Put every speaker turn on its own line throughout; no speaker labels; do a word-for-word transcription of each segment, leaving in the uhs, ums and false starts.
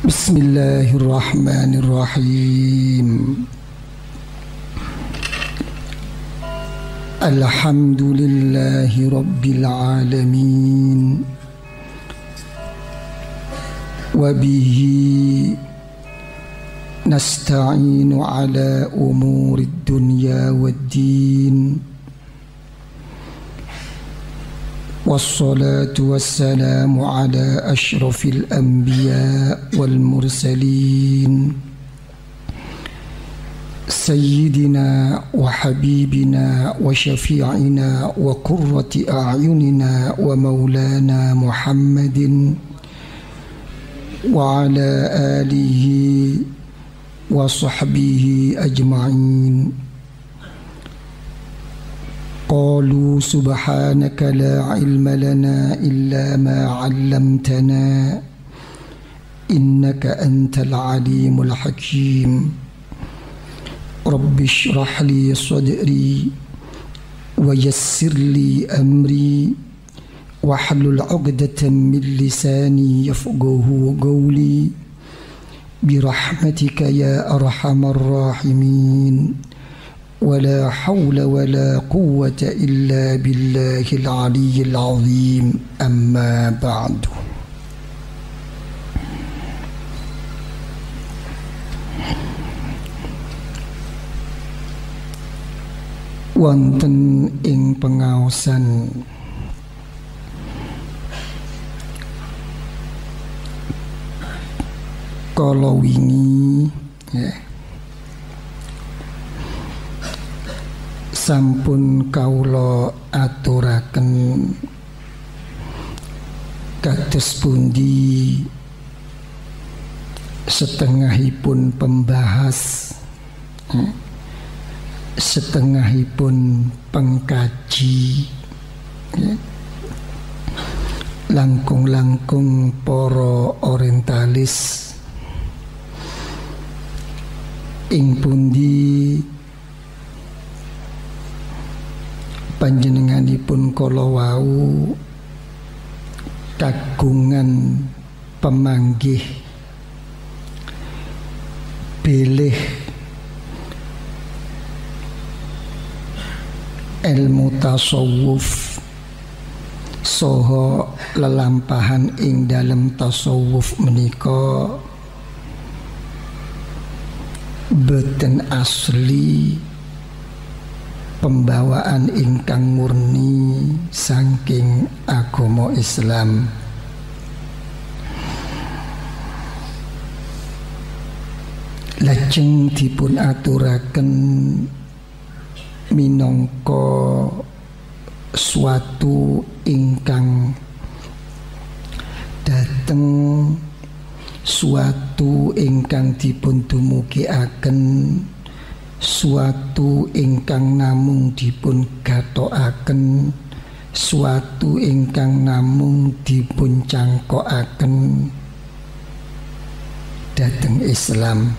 Bismillahirrahmanirrahim. Alhamdulillahi rabbil alamin. Wa bihi nasta'inu ala umurid dunya waddin. Wassalatu wassalamu ala ashrafil anbiya wal mursalin Sayyidina wa habibina wa syafi'ina wa qurrati a'yunina wa maulana Muhammadin wa ala alihi wa sahbihi ajma'in. Qalu subhanaka la ilma lana illa ma 'allamtana innaka antal alimul hakim. Rabbi shrah li sadri wa yassir li amri wahlul 'uqdatam min lisani yafqahu qawli birahmatika ya arhamar rahimin. ولا حول ولا قوة إلا بالله العلي العظيم. أما بعد. Wonten ing pengaosan kala wingi ya, sampun kawula aturaken kados pundi setengahipun pembahas, setengahipun pengkaji, langkung-langkung para orientalis ing pundi panjenenganipun kala wau kagungan pemanggih bilih ilmu tasawuf saha lelampahan ing dalem tasawuf menika boten asli pembawaan ingkang murni saking agama Islam. Lajeng dipun aturaken minangka suatu ingkang dateng, suatu ingkang dipun dumugiaken, suatu ingkang namung dipun gathokaken, suatu ingkang namung dipun cangkokaken dhateng Islam.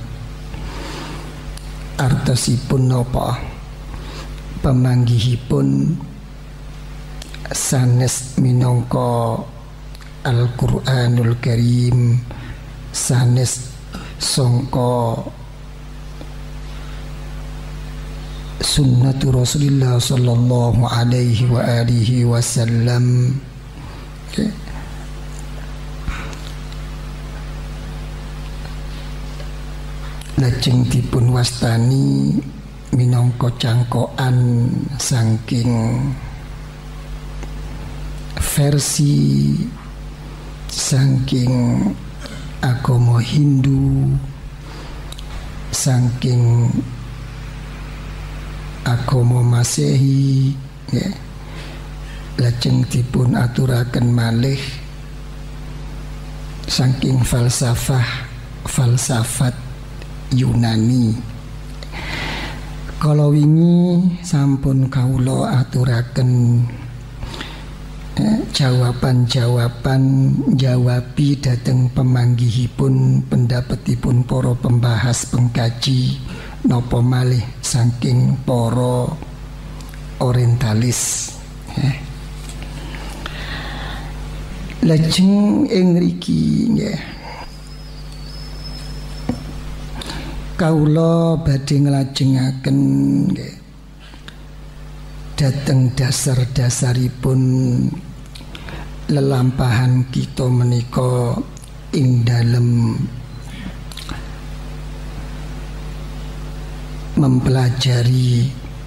Artosipun napa? Pamanggihipun sanes minangka Al-Qur'anul Karim, sanes sangka sunnatu Rasulillah sallallahu alaihi wa alihi wasallam. Okay. Lajeng dipun wastani minangka cangkokan saking versi saking agama Hindu, saking agama Masehi, ya. Lajeng dipun aturaken malih saking falsafah falsafat Yunani. Kala wingi sampun kawula aturaken eh, jawaban-jawaban jawabi dhateng pemanggihipun pendapatipun para pembahas pengkaji napa malih saking para orientalis. Eh. Lajeng ing mriki nggih Kaula badhe nglajengaken nggih dhateng dasar-dasaripun lelampahan kita menika ing dalem mempelajari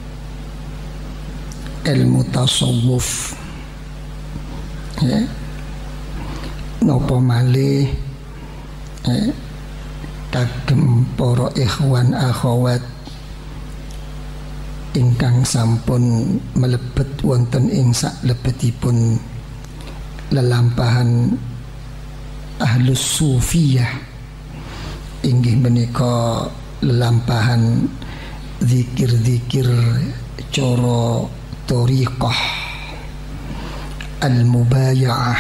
ilmu tasawuf, ya, napa malih ya, kagem para ikhwan akhwat ingkang sampun melebet wonten ing saklebetipun lelampahan ahlus sufiyah, inggih menika lelampahan zikir-zikir cara thariqah al-mubaya'ah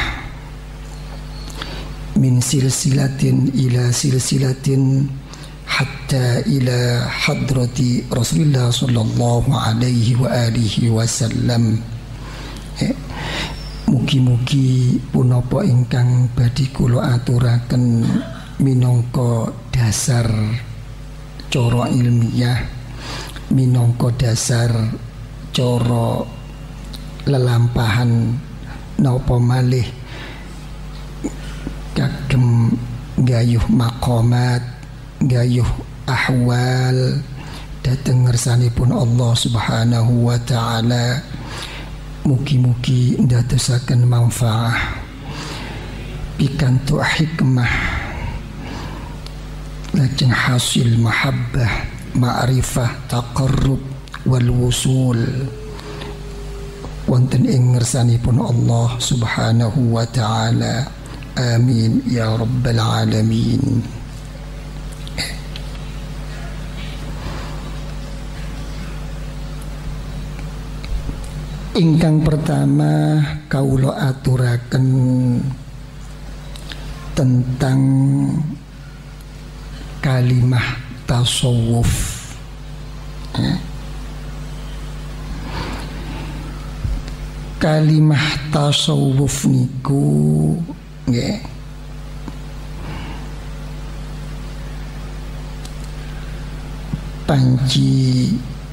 min silsilatin ila silsilatin hatta ila hadrati Rasulullah sallallahu alaihi wa alihi wasallam. eh, Mugi-mugi punapa ingkang badhe kula aturaken minangka dasar cara ilmiah, minangka dasar cara lelampahan napa malih kagem gayuh maqamat, gayuh ahwal dhateng ngersanipun Allah Subhanahu wa taala. Mugi-mugi ndadosaken manfaah pikantuk hikmah lajeng hasil mahabbah, ma'rifah, taqarrub wal wusul wonten ing ngersanipun Allah Subhanahu wa taala. Amin ya rabbal alamin. Ingkang pertama kaula aturaken tentang kalimah tasawuf. eh? Kalimah tasawuf niku nggih panci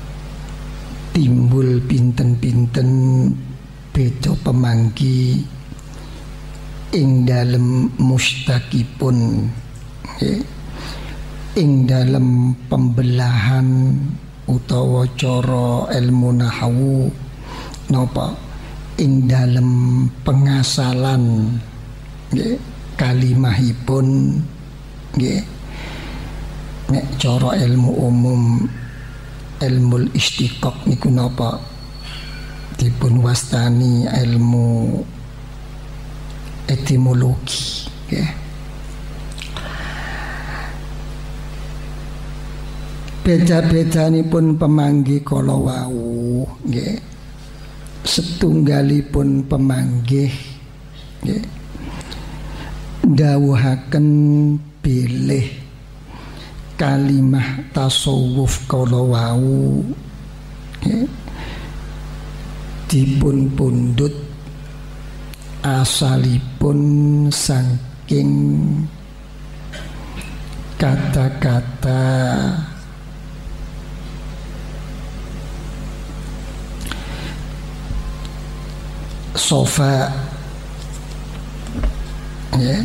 timbul pinten-pinten beda pemanggi ing dalem mustakipun, nggih, ing dalem pembelahan utawa cara ilmu nahwu napa ing dalem pengasalan nggih kalimahipun nggih nek cara ilmu umum ilmu istiqaq niku napa dipun wastani ilmu etimologi, nggih. Beda-bedanipun pemanggih kala wau nggih setunggalipun pemanggih nggih ndawuhaken bilih kalimah tasawuf kala wau nggih dipun pundhut asalipun saking kata-kata sofa, ya,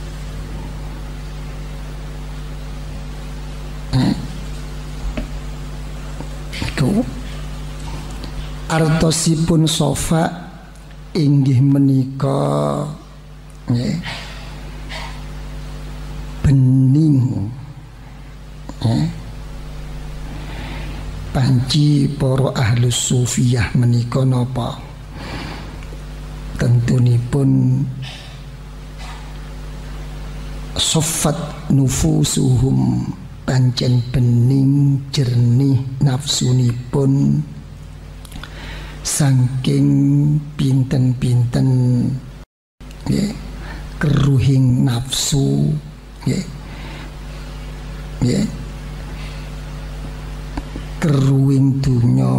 iku artosipun sofa inggih menika nggih bening, nggih. Panci para ahlus sufiyah menika napa tentunipun sofat nufusuhum pancen bening jernih nafsunipun saking pinten-pinten nggih keruhing nafsu nggih nggih keruhing dunya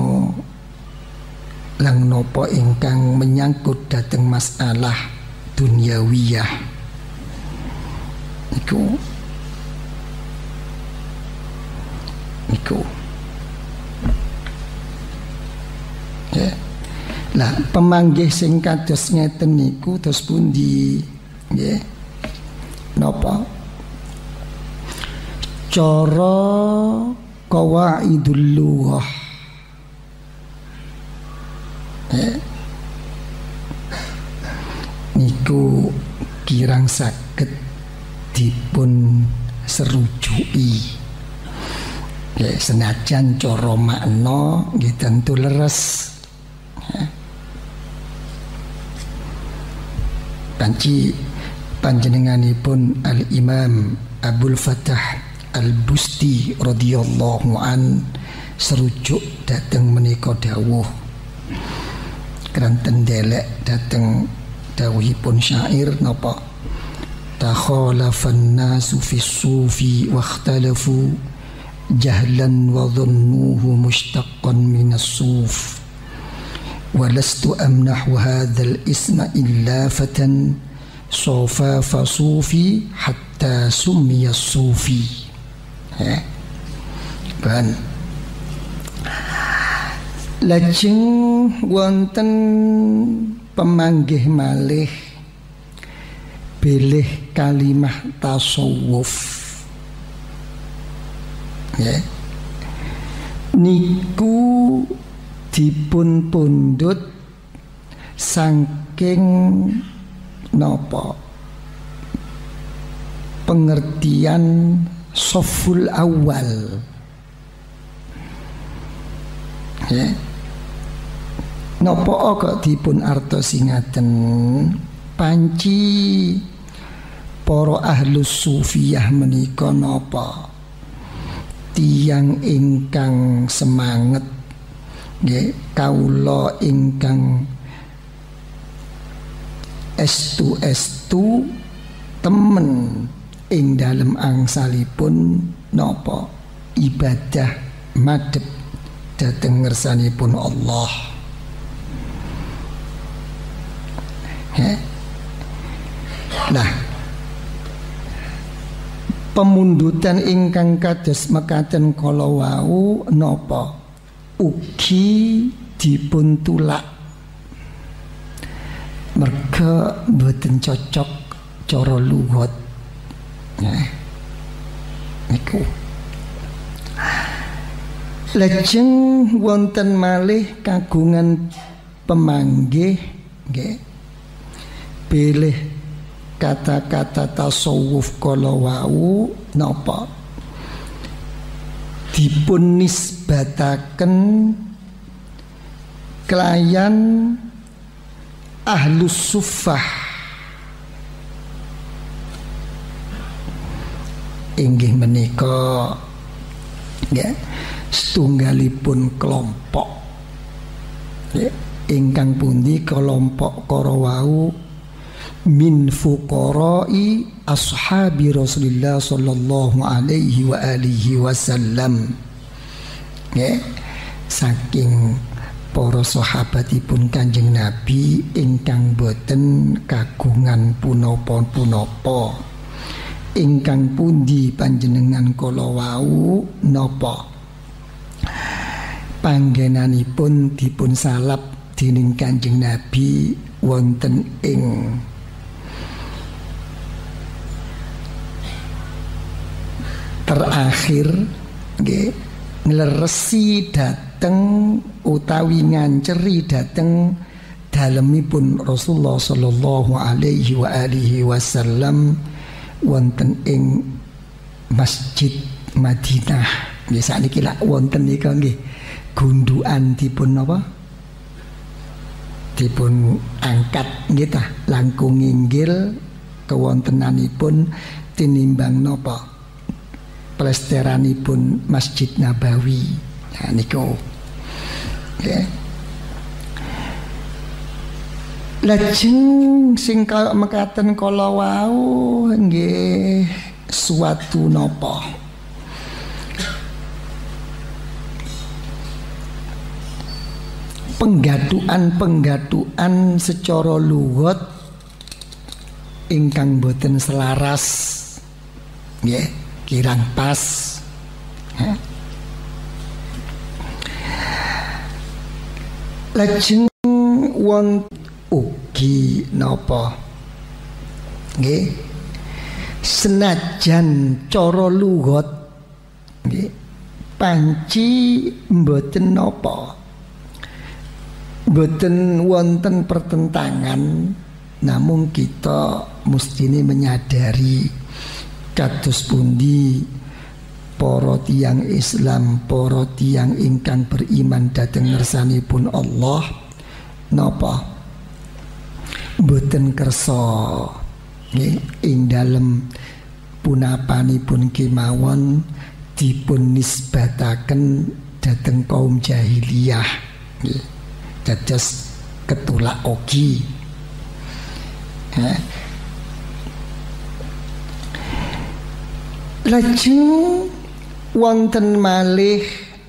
lang nopo ingkang menyangkut dhateng masalah duniawiyah iku niku. Ya. Lah pemanggih sing kados ngeten niku terus pundi? Nggih. Napa? Cara qawaidul lughah. Ya. Niku kirang saged dipun serujuki. Ya, senajan cara makna nggih tentu leres. Ya. Panci panjenenganipun Al-Imam Abdul Fattah Al-Busti radhiyallahu an serujuk dhateng menika dawuh keranten delek dhateng dawuhipun syair napa takhalafan nasu fi sufi wa ikhtalafu jahlan wa dhannuhu mushtaqqan min as-suf walastu amnahu hadzal isma illa fatan sofa fasufi hatta summiya sufi. Ya. Ban lajeng wonten pemanggih malih bilih kalimah tasawuf. Ya. Niku dipun pundhut saking napa pengertian soful awal. Ya. Napa kok dipun artosi ngaten? Panci para ahlus sufiyah menika napa tiyang ingkang semanget nggih kawula ingkang estu estu temen ing dalem angsalipun napa ibadah madhep dhateng ngersanipun Allah. He? Nah, pemundutan ingkang kados mekaten kala wau napa ugi dipun tulak merga mboten cocok cara lugat. Nah, niku. Lajeng wonten malih kagungan pemanggih nggih pilih kata-kata tasawuf kala wau napa dipun nisbataken kelayan ahlus suffah inggih menika ya setunggalipun kelompok ya ingkang pundi kelompok kala wau min fuqara'i ashabi Rasulillah sallallahu alaihi wa alihi wasallam ya saking para sahabatipun Kanjeng Nabi ingkang boten kagungan punapa-punapa. Ingkang pundi panjenengan kala wau napa panggenanipun dipun salap dening Kanjeng Nabi wonten ing terakhir nggih ngleresi dateng utawi nganceri dateng dalemipun Rasulullah sallallahu alaihi wa alihi wasallam wonten ing Masjid Madinah. Nggih sakniki lak wonten nika nggih gundukan dipun napa? Dipun angkat nggih ta langkung inggil kewontenanipun tinimbang napa? Plesteranipun Masjid Nabawi. Nah niku. Nggih. Lajeng sing kaya mekaten kala wau nggih suatu napa penggadukan-penggadukan secara lugat ingkang boten selaras nggih kirang pas. Hah? Lajeng wonten ugi napa nggih senajan cara lugat nggih panci mboten napa mboten wonten pertentangan, namun kita mestine menyadari kados pundi para tiyang Islam, para tiyang ingkang beriman dhateng ngersanipun Allah napa mboten kersa nggih ing dalem punapanipun kemawon dipun nisbataken dhateng kaum jahiliyah nggih dados ketulak ogi. Lajeng wonten malih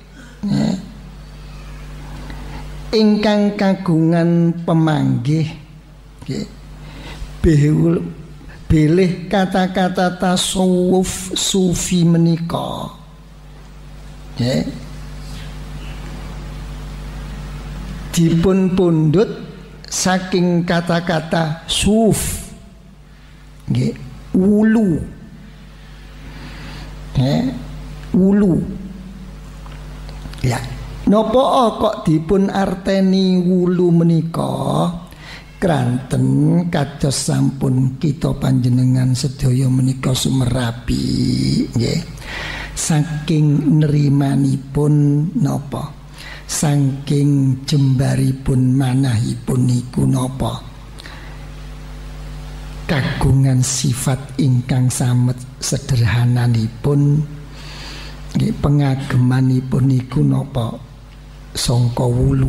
ingkang kagungan pemanggih nggih behul bilih kata-kata tasawuf sufi menika nggih dipun pundhut saking kata-kata suf nggih wulu nggih wulu ya napa kok dipun arteni wulu menika kranten kados sampun kita panjenengan sedaya menika sumerapi nggih saking nerimanipun napa saking jembaripun manahipun niku napa kagungan sifat ingkang samet sederhananipun nggih pengagemanipun niku napa sangka wulu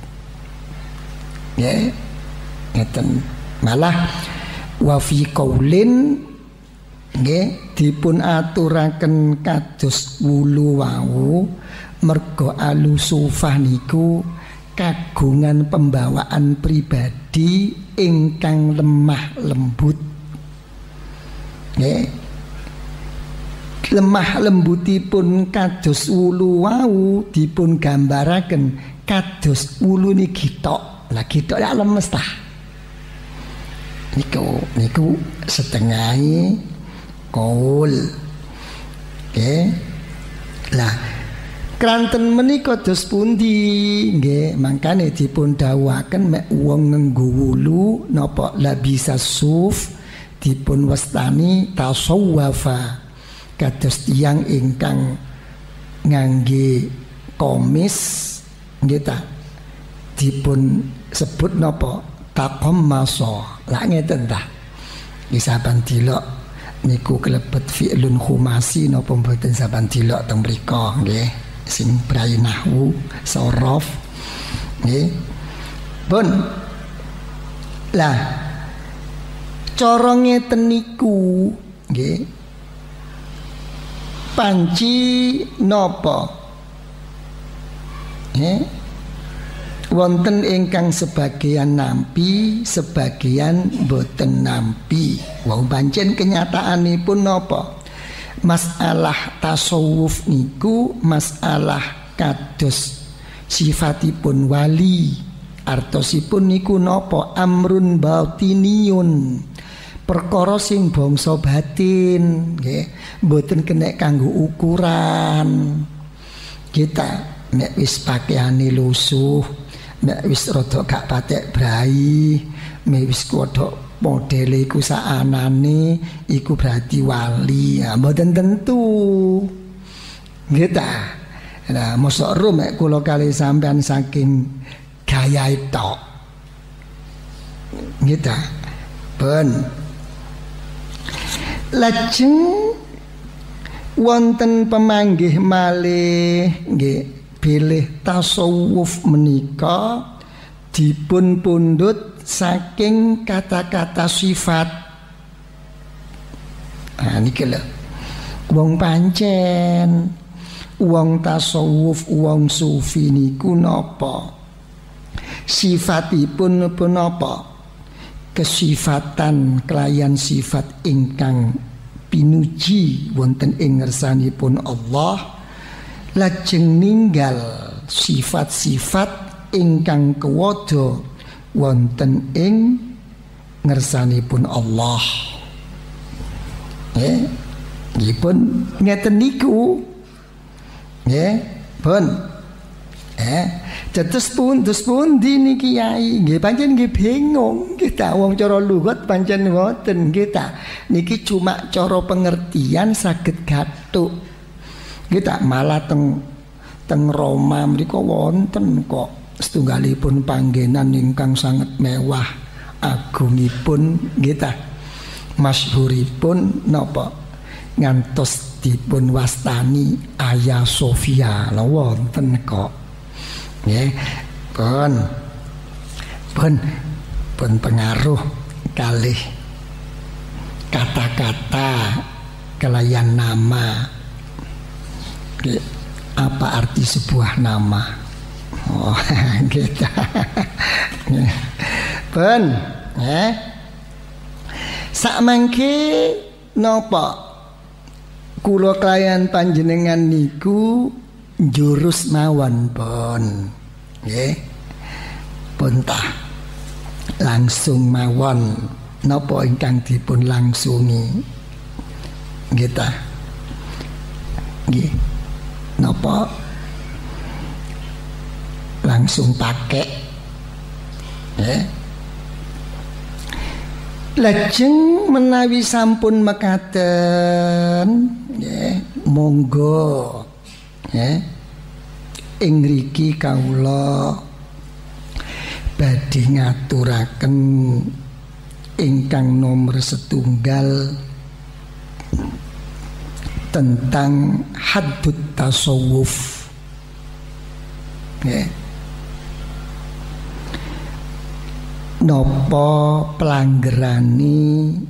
nggih ngeten malah wa fi qaulin nggih dipun aturaken kados wulu wau mergo alusufah niku kagungan pembawaan pribadi ingkang lemah lembut nggih lemah lembutipun kados wulu wau dipun gambaraken kados wulune gitok lah gitok ya lemes tah niku niku setengahe kaul nggih lah kranten menika dos pundi nggih mangkane dipun dawuhaken mek wong nganggo wulu napa la bisa suf dipun wastani tasawwafa kados tiyang ingkang ngangge komis nggih ta dipun sebut napa taqammasa la ngeten ta nggih saban dilok niku kelebet fi'lun khumasi napa mboten saban dilok teng mriku nggih sing brai nahwu sorof nggih pun lah cara ngeten niku nggih panci napa nggih wonten ingkang sebagian nampi sebagian boten nampi wau pancen kenyataanipun napa masalah tasawuf niku masalah kados sifatipun wali artosipun niku napa amrun batiniyun perkara sing bangsa batin nggih mboten kena kanggo ukuran kita nek wis pakaiane lusuh nek wis rada gak patek brai nek wis kodhok modele iku saanane iku berarti wali ya mboten tentu nggih ta nah mosok ro mek kula kali sampean saking gaya tok nggih ta ben lajeng wonten pemanggih malih nggih bilih tasawuf menika dipun pundhut saking kata-kata sifat. Nah niki lho. Wong pancen wong tasawuf wong sufi niku napa? Sifatipun punapa? Kesifatan kelayan sifat ingkang pinuji wonten ing ngersanipun Allah lajeng ninggal sifat-sifat ingkang kewada wonten ing ngersanipun Allah. Nggih, nggih pun ngeten niku. Nggih, pun. Eh, tetes pun, terus pun di niki Kiai, nggih pancen nggih bingung kita wong cara lugat pancen ngoten kita. Niki cuma cara pengertian saged gathuk. Kita malah teng teng Roma mriku wonten kok setunggalipun panggenan ingkang sangat mewah agungipun kita. Masyhuripun napa ngantos dipun wastani Hagia Sophia lha wonten kok. Nggih, pun pun pun pengaruh kalih kata-kata kelayan nama. Nggih, apa arti sebuah nama? Oh, gitu. Pun, eh, sakmangke napa kula kelayan panjenengan niku jurus mawon pun, nggih, pun tah langsung mawon napa ingkang dipun langsungi, nggih tah, nggih, napa langsung pakai, nggih. Lajeng menawi sampun mekaten, nggih, monggo. Ya, ing mriki kawula badhe ngaturaken ingkang nomor setunggal tentang haddut tasawuf. Ya. Napa pelanggerani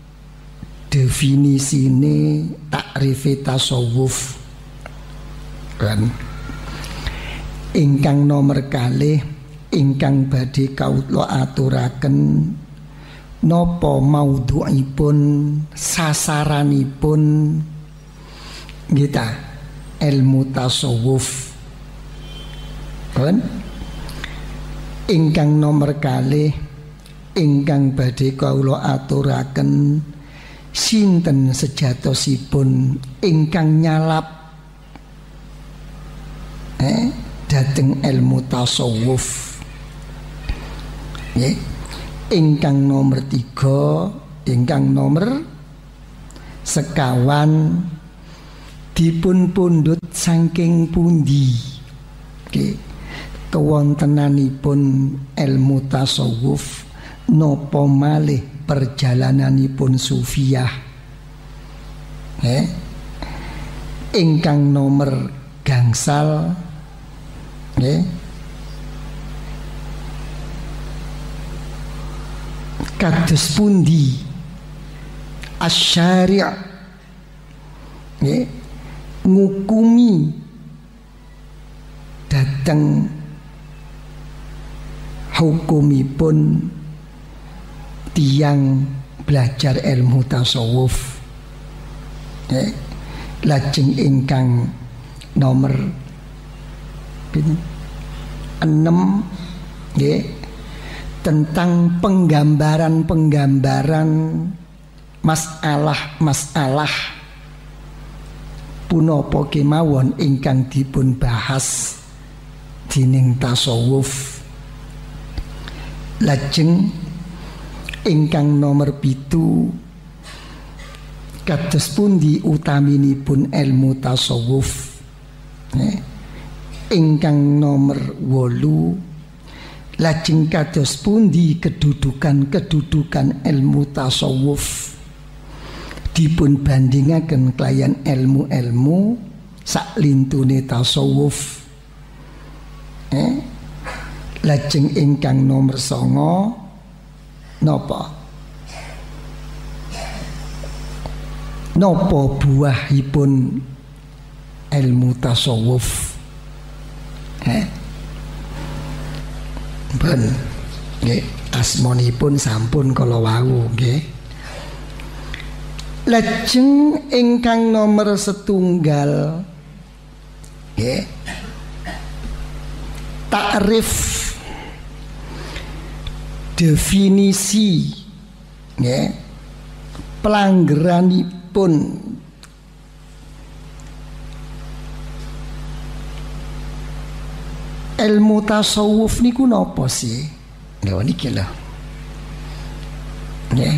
definisine takrife tasawuf kan ingkang nomor kalih ingkang badhe kawula aturaken napa maudhu'ipun sasaranipun kita ilmu tasawuf kan ingkang nomor kalih ingkang badhe kawula aturaken sinten sejatosipun ingkang nyalap Eh, dateng ilmu tasawuf. Nggih. Ingkang nomor tiga, ingkang nomor sekawan dipun pundhut saking pundi. Nggih. Kewontenanipun ilmu tasawuf napa malih perjalananipun sufiah. Eh, ingkang nomor gangsal nggih kados pundi asy-syari' nggih ngukumi dhateng hukumipun tiyang belajar ilmu tasawuf. Nggih, lajeng ingkang nomor enam nggih tentang penggambaran-penggambaran masalah-masalah punapa kemawon ingkang dipun bahas dening tasawuf. Lajeng ingkang nomor pitu kados pundi utaminipun ilmu tasawuf. Eh, ingkang nomor wolu lajeng kados pundi kedudukan-kedudukan ilmu tasawuf dipun bandingaken kelayan ilmu-ilmu saklintune tasawuf. Eh, lajeng ingkang nomor songo napa napa buahipun ilmu tasawuf. Eh, ben nggih asmanipun sampun kala wau nggih. Lajeng ingkang nomor setunggal nggih takrif definisi ya pelanggaranipun ilmu tasawuf niku napa sih? Lha niki lho. Nggih.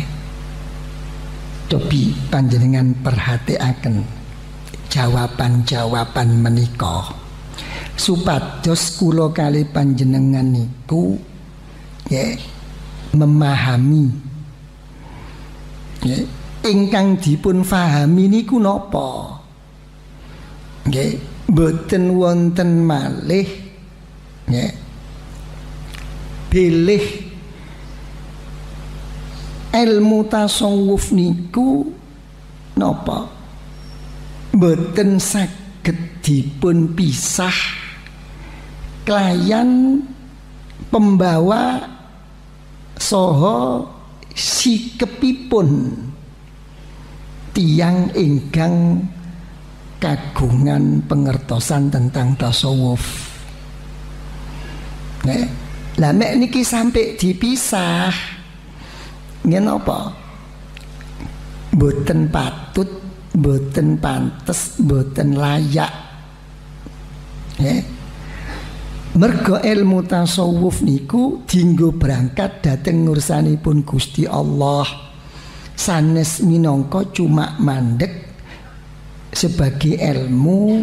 Cobi panjenengan perhatiaken jawaban-jawaban menika supados kula kali panjenengan niku nggih memahami nggih ingkang dipun fahami niku napa. Nggih, boten wonten malih nggih bilih ilmu tasawuf niku napa boten saged dipun pisah kelayan pembawa saha sikepipun tiyang ingkang kagungan pengertosan tentang tasawuf. Nek lah nek niki sampai dipisah ngene apa? Boten patut, boten pantes, boten layak. Nggih. Mergo ilmu tasawuf niku dienggo berangkat dhateng ngursanipun Gusti Allah. Sanes minangka cuma mandek sebagai ilmu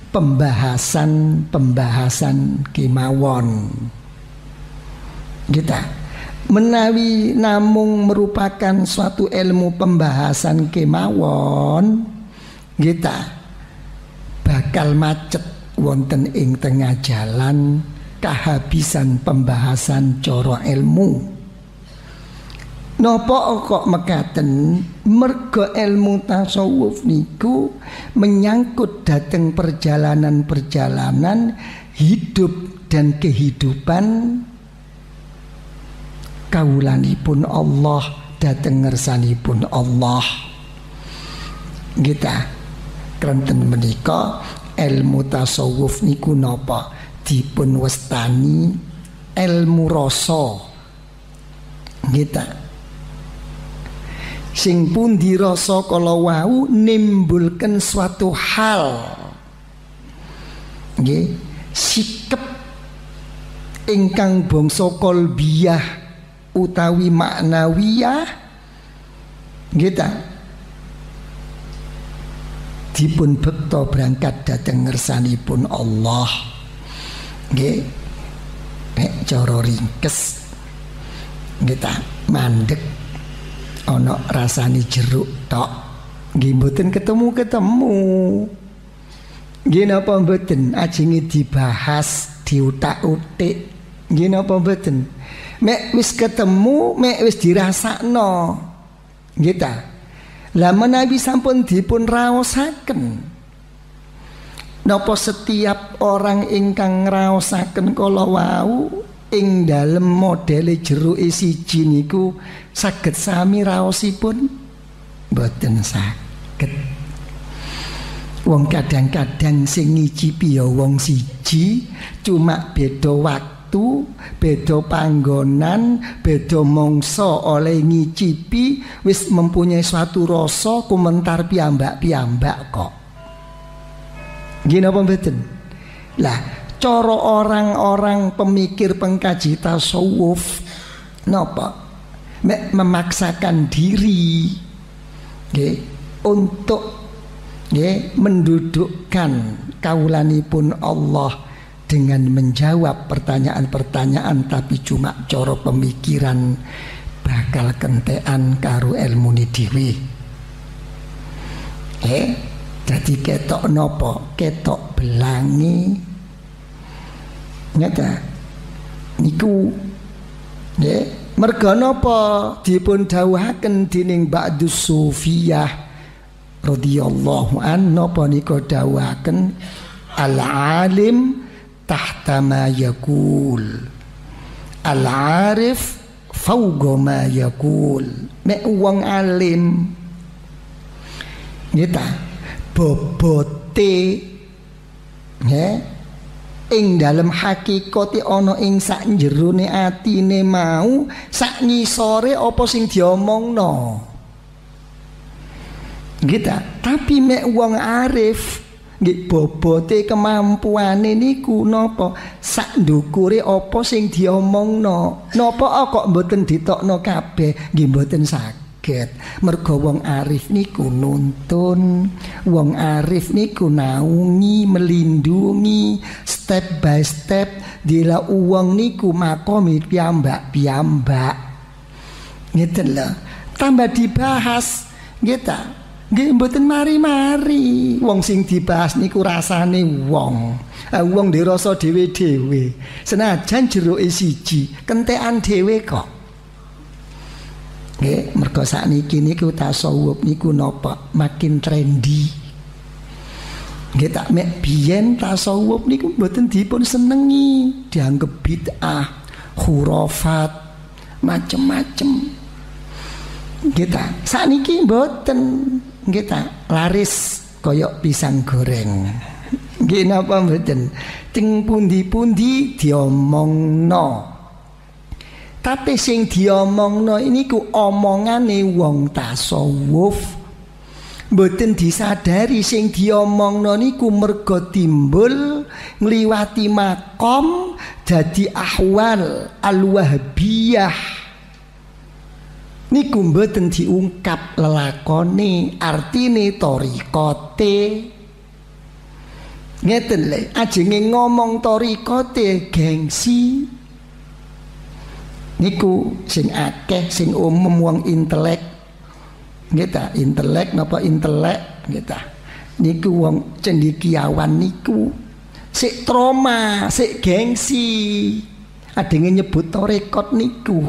pembahasan-pembahasan kemawon. Kita menawi namung merupakan suatu ilmu pembahasan kemawon, kita bakal macet wonten ing tengah jalan kehabisan pembahasan coro ilmu. Napa kok mekaten? Mergo ilmu tasawuf niku menyangkut dateng perjalanan-perjalanan hidup dan kehidupan kawulanipun Allah dateng ngersanipun Allah. Kita krenten menika ilmu tasawuf niku napa dipun wastani ilmu rasa. Kita sing pundi rasa kala wau nimbulken suatu hal nggih sikep ingkang bangsa kolbiyah utawi maknawiyah kita dipun bekta berangkat dhateng ngersanipun Allah. Nggih nek cara ringkes kita mandek ana rasane jeruk tok nggih mboten ketemu-ketemu. Nggih napa mboten ajenge dibahas diutak-utik nggih napa mboten mek wis ketemu mek wis dirasakno nggih ta. Lah menawi sampun dipun raosaken napa setiap orang ingkang ngraosaken kala wau ing dalem modele jeruke siji niku saged sami raosipun mboten saged. Wong kadang-kadang sing ngicipi ya wong siji cuma beda waktu, beda panggonan, beda mangsa oleh ngicipi wis mempunyai suatu rasa komentar piyambak-piyambak kok. Nggih napa mboten? Lah cara orang-orang pemikir pengkaji tasawuf napa mek memaksakan diri nggih untuk nggih mendudukkan kawulanipun Allah dengan menjawab pertanyaan-pertanyaan tapi cuma cara pemikiran bakal kentekan karo ilmune dhewe. Eh dadi ketok napa? Ketok belangi nyata niku nggih merga napa dipun dawuhaken dening ba'dus sufiyah radhiyallahu an napa nika dawuhaken al-alim tahta ma yaqul al-arif fawqa ma yaqul. Nek wong alim nyata bobote nggih ing dalem hakikate ana ing sak jerone atine mau, sak ngisore apa sing diomongno. Gitu. Tapi mek wong arif nggih bobote kemampuane niku napa sak ndukure apa sing diomongno. Napa kok mboten ditokno kabeh? Nggih mboten saged. Mergo wong arif niku nuntun, wong arif niku naungi, melindungi step by step dila uang niku makomi piyambak-piyambak. Ngeten lho. Tambah dibahas gitu. Nggih mboten mari-mari wong sing dibahas niku rasane wong. Ah wong dirasa dhewe-dhewe. Senajan jeroke siji, kentekan dhewe kok. Nggih, mergo sakniki niku tasawuf niku napa makin trendy. Nggih tak mek biyen tasawuf niku mboten dipun senengi, dianggep bid'ah, khurafat, macem-macem. Nggih ta, sakniki mboten nggih ta, laris kaya pisang goreng. Nggih napa mboten? Teng pundi-pundi diomongno. Tapi sing diomongno ini ku omongane wong tasawuf. Mboten disadari sing diomongno niku mergo timbul ngliwati makom dadi ahwal al-wahbiyah. Niku mboten diungkap lelakone, artine thariqate. Ngeten lho, ajenge ngomong thariqate gengsi. Niku sing akeh sing umum wong intelek. Nggih ta, intelek napa intelek nggih ta. Niku wong cendekiawan niku sik trauma, sik gengsi. Adenge nyebut tarekat niku.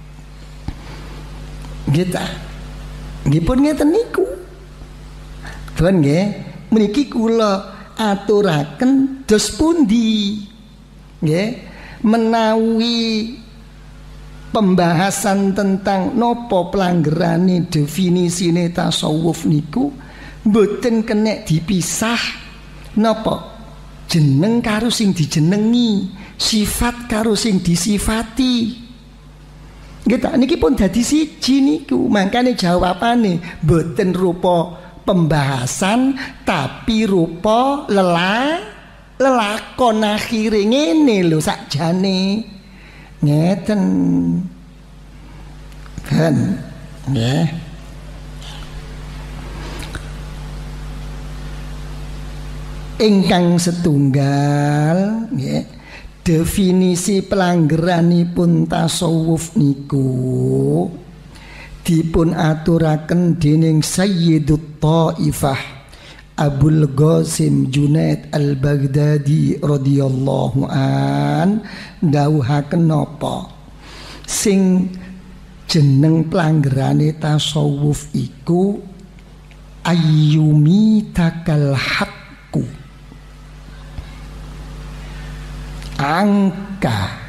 Nggih ta. Nggih pun ngeten niku. Pun nggih, mriki kula aturaken dos pundi. Nggih, menawi pembahasan tentang nopo pelanggarane definisine tasawuf niku mboten kena dipisah nopo jeneng karo sing dijenengi, sifat karo sing disifati. Nggih ta, niki pun dadi siji niku, mangkane jawabane mboten rupa pembahasan tapi rupa lela lelakon akhire ngene lho sakjane. Ngeten kan nggih. Ingkang setunggal nggih, definisi pelanggaranipun tasawuf niku dipun aturaken dening Sayyidut Thaifah Abul Qasim Junaid Al-Baghdadi radhiyallahu an dawuhaken napa sing jeneng pelanggarane tasawuf iku ayyumi takal haqqu angka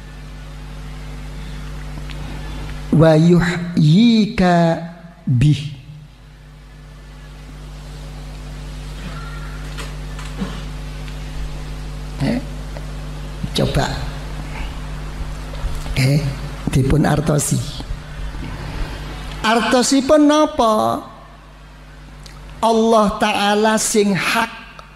wa yuhyika bih. Eh, coba eh dipun artosi. Artosipun napa? Allah Ta'ala sing hak.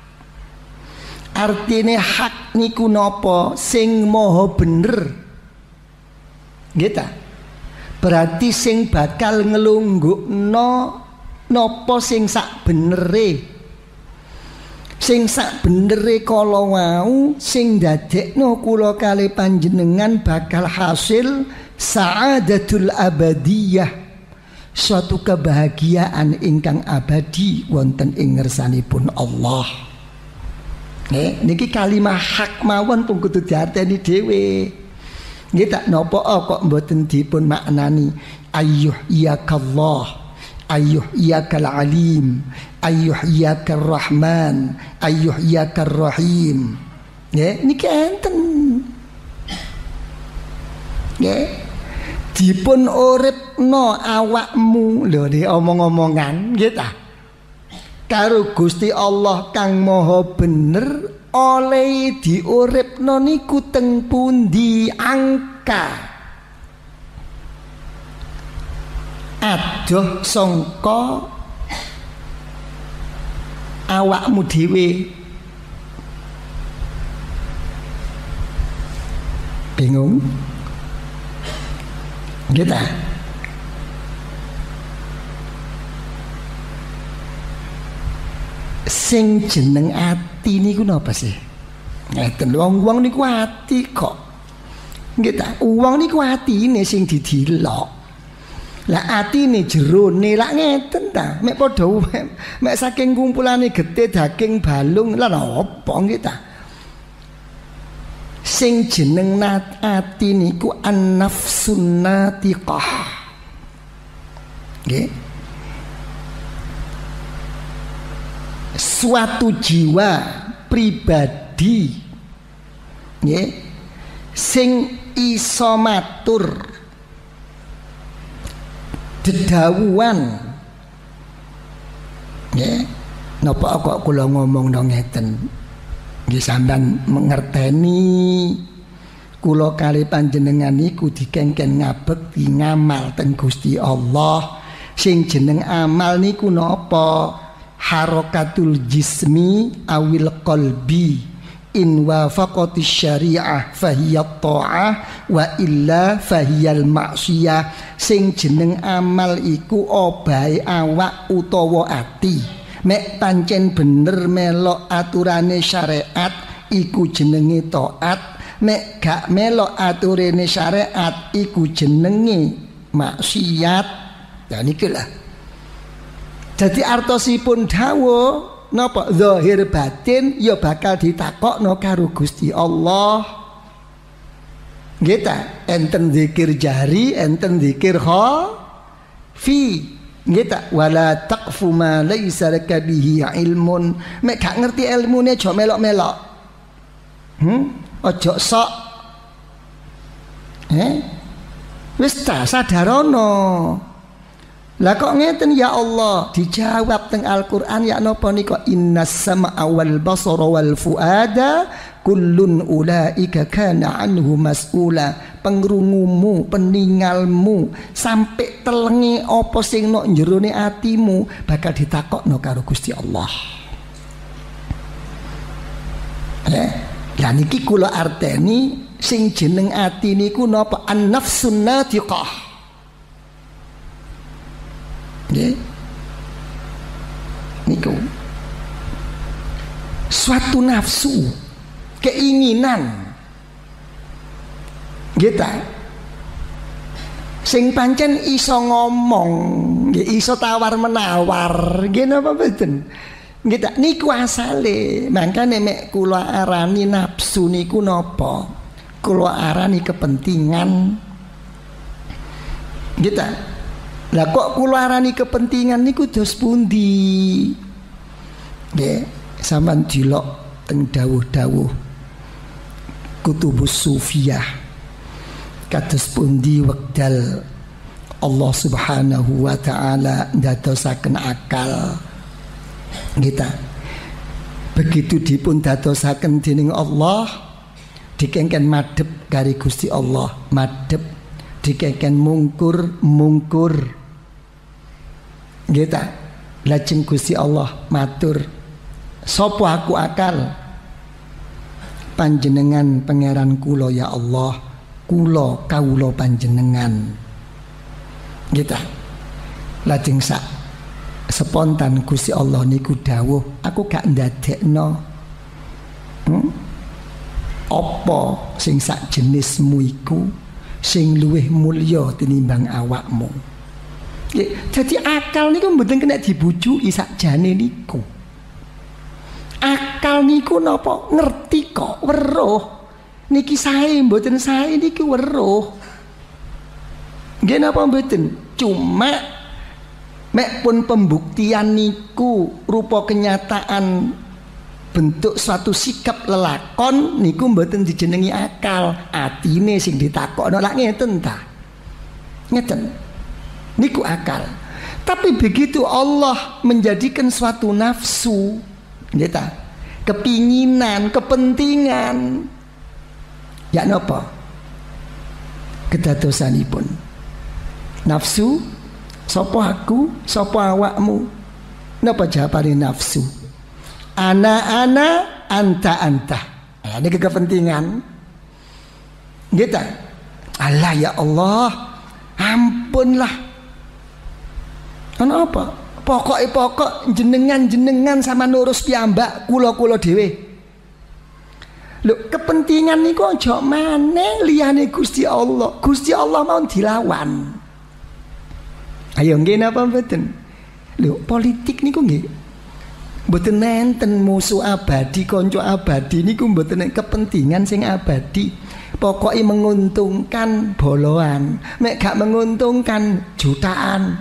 Artine hak niku napa? Sing maha bener. Nggih ta? Berarti sing bakal ngelunggukno napa sing sak benere. Sing sak benere kala wau sing dadekno kula kali panjenengan bakal hasil sa'adatul abadiyah, suatu kebahagiaan ingkang abadi wonten ing ngersanipun Allah. Nggih, niki kalimah hak mawon pun kudu diarteni dhewe. Nggih tak napa kok mboten dipun maknani ayyuh iyakallah, ayyuh iyakal alim, ayyuh iyakar rahman, ayyuh iyakar rahim. Nggih, niki enten. Nggih. Dipun uripno awakmu lho di omong-omongan nggih ta. Karo Gusti Allah kang maha bener oleh diuripno niku teng pundi angka adoh sangka awakmu dhewe. Bingung? Kita sing jeneng ati niku napa sih? Ngeten wong-wong niku ati kok. Nggih ta, wong niku atine sing didelok. Lah atine jerone lak ngeten ta, mek padha mek saking kumpulane getih daging balung lha napa nggih ta. Sing jeneng nat ati niku an-nafsun natiqah. Nggih. Suatu jiwa pribadi nggih sing iso matur dedawuhan nggih napa kok kula ngomong nang ngeten nggih sampean mengerteni kula kali panjenengan niku dikengken ngabekti ngamal teng Gusti Allah. Sing jeneng amal niku napa? Harokatul jismi awil qalbi in wafaqati syariah fahiyat ta'ah wa illa fahiyal maksiyah. Sing jeneng amal iku obahe awak utawa ati, mek pancen bener melok aturane syariat iku jenenge taat, mek gak melok aturane syariat iku jenenge maksiat. Ya niki lah. Jadi artosipun dawuh napa zahir batin ya bakal ditakokno karo Gusti Allah. Nggih ta, enten zikir jari, enten zikir khafi. Nggih ta, wala taqfu ma laisa laka bihi ilmun. Mek gak ngerti ilmune aja melok-melok. Hmm? Aja sok. Eh? Wis ta sadarono. Lah kok ngeten ya Allah, dijawab teng Al-Qur'an ya napa nika innas sam'a wal basara wal fuada kullun ulaika kana anhu mas'ula. Pengrungumu, peningalmu, sampai telengi apa sing nok jerone atimu bakal ditakokno karo Gusti Allah. Eh, lah niki kula arteni sing jeneng ati niku napa an-nafsun natiqah. Nggih. Niku suatu nafsu, keinginan. Nggih ta? Sing pancen iso ngomong, nggih iso tawar menawar, nggih napa mboten? Nggih ta? Niku asale, mangkane mek kula arani nafsu niku napa? Kula arani kepentingan. Nggih ta? Lah kok kula arani kepentingan niku dos pundi? Nggih, sampean dilok teng dawuh-dawuh Kutubus Sufiyah. Kados pundi wekdal Allah Subhanahu wa taala ndadosaken akal. Nggih ta? Begitu dipun dadosaken dening Allah, dikengken madhep kari Gusti Allah, madhep dikengken mungkur mungkur. Nggih ta? Lajeng Gusti Allah matur, sapa aku akal? Panjenengan pangeran kula ya Allah, kula kawula panjenengan. Nggih ta? Lajeng sak spontan Gusti Allah niku dawuh, aku gak ndadekno hmm? apa sing sak jenismu iku sing luwih mulya tinimbang awakmu. Jadi akal niku mboten kena dibujuki sakjane niku. Akal niku napa ngerti kok weruh. Niki sae mboten sae niki weruh. Nggih napa mboten? Cuma mek pun pembuktian niku rupa kenyataan bentuk suatu sikap lelakon niku mboten dijenengi akal. Atine sing ditakokno lak ngeten ta. Ngeten. Niku akal. Tapi begitu Allah menjadikan suatu nafsu, nggih ta? kepinginan, kepentingan. Ya napa? Kedadosanipun. Nafsu, sapa aku, sapa awakmu? Napa jawabane nafsu? Ana-ana, anta-anta. Nah, ini kepentingan. Gitu. Allah ya Allah, ampunlah. Ana apa? Pokoke pokok jenengan-jenengan sama nurus piyambak, kula-kula dhewe. Lho, kepentingan niku aja maneh liyane Gusti Allah. Gusti Allah mau dilawan. Ayo nggih napa mboten? Lho, politik niku nggih mboten nenten musuh abadi, kanca abadi niku mboten kepentingan sing abadi. Pokoke menguntungkan boloan, mek gak menguntungkan jutaan.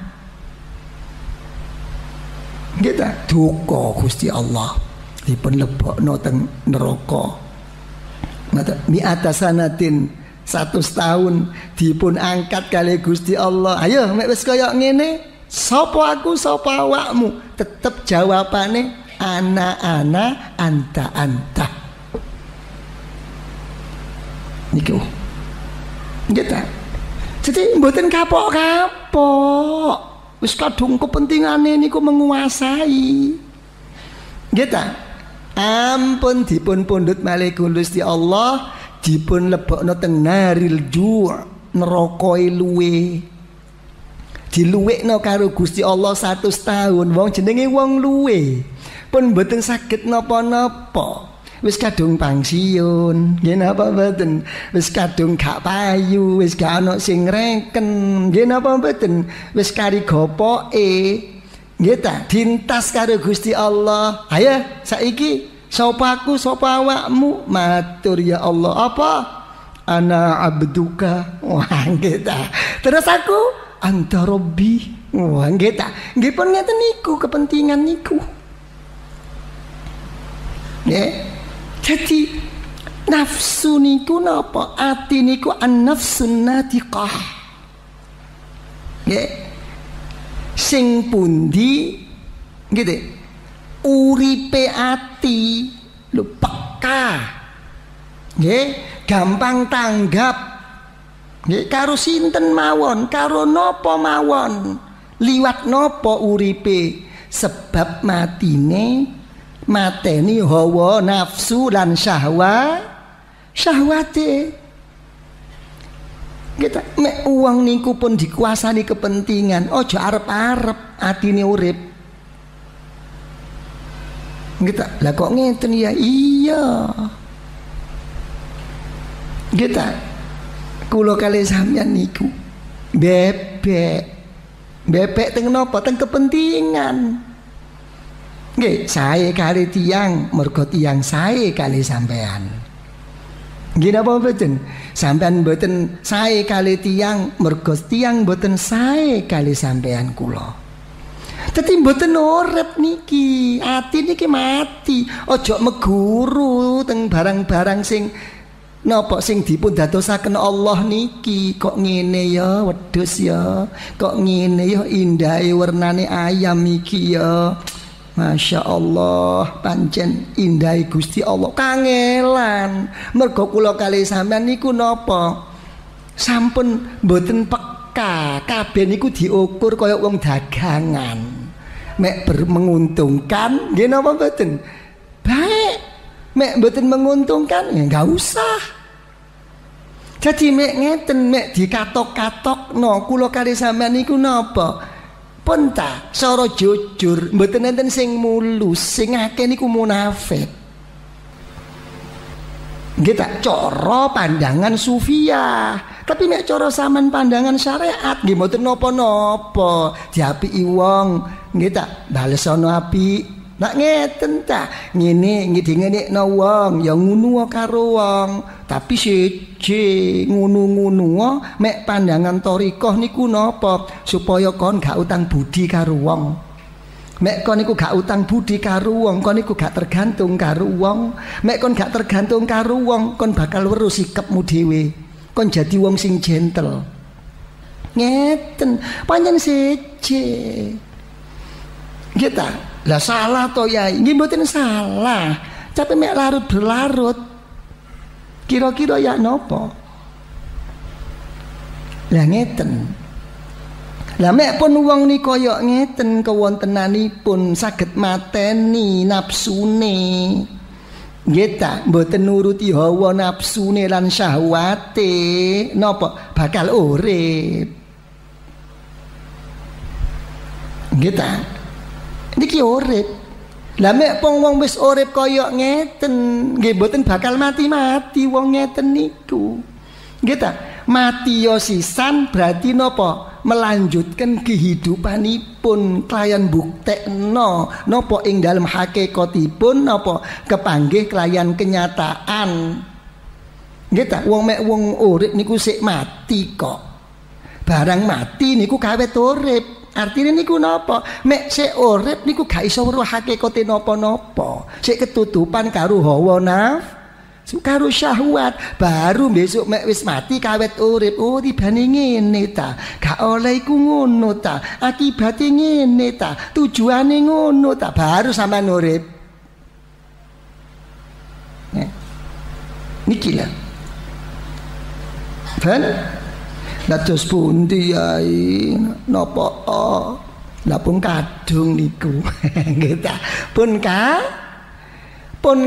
Kita duka Gusti Allah dipun lebokno teng neraka. Mata mi atasanatin satu tahun dipun angkat kali Gusti Allah. Ayo mek wis kaya ngene, sapa aku sapa awakmu? Tetep jawabane ana-ana, anta-anta. Niku. Kita. Jadi mboten kapok-kapok. Wis kadung kepentingane niku menguasai. Kita. Ampun dipun pundhut malih Gusti Allah, dipun lebokno teng naril ju' neraka luwe. Diluwekno karo Gusti Allah satu tahun. Wong jenenge wong luwe pun mboten saged napa-napa. Wis kadung pangsiun, nggih napa mboten? Wis kadung gak payu, wis gak ana sing reken, nggih napa mboten? Wis kari gopoke. Nggih ta, dintas karo Gusti Allah. Ayo saiki sapa aku sapa awakmu? Matur ya Allah. Apa? Ana abduka. Wah nggih ta. Terus aku anta rabbi. Wah nggih ta. Nggih pun ngeten niku kepentingan niku. Nggih. Jadi nafsu niku napa? Ati niku an-nafsun natiqah. Nggih. Sing pundi gitu uripe ati lho peka nggih gampang tanggap nggih karo sinten mawon karo napa mawon liwat napa uripe sebab matine mateni hawa nafsu lan syahwa syahwate. Kita mek uang niku pun dikuasani kepentingan, ojo arep-arep atine urip. Kita lah kok ngeten ya iya. Kita kula kali sampeyan niku bebek. Bebek teng napa? Teng kepentingan. Nggih, sae kali tiyang mergo tiyang sae kali sampean. Nggih napa mboten? Sampean mboten sae kali tiyang mergo tiyang mboten sae kali sampean kula. Dadi mboten urip niki, ati niki mati. Aja meguru teng barang-barang sing napa sing dipun dadosaken Allah niki. Kok ngene ya wedhus ya, kok ngene ya indahe wernane ayam iki ya. Masya Allah, pancen indai Gusti Allah kangelan. Mergo kula kali sampean niku napa? Sampun mboten peka. Kabeh niku diukur kaya wong dagangan. Mek menguntungkan, nggih napa mboten? Baik. Mek mboten menguntungkan, ya enggak usah. Jadi mek ngeten, mek dikatok-katokno kula kali sampean niku napa? Pun ta, cara jujur, mboten enten sing mulus, sing akeh niku munafik. Nggih tak cara pandangan sufia, tapi nek cara sampean pandangan syariat nggih mboten napa-napa. Diapiki wong, nggih tak bales ana apik. Nak ngeten ta, ngene nggih dingenekno wong, ya ngunu karo wong. Tapi siji ngunu-ngunu mek pandangan thariqah niku napa? Supaya kon gak utang budi karo wong. Mek kon niku gak utang budi karo wong, kon niku gak tergantung karo wong. Mek kon gak tergantung karo wong, kon bakal weruh sikepmu dhewe. Kon jadi wong sing gentle. Ngeten, pancen siji. Kita lah salah to ya, nggih mboten salah. Tapi mek larut berlarut kira-kira ya nopo? Lah ngeten. Lah mek pun wong nika kaya ngeten kewontenanipun saged mateni nafsune. Nggih ta, mboten nuruti hawa nafsune lan syahwate, napa bakal urip. Nggih ta? Niki urip. Lah mek wong wis urip kaya ngeten, nggih mboten bakal mati-mati wong ngeten niku. Nggih ta? Mati yo sisan berarti napa? Melanjutkan kehidupanipun kelayan buktekno napa ing dalam hakikatipun napa kepanggih kelayan kenyataan. Nggih ta? Wong mek wong urip niku sik mati kok. Barang mati niku kawet urip. Artinya niku napa? Mek sik urip niku gak iso weruh hakikate napa-napa. Sik ketutupan karo hawa nafsu, karo syahwat. Baru besok mek wis mati kawet urip. Oh tibane ngene ta. Gak oleh iku ngono ta. Akibate ngene ta. Tujuane ngono ta. Baru sampean urip. Ya. Niki lah. Ben dados pundi yai napa lah pun kadung niku nggih ta pun ka pun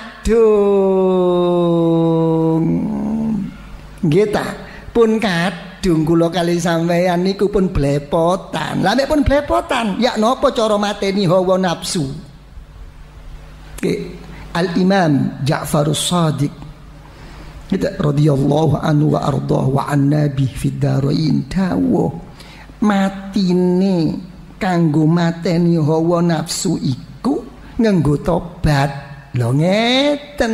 kadung nggih ta pun kadung kula kali sampeyan niku pun blepotan lah nek pun blepotan ya napa cara mateni hawa nafsu. Al Imam Ja'farus Shadiq kita radhiyallahu anhu wa ardhah wa annabi fid darain dawuh matine kanggo mateni hawa nafsu iku nganggo tobat. Lho ngeten.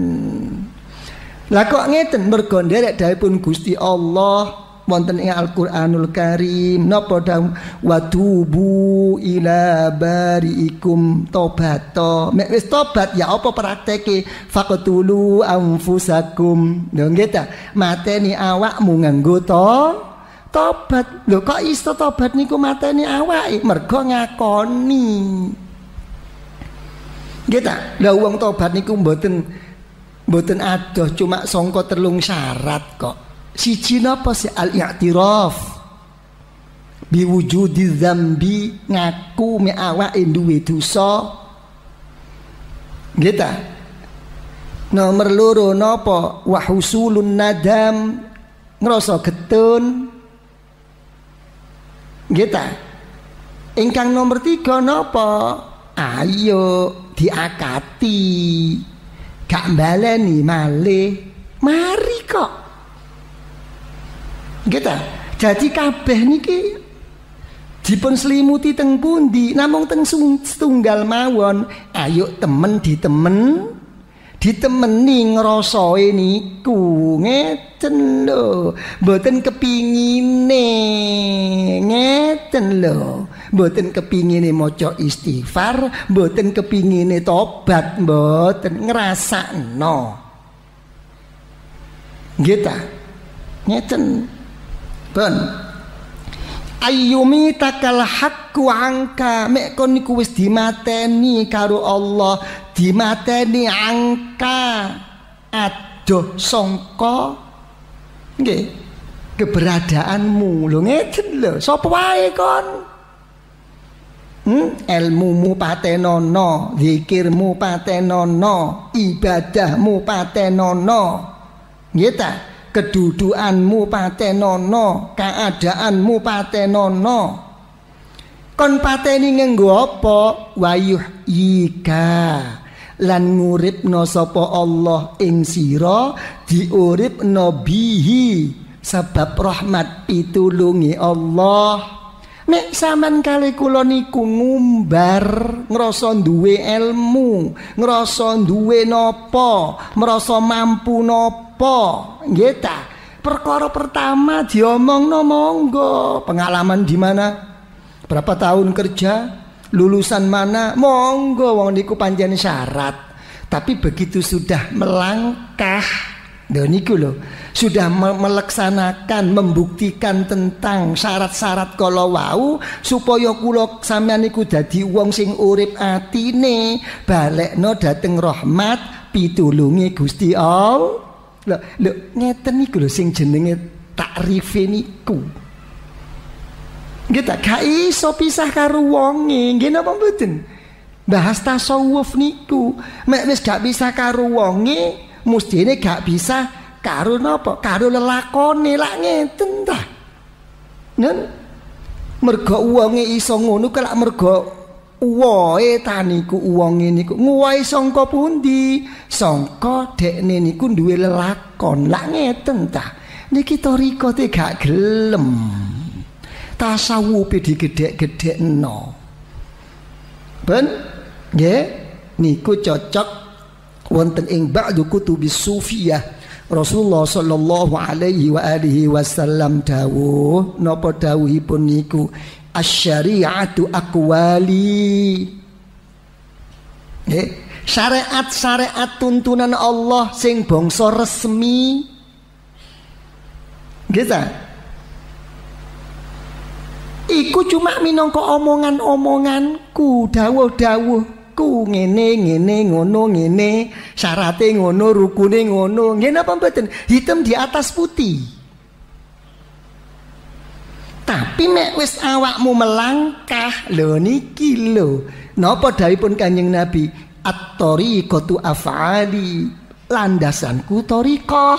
Lah kok ngeten mergo nderek dawuhipun Gusti Allah wonten ing Al-Qur'anul Karim napa dawuh watubu ila bariikum tobato. Mek wis tobat ya apa prakteke faqtulu anfusakum. Lho nggih ta mateni awakmu nganggo to tobat. Lho kok iso tobat niku mateni awake mergo ngakoni. Nggih ta lha wong tobat niku mboten mboten adoh cuma sangka telung syarat kok. Siji napa sih al-i'tiraf biwujudi dzambi ngaku me awake duwe dosa. Nggih ta? Nomor loro napa wa husulun nadam ngrasa getun. Nggih ta? Ingkang nomor tiga napa? Ayo diakati. Gak baleni malih. Mari kok. Gitu. Jadi kabeh niki dipun selimuti teng pundi namung teng setunggal mawon. Ayo temen ditemen ditemeni ngrasae niku ngeten lho. Mboten kepingine ngeten lho. Mboten kepingine maca istighfar, mboten kepingine tobat, mboten ngrasakno. Nggih ta? Ngeten. Ben ayyumi takal haqqu angka mek kon niku wis dimateni karo Allah, dimateni angka adoh sangka nggih keberadaanmu. Lho ngeten lho, sapa wae kon hmm? Ilmumu patenono, zikirmu patenono, ibadahmu patenono. Nggih ta? Kedudukanmu patenono, keadaanmu patenono. Kon pateni nganggo apa? Wayuh yika lan nguripno sapa Allah ing sira diuripno bihi sebab rahmat pitulungi Allah. Nek sampean kali kula niku ngumbar ngrasa duwe ilmu, ngrasa duwe napa, ngrasa mampu napa, nggih ta? Perkara pertama diomongno monggo, pengalaman di mana? Berapa tahun kerja? Lulusan mana? Monggo wong niku pancen syarat. Tapi begitu sudah melangkah Lho niku lho, sudah melaksanakan, membuktikan tentang syarat-syarat kala wau supaya kula sampeyan niku dadi wong sing urip atine, balekno dhateng rahmat pitulunge Gusti Allah. Lho, lho ngeten niku lho sing jenenge takrife niku. Nggih tak gak iso pisah karo wonge, nggih napa mboten? Bahas tasawuf niku, mek wis gak bisa karo wonge, mestine gak bisa karo napa? Karo lelakone lak ngeten ta. Nen mergo wonge iso ngono kelak mergo uwoe ta niku wonge niku. Nguwohe sangka pundi? Sangka dekne niku duwe lelakon lak ngeten ta. Niki torikote gak gelem. Tasawufe digedhek-gedhekno. Ben nggih niku cocok wonten ing ba'du kutubis sufiyah. Rasulullah sallallahu alaihi wa alihi wasallam dawuh napa dawuhipun niku asy-syari'atu aqwali. Nggih, syariat-syariat tuntunan Allah sing bangsa resmi. Nggih ta? Iku cuma minangka omongan-omonganku, dawuh-dawuhku, ngene ngene ngono ngene, syarate ngono, rukune ngono. Nggih napa mboten? Hitam di atas putih. Tapi nek wis awakmu melangkah, lho niki lho. Napa dawuhipun Kanjeng Nabi? At-thariqatu af'ali. Landasanku thariqah.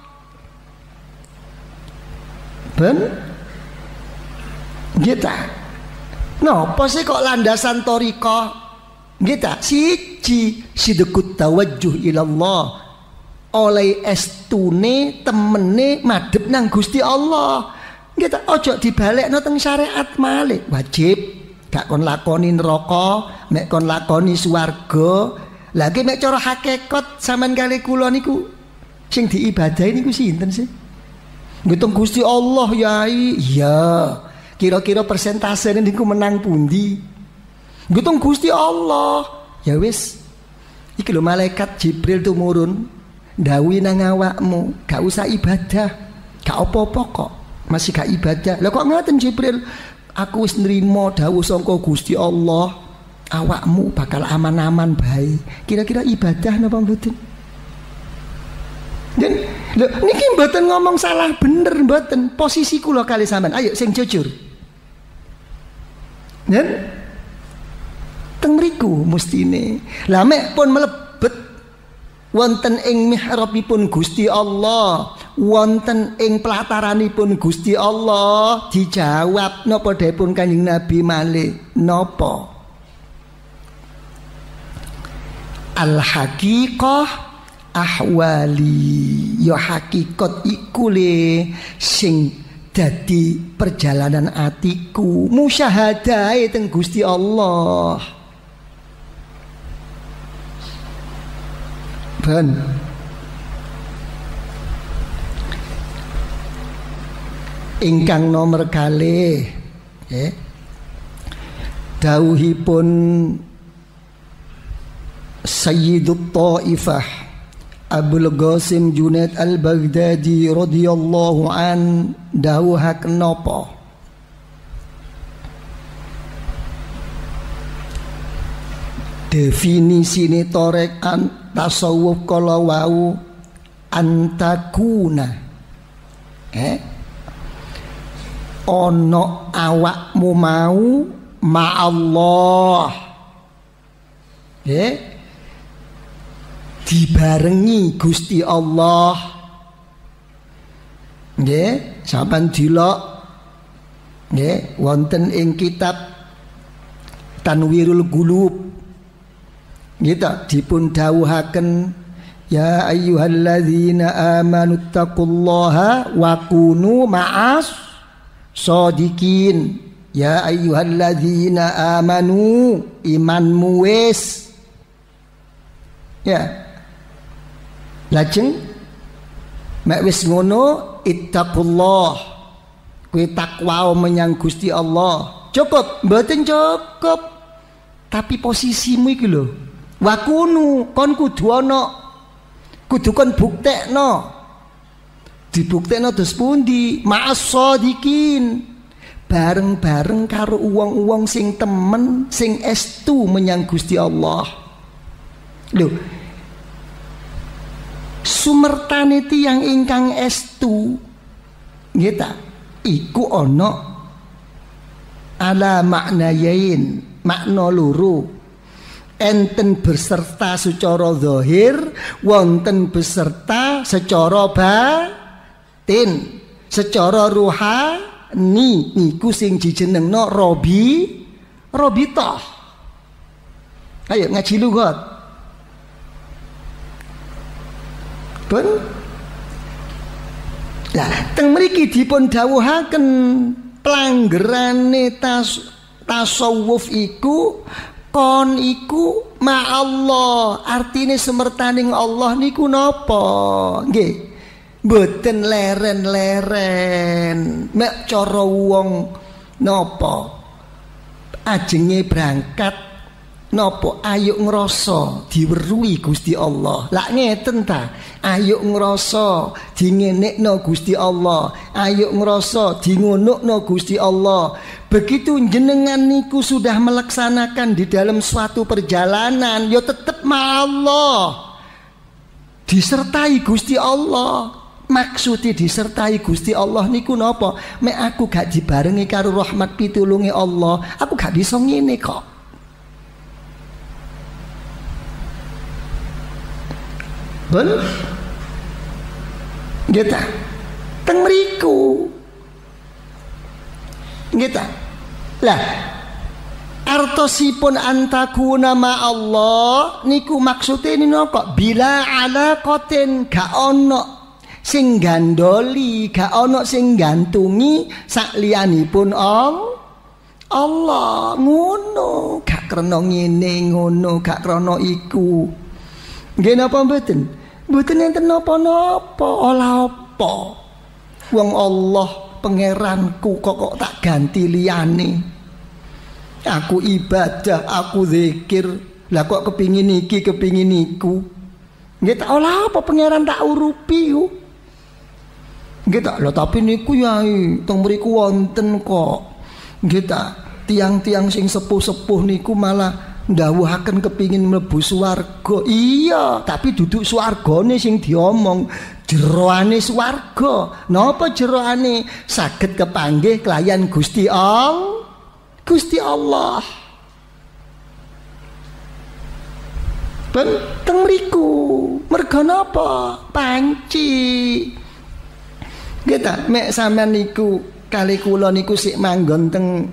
Ben Gitu. Napa sih kok landasan thariqah? Gitu. Siji sidqut tawajjuh ilallah. Oleh estune temene madhep nang Gusti Allah. Gitu. Ojo dibalekno teng syariat malih. Wajib gak kon lakoni neraka, mek kon lakoni swarga. Lagi mek cara hakikat sampean kali kula niku sing diibadahi niku sinten sih? Ngitung Gusti Allah yai. Iya. Kira-kira persentase niku menang pundi? Ngitung Gusti Allah. Ya wis. Iki lho malaikat Jibril tumurun ndawuhi nang awakmu, gak usah ibadah. Gak apa-apa kok. Masih gak ibadah. Lah kok ngaten Jibril? Aku wis nrimo dawuh saka Gusti Allah, awakmu bakal aman-aman bae. Kira-kira ibadah napa mboten? Dan lho niki mboten ngomong salah bener mboten. Posisi kula kali sampean. Ayo sing jujur. Dan teng mriku mestine. Lah mek pun mlebet wonten ing mihrabipun Gusti Allah, wonten ing pelataranipun Gusti Allah, dijawab napa dawuhipun Kanjeng Nabi malih napa? Al haqiqah ahwali. Ya hakikat iku le sing dadi perjalanan atiku, musyahadahe teng Gusti Allah. Ben ingkang nomor kalih nggih dawuhipun Sayyidut Thaifah Abul Qasim Junaid Al-Baghdadi radhiyallahu an dawuhak napa? Definisine tarekat tasawuf kala wau antakuna eh ono awakmu mau ma'allah eh dibarengi Gusti Allah. Nggih, sampean dilok nggih wonten ing kitab Tanwirul Qulub. Nggih ta dipun dawuhaken ya ayyuhalladzina amanu taqullaha wa kunu ma'as shodiqin. Ya ayyuhalladzina amanu imanmu wis ya lajeng mek wis ngono ittaqullah kuwi takwa menyang Gusti Allah. Cukup mboten cukup, tapi posisimu iki lho wakunu kon kudu ana, kudu kon buktekno Dibuktekno dos pundi? Ma'as shadiqin. Bareng-bareng karo uwong-uwong sing temen, sing estu menyang Gusti Allah. Lho, sumertane tiyang ingkang estu nggih ta, iku ana ala maknayain, makna loro. Enten beserta secara zahir, wonten beserta secara batin. Secara ruhani niku sing dijenengno robi robitoh. Ayo ngaji lugat. Pun lah teng mriki dipun dawuhaken pelanggerane tas tasawuf iku kon iku ma Allah, artine semertaning Allah niku napa? Nggih, mboten leren-leren. Mek cara wong napa? Ajenge berangkat napa ayo ngrasa diweruhi Gusti Allah. Lak ngeten ta, ayo ngrasa dingenekno Gusti Allah, ayo ngrasa dingonokno Gusti Allah. Begitu jenengan niku sudah melaksanakan di dalam suatu perjalanan, ya tetep ma Allah, disertai Gusti Allah. Maksudnya disertai Gusti Allah niku napa? Mek aku gak dibarengi karo rahmat pitulunge Allah, aku gak bisa ngene kok. Ben Gita teng mriku Gita lah artosipun antakuna ma Allah niku maksudnya ini napa? Bila alaqatin, gak ono sing gandoli, gak ono sing gantungi sakliyanipun Allah. Allah ngono, gak krana ngene ngono, gak krana iku. Nggih napa mboten? Mboten enten napa-napa, ola apa. Wong Allah pangeranku kok kok tak ganti liyane. Aku ibadah, aku zikir, lah kok kepingin iki, kepingin iku. Nggih tak ola apa pangeran tak urupi yo. Nggih tak lho tapi niku yai teng mriku wonten kok. Nggih tak tiang-tiang sing sepuh-sepuh niku malah ndawuhaken kepingin mlebu swarga. Iya, tapi duduk swargane sing diomong, jeroane swarga. Napa jeroane? Saged kepanggih kelayan Gusti Allah. Gusti Allah. Ben teng mriku, merga napa? Panci. Nggih ta, mek sampean niku kali kula niku sik manggon teng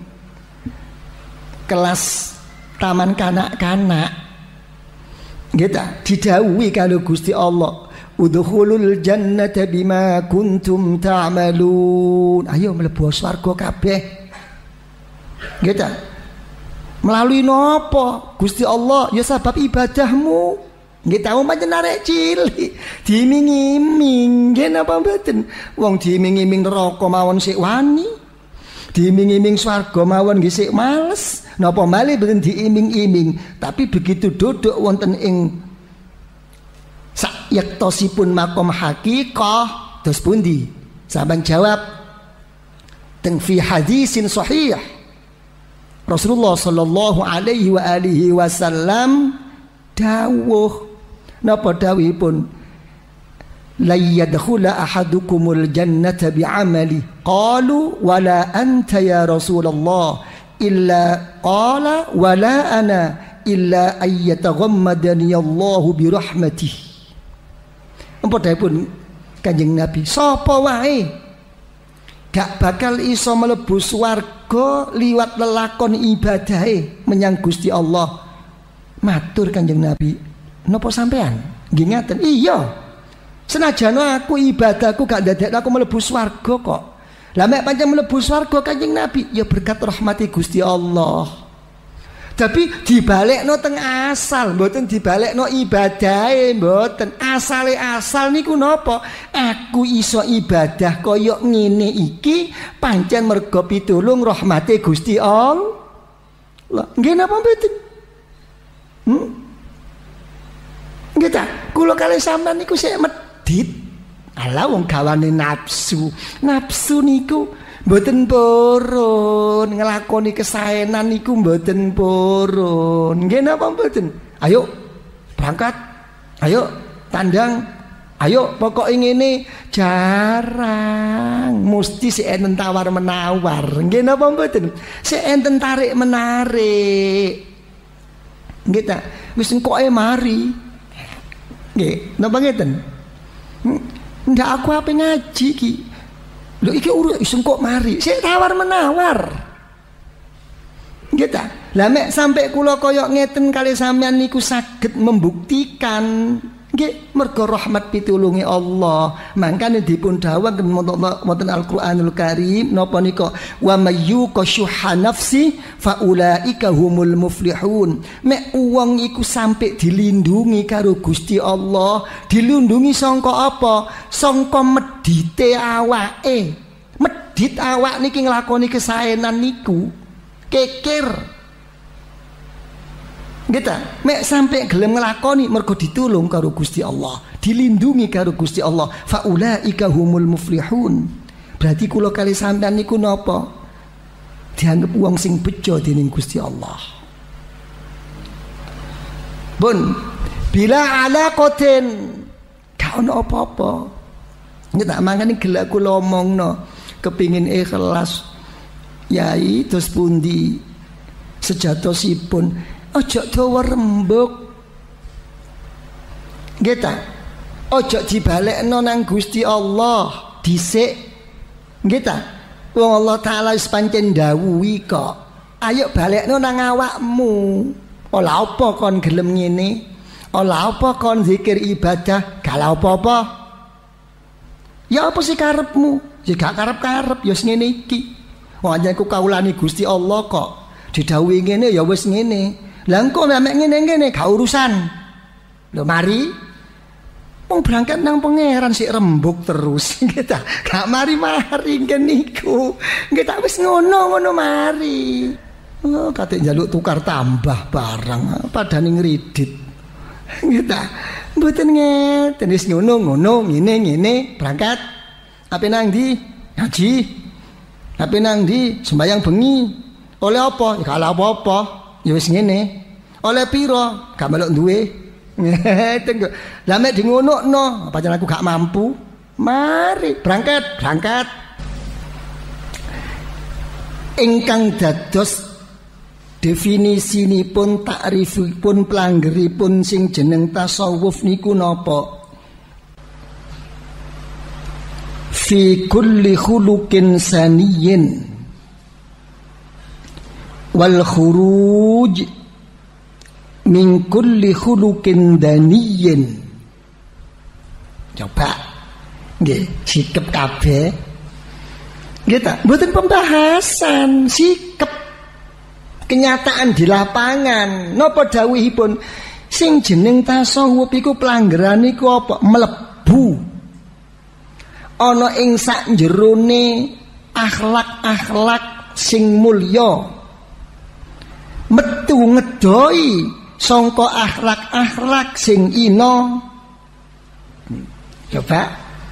kelas taman kanak-kanak. Nggih ta, didhawuhi karo Gusti Allah, udkhulul jannata bima kuntum ta'malun. Ayo mlebu swarga kabeh. Nggih ta? Melalui napa? Gusti Allah ya sebab ibadahmu. Nggih ta, pancen arek cilik diiming-iming. Nggih napa mboten? Wong diiming-iming neraka mawon sik wani. Diiming-iming swarga mawon nggih sik males. Napa malih mboten diiming-iming, tapi begitu duduk wonten ing sak yaktosipun makom hakikah terus pundi? Sampeyan jawab teng fi hadisin sahih. Rasulullah sallallahu alaihi wa alihi wasallam dawuh napa dawuhipun? La yadkhula ahadukumul jannata bi'amali. Qalu wala anta ya Rasulullah illa qala wala ana illa ayyataghammadani Allah bi rahmatih. Apa dawuhipun Kanjeng Nabi? Sapa wae gak bakal iso mlebu swarga liwat lelakon ibadahe menyang Gusti Allah. Matur Kanjeng Nabi, napa sampean? Nggih ngaten. Iya. Senajan aku ibadahku gak ndadekno aku mlebu swarga kok. Lah mek pancen mlebu swarga Kanjeng Nabi ya berkat rahmati Gusti Allah. Tapi dibalekno teng asal, mboten dibalekno ibadahe, mboten. Asale asal niku napa? Aku iso ibadah kaya ngene iki pancen merga pitulung rahmate Gusti Allah. Lah nggih napa mboten? Hmm? Nggih ta, kula kalih sampean niku sik medhit. Ala wong gawane nafsu. Nafsu niku mboten purun, nglakoni kesaenan niku mboten purun. Nggih napa mboten? Ayo berangkat. Ayo tandang. Ayo pokoke ngene jarang. Mesti si enten tawar menawar. Nggih napa mboten? Si enten tarik menarik. Nggih ta? Wis engkoke mari. Nggih, napa ngeten? Ndak aku ape ngaji iki. Lho iki urut iso kok mari, sik tawar menawar. Nggih ta? Lah mek sampai kula kaya ngeten kali sampean niku saged membuktikan nggih merga rahmat pitulungi Allah. Mangkane dipun dawuhaken wonten Al-Qur'anul Karim napa nika wa mayyuqa syuha nafsi faulaika humul muflihun. Mek wong iku sampai dilindungi karo Gusti Allah, dilindungi sangka apa? Sangka medite awake. Medit awak niki nglakoni kesaenan niku kekir. Gitu, mek sampai gelem ngelakoni mergo ditulung karo Gusti Allah, dilindungi karo Gusti Allah. Faulaika humul muflihun. Berarti kula kali sampean niku napa? Dianggep wong sing bejo dening Gusti Allah. Bun, bila alaqatin gak ono apa-apa. Nggih tak mangkane gelek kula omongno, kepingin ikhlas. Yai terus pundi sejatosipun ojo dawa rembug. Nggih ta? Ojo dibalekno nang Gusti Allah dhisik. Nggih ta? Wong Allah taala wis pancen dawuhi kok. Ayo balekno nang awakmu. Ola apa kon gelem ngene? Ola apa kon zikir ibadah? Gak apa-apa. Ya apa sih karepmu? Ya gak karep-karep ya wis ngene iki. Wong anjenku kawulane Gusti Allah kok. Didhawuhi ngene ya wis ngene. Lah engko nek ngene-ngene gak urusan. Lho mari wong berangkat nang pangeran sik rembug terus. Nggih ta? Gak mari-mari ngene niku. Nggih ta wis ngono-ngono mari. Oh, kate njaluk tukar tambah barang padane ngridit. Nggih ta? Mboten ngeten wis ngono-ngono ngene-ngene berangkat. Ape nang ndi? Ngaji. Ape nang ndi? Sembayang bengi. Oleh apa? Ya gak apa-apa. Ya wis ngene. Oleh piro? Gak melok duwe. Ngeten kok. Lah mek di ngonokno, pancen aku gak mampu. Mari berangkat, berangkat. Ingkang dados definisinipun, takrifipun, pelanggeripun sing jeneng tasawuf niku napa? Fi kulli khuluqin saniyyin wal khuruj min kulli khuluqin daniyyin. Coba nggih sikep kabeh. Nggih ta? Mboten pembahasan, sikep kenyataan di lapangan. Napa dawuhipun sing jeneng tasawuf iku pelanggaran iku apa? Mlebu ana ing sak jerone akhlak-akhlak sing mulya. Metu ngedoi sangka akhlak-akhlak sing ina. Coba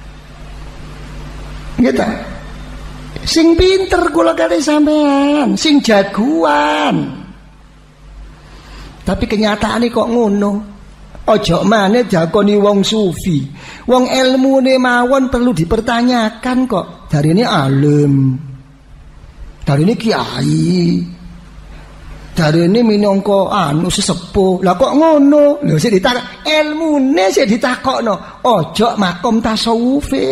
nggih ta? Sing pinter kula kali sampean, sing jagoan. Tapi kenyataane kok ngono. Ojo maneh dakoni wong sufi. Wong ilmune mawon perlu dipertanyakan kok. Darine alim. Darine kiai. Darine minangka anu sesepuh. Lah kok ngono? Lho sik ditakok ilmune sik ditakokno. Ojo makom tasawufe.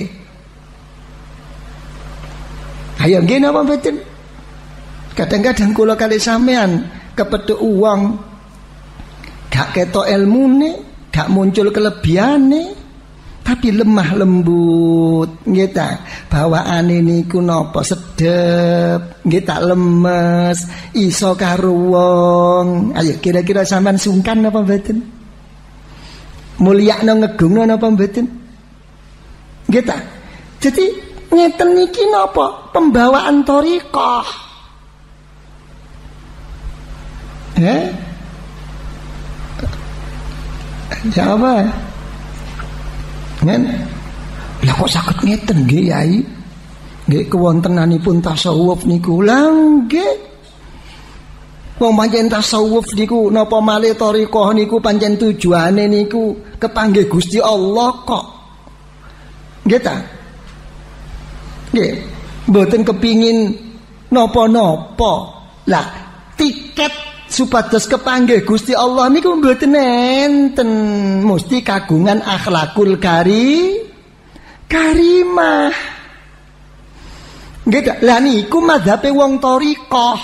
Ayo nggih napa mboten? Kadang-kadang kula kali sampean kepethuk uang gak ketok ilmune, gak muncul kelebihane, tapi lemah lembut, nggih ta? Bawaane niku napa sedep, nggih tak lemes, iso karo wong. Ayo kira-kira sampean sungkan napa mboten? Mulyakno ngegungno napa mboten? Nggih ta? Jadi ngeten niki napa? Pembawaan thariqah. Eh? Siapa? Kan? Lah kok saged ngeten nggih Yai? Nggih kewontenanipun tasawuf niku lha nggih. Wong pancen tasawuf niku napa malih thariqah niku pancen tujuane niku kepanggih Gusti Allah kok. Nggih ta? Nggih, mboten kepingin napa-napa. Lah tiket supados kepanggih Gusti Allah niku mboten enten, mesti kagungan akhlakul kari karimah. Nggih ta? Lah niku madhabe wong thariqah.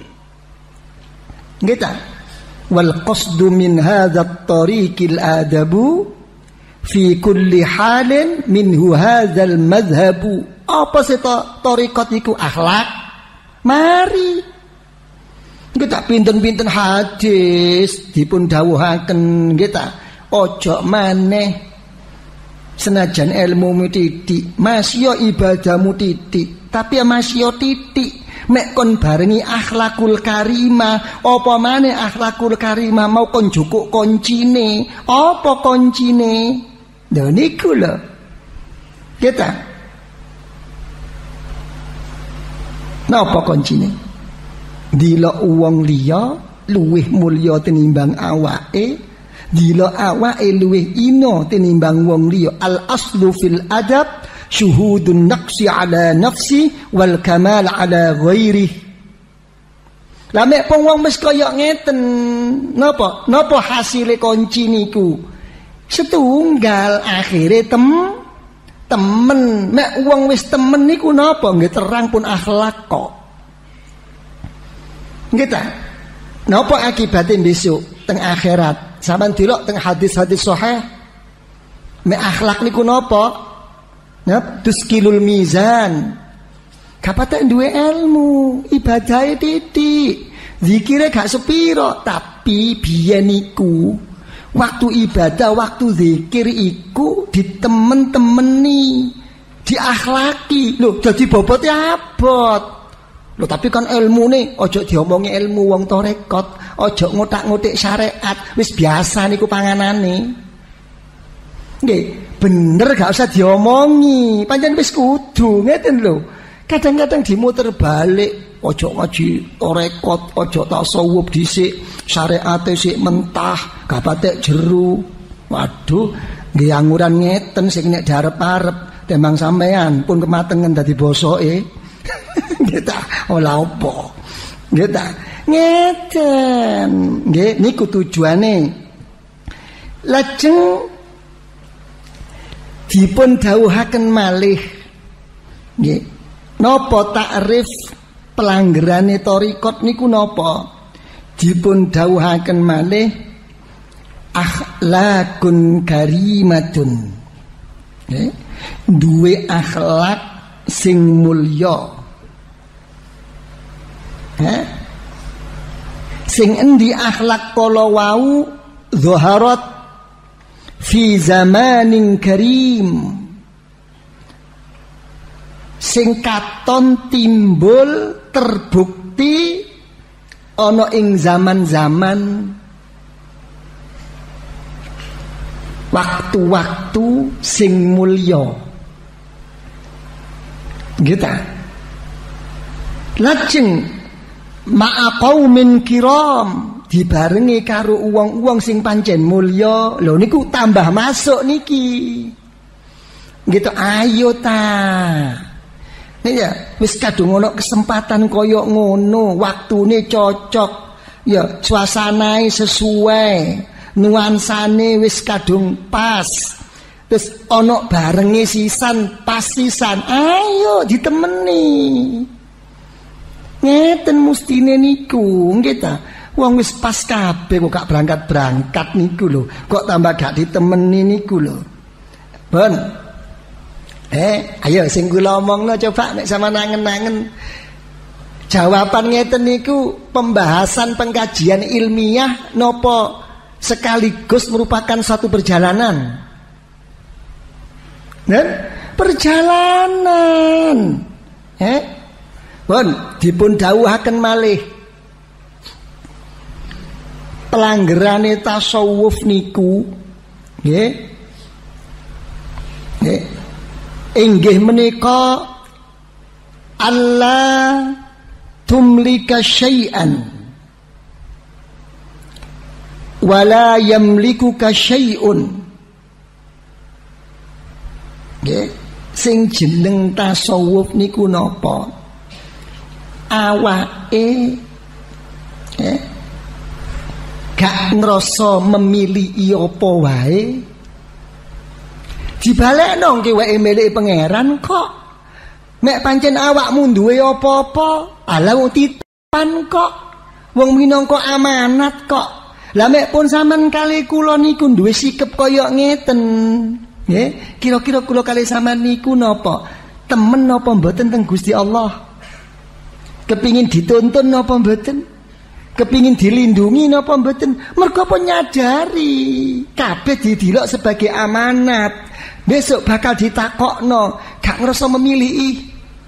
Nggih ta? Wal qasdu min hadzal tariqil adabu fi kulli halin minhu hadzal madhhabu. Apa sih thariqat iku? Akhlak. Mari kita pinten-pinten hadis dipun dawuhaken nggih ta, ojo maneh senajan ilmumu titik, masya ibadahmu titik, tapi masya titik mek kon barengi akhlakul karimah. Apa maneh akhlakul karimah mau kon jukuk koncine. Apa koncine? Lha niku lho. Kita napa koncine? Dila wong liya luwih mulya tinimbang awake, dila awake luwih ina tinimbang wong liya. Al aslu fil adab syuhudun naqsi ala nafsi wal kamal ala ghairi. Lah mek wong wis kaya ngeten, napa? Napa hasile kunci niku? Setunggal akhire tem temen. Mek wong wis temen niku napa? Nggih terang pun akhlak kok. Nggih ta? Napa akibate besok teng akhirat? Sampeyan delok teng hadis-hadis sahih. Mek akhlak niku napa? Napa? Tuskilul mizan. Kapatek duwe ilmu, ibadahe titik. Zikire gak sepiro, tapi biyen niku waktu ibadah, waktu zikir iku ditemen-temeni, diakhlaki. Lho, dadi bobote abot. Loh tapi kan ilmu nih, ojo diomongi ilmu wong tarekat, ojo ngotak-ngotik syariat, wis biasa niku panganane. Nggih, bener gak usah diomongi, pancen wis kudu ngeten lho. Kadang-kadang dimuter balik, ojo ngaji tarekat, ojo tasawuf dhisik, syariate sik mentah, gak patek jeru. Waduh, nggih anguran ngeten sing nek darep-arep temang sampean pun kematengen dadi bosoke. Kita olah apa? Kita ngeten. Nggih niku tujuane. Lajeng dipun dawuhaken malih. Nggih. Napa takrif pelanggarane thariqat niku napa? Dipun dawuhaken malih akhlakun karimatun. Nggih. Duwe akhlak sing mulya. Eh? Sing endi akhlak kala wau zaharat fi zamanin karim, sing katon timbul terbukti ana ing zaman-zaman waktu-waktu sing mulya. Gitu. Lajeng ma'a qaumin kiram, dibarengi karo uang-uang sing pancen mulya. Lho niku tambah masuk niki. Gitu ayo ta. Nih ya, wis kadung ono kesempatan koyo ngono, waktune cocok. Ya, suasanae sesuai, nuansane wis kadung pas. Terus ono barenge sisan, pas sisan. Ayo ditemeni. Ngeten mustine niku, nggih ta. Wong wis pas kabeh kok gak berangkat-berangkat niku lho. Kok tambah gak ditemeni niku lho. Bon. Eh, ayo sing kula omongno coba nek sama nangen-nangen. Jawaban ngeten niku pembahasan pengkajian ilmiah nopo sekaligus merupakan satu perjalanan. Dan perjalanan. Eh? Bon, dipun dawuhaken malih. Pelanggerane tasawuf niku, nggih. Nggih. inggih menika Allah tumlika syai'an wala yamlikuka syai'un. Nggih, sing jeneng tasawuf niku napa? Awake eh gak ngrasa memiliki apa wae. Dibalekno ki wae milih pangeran kok. Nek pancen awakmu duwe apa-apa, ala wong titipan kok. Wong minangka amanat kok. Lah mek pun sampean kali kula niku duwe sikep kaya ngeten. Nggih, kira-kira kula kali sampean niku napa? Temen napa mboten teng Gusti Allah? Kepingin dituntun napa mboten? Kepingin dilindungi napa mboten? Mergo pun nyadari kabeh didelok sebagai amanat. Besok bakal ditakokno, gak ngerasa memilih.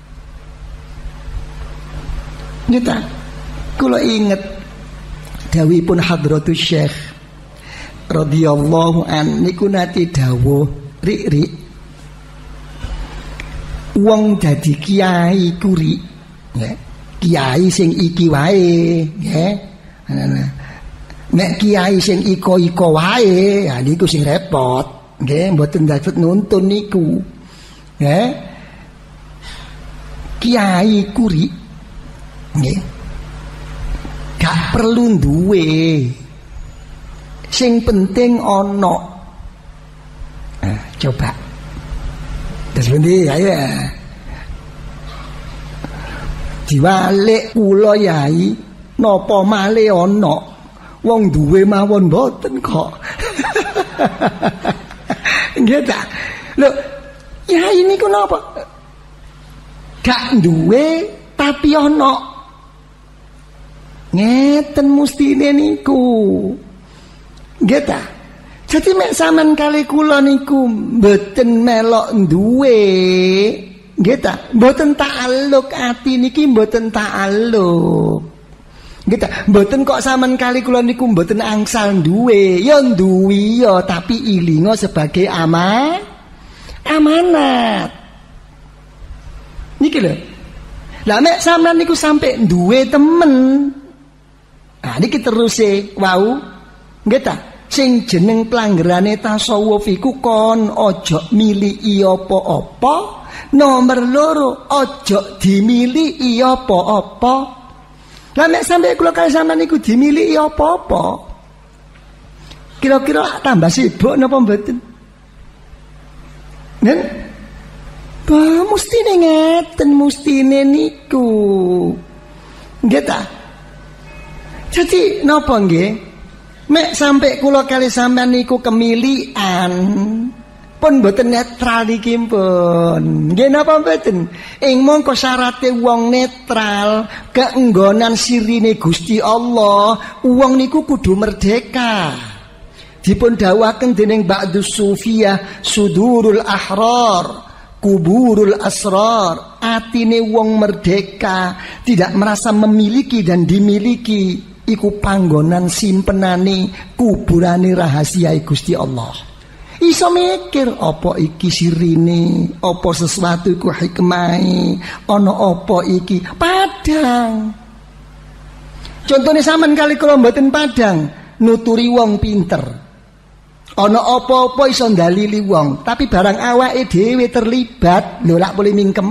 Nyata, kula inget dawuhipun Hadratus Syekh radhiyallahu an niku nate dawuh, rik-rik wong dadi kiai kuri, ya. Kiai sing iki wae, nggih. Nek kiai sing iko-iko wae, ya niku sing repot, nggih, mboten dapat nuntun niku. Nggih. Kiai kuri, nggih. Gak perlu duwe. Sing penting ana. Nah, coba. Terus pundi ayo. Diwalik kula yai napa male ana wong duwe mawon mboten kok. Nggih ta? Lho, yai niku napa? Gak duwe tapi ana. Ngeten mustine niku. Nggih ta? Jadi mek sampean kali kula niku mboten melok duwe. Nggih ta, mboten ta'alluq ati niki mboten ta'alluq. Nggih ta, mboten kok sampean kali kula niku mboten angsal duwe, ya duwi ya tapi ilinga sebagai ama amanat. Niki lho. Lah mek sampean niku sampe duwe temen. Ah niki teruse wau. Nggih ta, sing jeneng pelanggarane tasawuf iku kon aja miliki apa-apa. Nomor loro ojo dimiliki apa-apa. Lah nek sampe kula kali sampean niku dimiliki apa-apa, kira-kira tambah sibuk napa mboten? Nen? Bah mestine ngeten, mestine niku. Nggih ta? Jadi napa nggih? Mek sampe kula kali sampean niku kemilikan pun mboten netral iki pun. Nggih napa mboten? Ing mongko syarate wong netral, keenggonan sirine Gusti Allah, wong niku kudu merdeka. Dipun dawuhaken dening ba'dus sufiyah sudurul ahrar, kuburul asrar. Atine wong merdeka, tidak merasa memiliki dan dimiliki, iku panggonan simpenane kuburane rahasia Gusti Allah. Iso mikir apa iki sirine, apa sesuatu iku hikmahe, ana apa iki padang. Contone sampean kali kula mboten padang, nuturi wong pinter. Ana apa-apa iso ndalili wong, tapi barang awake dhewe terlibat, lho lak boleh mingkem.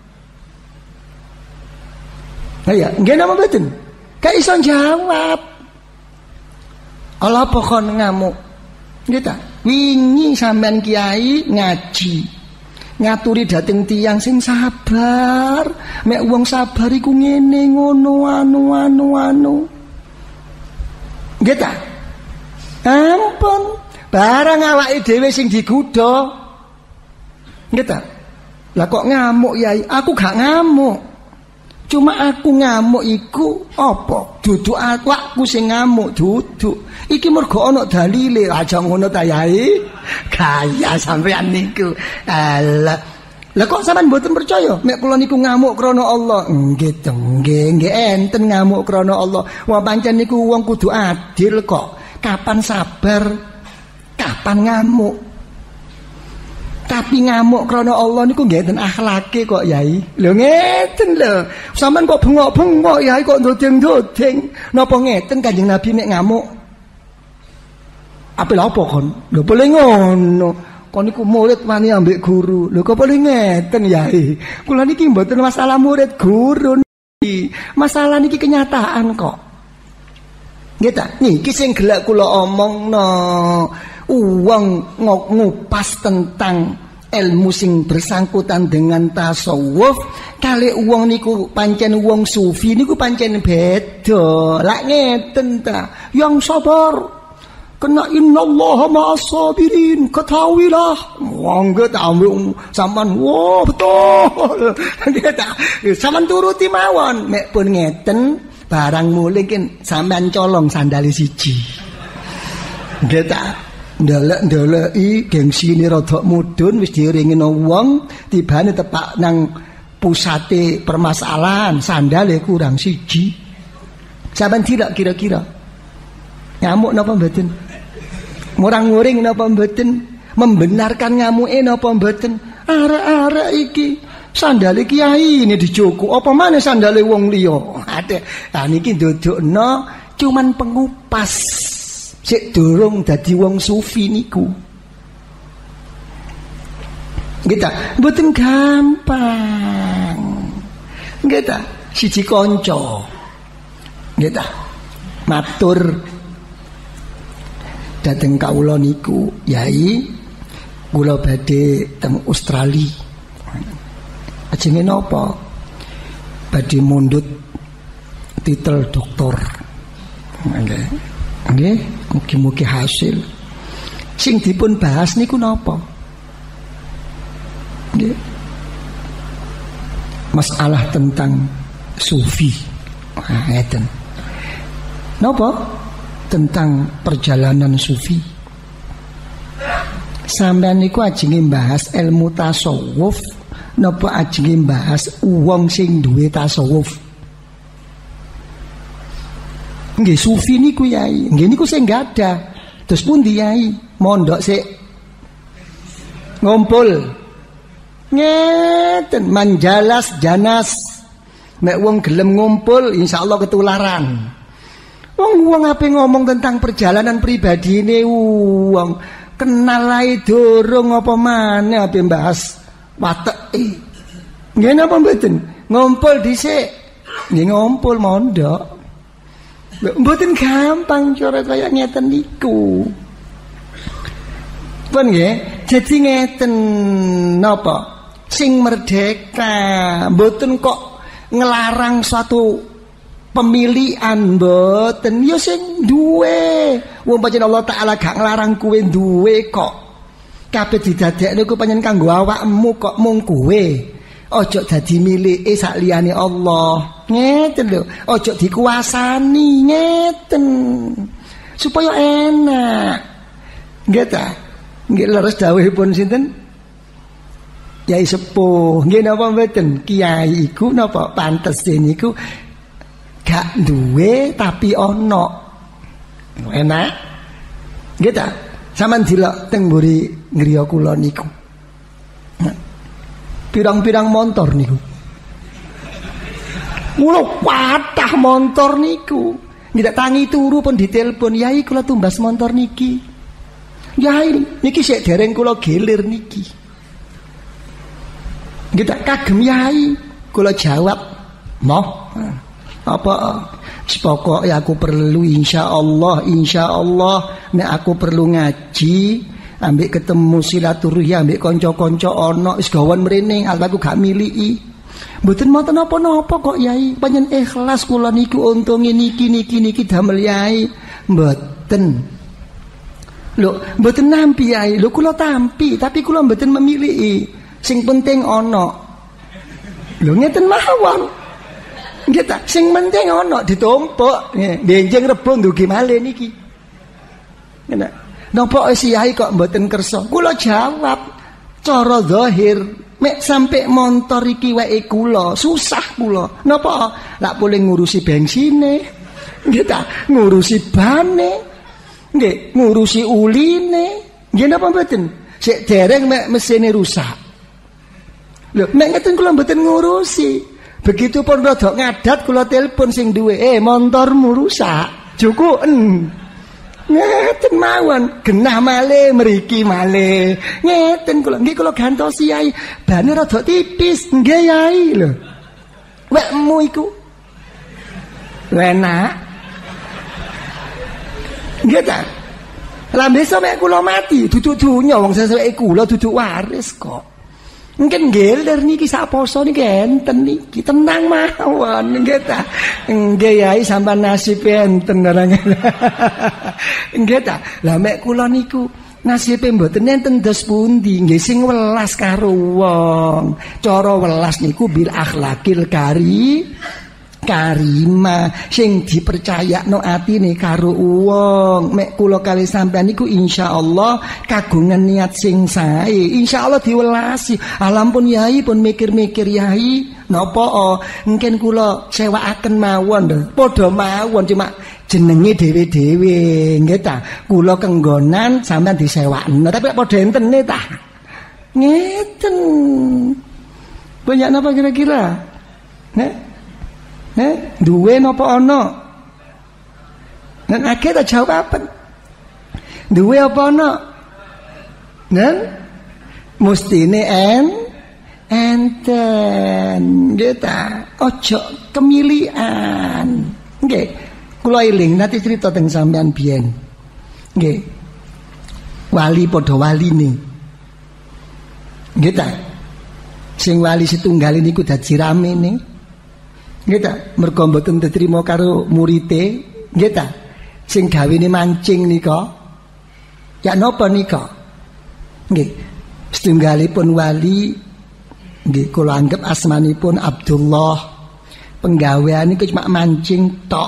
Ayo, nggih napa mboten? Gak iso jawab. Ala apa kon ngamuk? Nggih ta? Wingi sampean kiai ngaji ngaturi dateng tiyang sing sabar. Mek wong sabar iku ngene ngono anu anu anu. Nggih ta? Ampun, barang awake dhewe sing digodha. Nggih ta? Lah kok ngamuk yai? Aku gak ngamuk. Cuma aku ngamuk iku apa? Duduk aku aku sing ngamuk duduk. Iki mergo ana dalile, aja ngono ta yai. Gaya sampean niku. Alah. Lah kok sampean mboten percaya nek kula niku ngamuk krana Allah? Nggih to, nggih, nggih enten ngamuk krana Allah. Wah pancen niku wong kudu adil kok. Kapan sabar, kapan ngamuk. Tapi ngamuk krana Allah niku ngeten akhlake kok Yai. Lho ngeten lho. Sampeyan kok bengok-bengok Yai kok ndodeng-ndodeng. Napa ngeten Kanjeng Nabi nek ngamuk? Apa lha apa kon? Lho boleh ngono. Kon niku murid wani ambek guru. Lho kok boleh ngeten Yai. Kula niki mboten masalah murid guru niki. Masalah niki kenyataan kok. Nggih ta? Niki sing gelek kula omongno. Uang ngupas tentang ilmu sing bersangkutan dengan tasawuf kali uang niku pancen uang sufi niku pancen beda. Lak ngeten ta, yang sabar kena innallaha ma'as sabirin, ketahuilah monggo ta sampean wah betul kita sampean turuti mawon mek pun ngeten barang mulih kin sampean colong sandale siji kita ndelek-ndeleki gengsine rada mudhun wis diringino wong tibane tepak nang pusate permasalahan sandale kurang siji. Sampeyan tidak kira-kira ngamuk napa mboten? Murang-muring napa mboten? Membenarkan ngamuke napa mboten? Arek-arek iki sandale kiai ini dijogo apa maneh sandale wong liya. Ade, ah niki ndodokno cuman pengupas. Sik durung dadi wong sufi niku. Kita mboten gampang. Nggih ta, siji kanca. Nggih ta. Matur dhateng kawula niku, Yai, kula badhe teng Australia. Ajenge napa? Badhe mundhut titel doktor. Nggih. Nggih, mugi-mugi hasil. Sing dipun bahas niku napa? Nggih. Masalah tentang sufi. Nah, ngeten. Napa? Tentang perjalanan sufi. Sampeyan niku ajenge bahas ilmu tasawuf, napa ajenge bahas wong sing duwe tasawuf? Nggih sufi niku Yai, nggih niku sing gadah. Terus pundi Yai? Mondok sik ngumpul. Ngeten manjalas janas. Nek wong gelem ngumpul insyaallah ketularan. Wong-wong ape ngomong tentang perjalanan pribadine wong, kenal ae durung apa maneh ape bahas wateke. Nggih napa mboten? Ngumpul dhisik. Nggih ngumpul mondok. Mboten gampang cara kaya ngeten niku. Pun nggih, jadi ngeten napa? Sing merdeka, mboten kok ngelarang suatu pemilihan mboten. Ya sing duwe. Wong pancen Allah Taala gak nglarang kowe duwe kok. Kabeh didadekne ku pancen kanggo awakmu kok mung kowe. Ojo dadi milike sak liyane Allah. Ngeten lho, ojo dikuasani ngeten. Supaya enak. Nggih ta? Nggih leres dawuhipun sinten? Yai sepuh. Nggih napa mboten? Kiai iku napa pantes niku gak duwe tapi ana. Enak. Nggih ta? Sampeyan delok teng mburi griya kula niku. Pirang-pirang montor niku. Mula patah montor niku. Ndak tangi turu pun ditelepon, Yai kula tumbas montor niki. Yai niki sik dereng kula gelir niki. Nggih tak kagem Yai, kula jawab, "Moh, apa pokoke aku perlu insyaallah, insyaallah nek aku perlu ngaji, ambek ketemu silaturahmi ambek kanca-kanca ana wis gawon mrene aku gak miliki. Mboten mboten napa-napa kok Yai, panjen ikhlas kula niku untunge niki niki niki damel Yai. Mboten. Lho, mboten nampi Yai. Lho kula tampi, tapi kula mboten memiliki. Sing penting ana. Lho ngeten mawon. Nggih ta, sing penting ana ditumpuk. Benjing rebo ndugi malih niki. Ngene. Napa si Yai kok mboten kersa? Kula jawab, cara zahir mek sampai montor iki wae kula, susah kula. Napa? Lak boleh ngurusi bensine. Nggih ta, ngurusi bane. Nggih, ngurusi uline. Nggih napa mboten? Sik dereng mek mesine rusak. Lho, mek ngeten kula mboten ngurusi. Begitu pun rada ngadat kula telepon sing duwe, "Eh, montormu rusak." Jukuken. Ngeten mawon, genah malih mriki malih. Ngeten kula, nggih kula gantosi Yai. Bane rada tipis, nggih Yai lho. Wekmu iku enak. Nggih ta? Lah besok mek kula mati, dudu dunya wong sesuk kula dudu waris kok. Mungkin geler niki sak poso niki enten niki tenang mawon nggih ta. Nggih Yai sampean nasib enten orang. Nggih ta. Lah mek kula niku nasibe mboten enten dos pundi nggih sing welas karo wong. Cara welas niku bil akhlakil kari karima sing dipercayakno atine karo wong. Mek kula kali sampean niku insyaallah kagungan niat sing sae, insyaallah diwelasi. Alampun Yai pun mikir-mikir Yai napa mungkin kula sewakaken mawon lho. Padha mawon cuma jenenge dhewe-dhewe nggih ta. Kula kenggonan sampean disewakno tapi padha entene ta. Ngeten. Banyak napa kira-kira? Nek Eh, duwe napa ana? Nen akeh ta jawab apa? Duwe apa ana? Nen mustine en enten. Nggih ta? Aja kemilian. Nggih. Kula eling nanti cerita teng sampean biyen. Nggih. Wali padha waline. Nggih ta? Sing wali setunggal niku dadi rame nih. Nggih ta, mergo mboten diterima karo murite, nggih ta. Sing gawene mancing nika. Ya napa nika? Nggih. Setunggalipun wali nggih kula anggap asmanipun Abdullah. Penggaweane iku cuma mancing tok.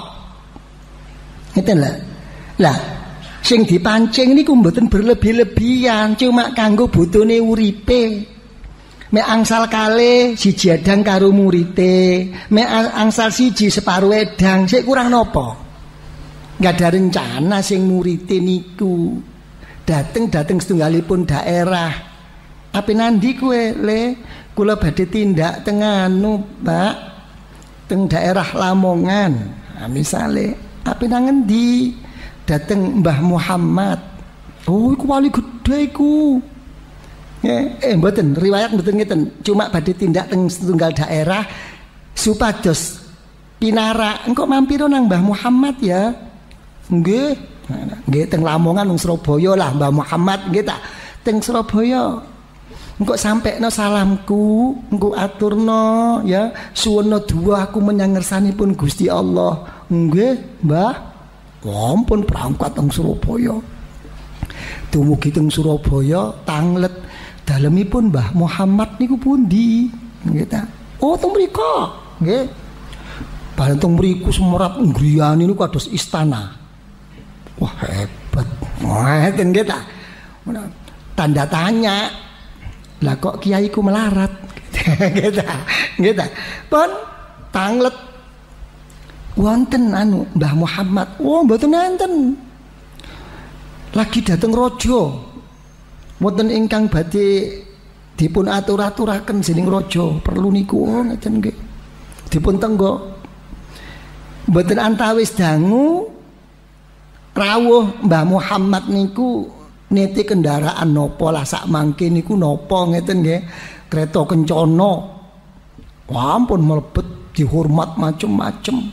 Ngeten lho. Lah, sing dipancing niku mboten berlebih-lebihan, cuma kanggo butuhne uripe. Mek angsal kale siji edang karo murite, mek angsal siji separo edang, sik kurang nopo? Enggak ada rencana sing murite niku. Dateng-dateng setunggalipun daerah. Ape nandi kowe le? Kula badhe tindak teng anu, Pak. Teng daerah Lamongan. Nah, misale ape nang endi? Dateng Mbah Muhammad. Oh, iku wali gedhe iku. Eh, mboten riwayat mboten ngeten, cuma badhe tindak teng setunggal daerah supados pinara. Engko mampir nang Mbah Muhammad ya. Nggih. Nggih teng Lamongan nang Surabaya lah Mbah Muhammad nggih ta. Teng Surabaya. Engko sampekno salamku, engko aturno ya, suwuna dua aku menyang ngersanipun Gusti Allah. Nggih, Mbah. Ampun berangkat teng Surabaya. Dumugi teng Surabaya tanglet dalemipun Mbah Muhammad niku pundi? Nggih ta. Oh, teng mriku. Nggih. Bareng teng mriku semerap ngriyane niku kados istana. Wah, hebat. Wah, ngeten nggih ta. Tanda tanya. Lah kok kiaiku melarat? Nggih ta. Nggih ta. Pun tanglet wonten anu Mbah Muhammad. Oh, mboten enten. Lagi dateng raja. Wonten ingkang badhe dipun atur-aturaken dening raja, perlu niku oh, ngeten nggih. Dipun tenggo. Mboten antawis dangu rawuh Mbah Muhammad niku niti kendaraan napa lah sak mangke niku napa ngeten nggih. Kereta kencana. Wah, ampun mlebet dihormat macem-macem.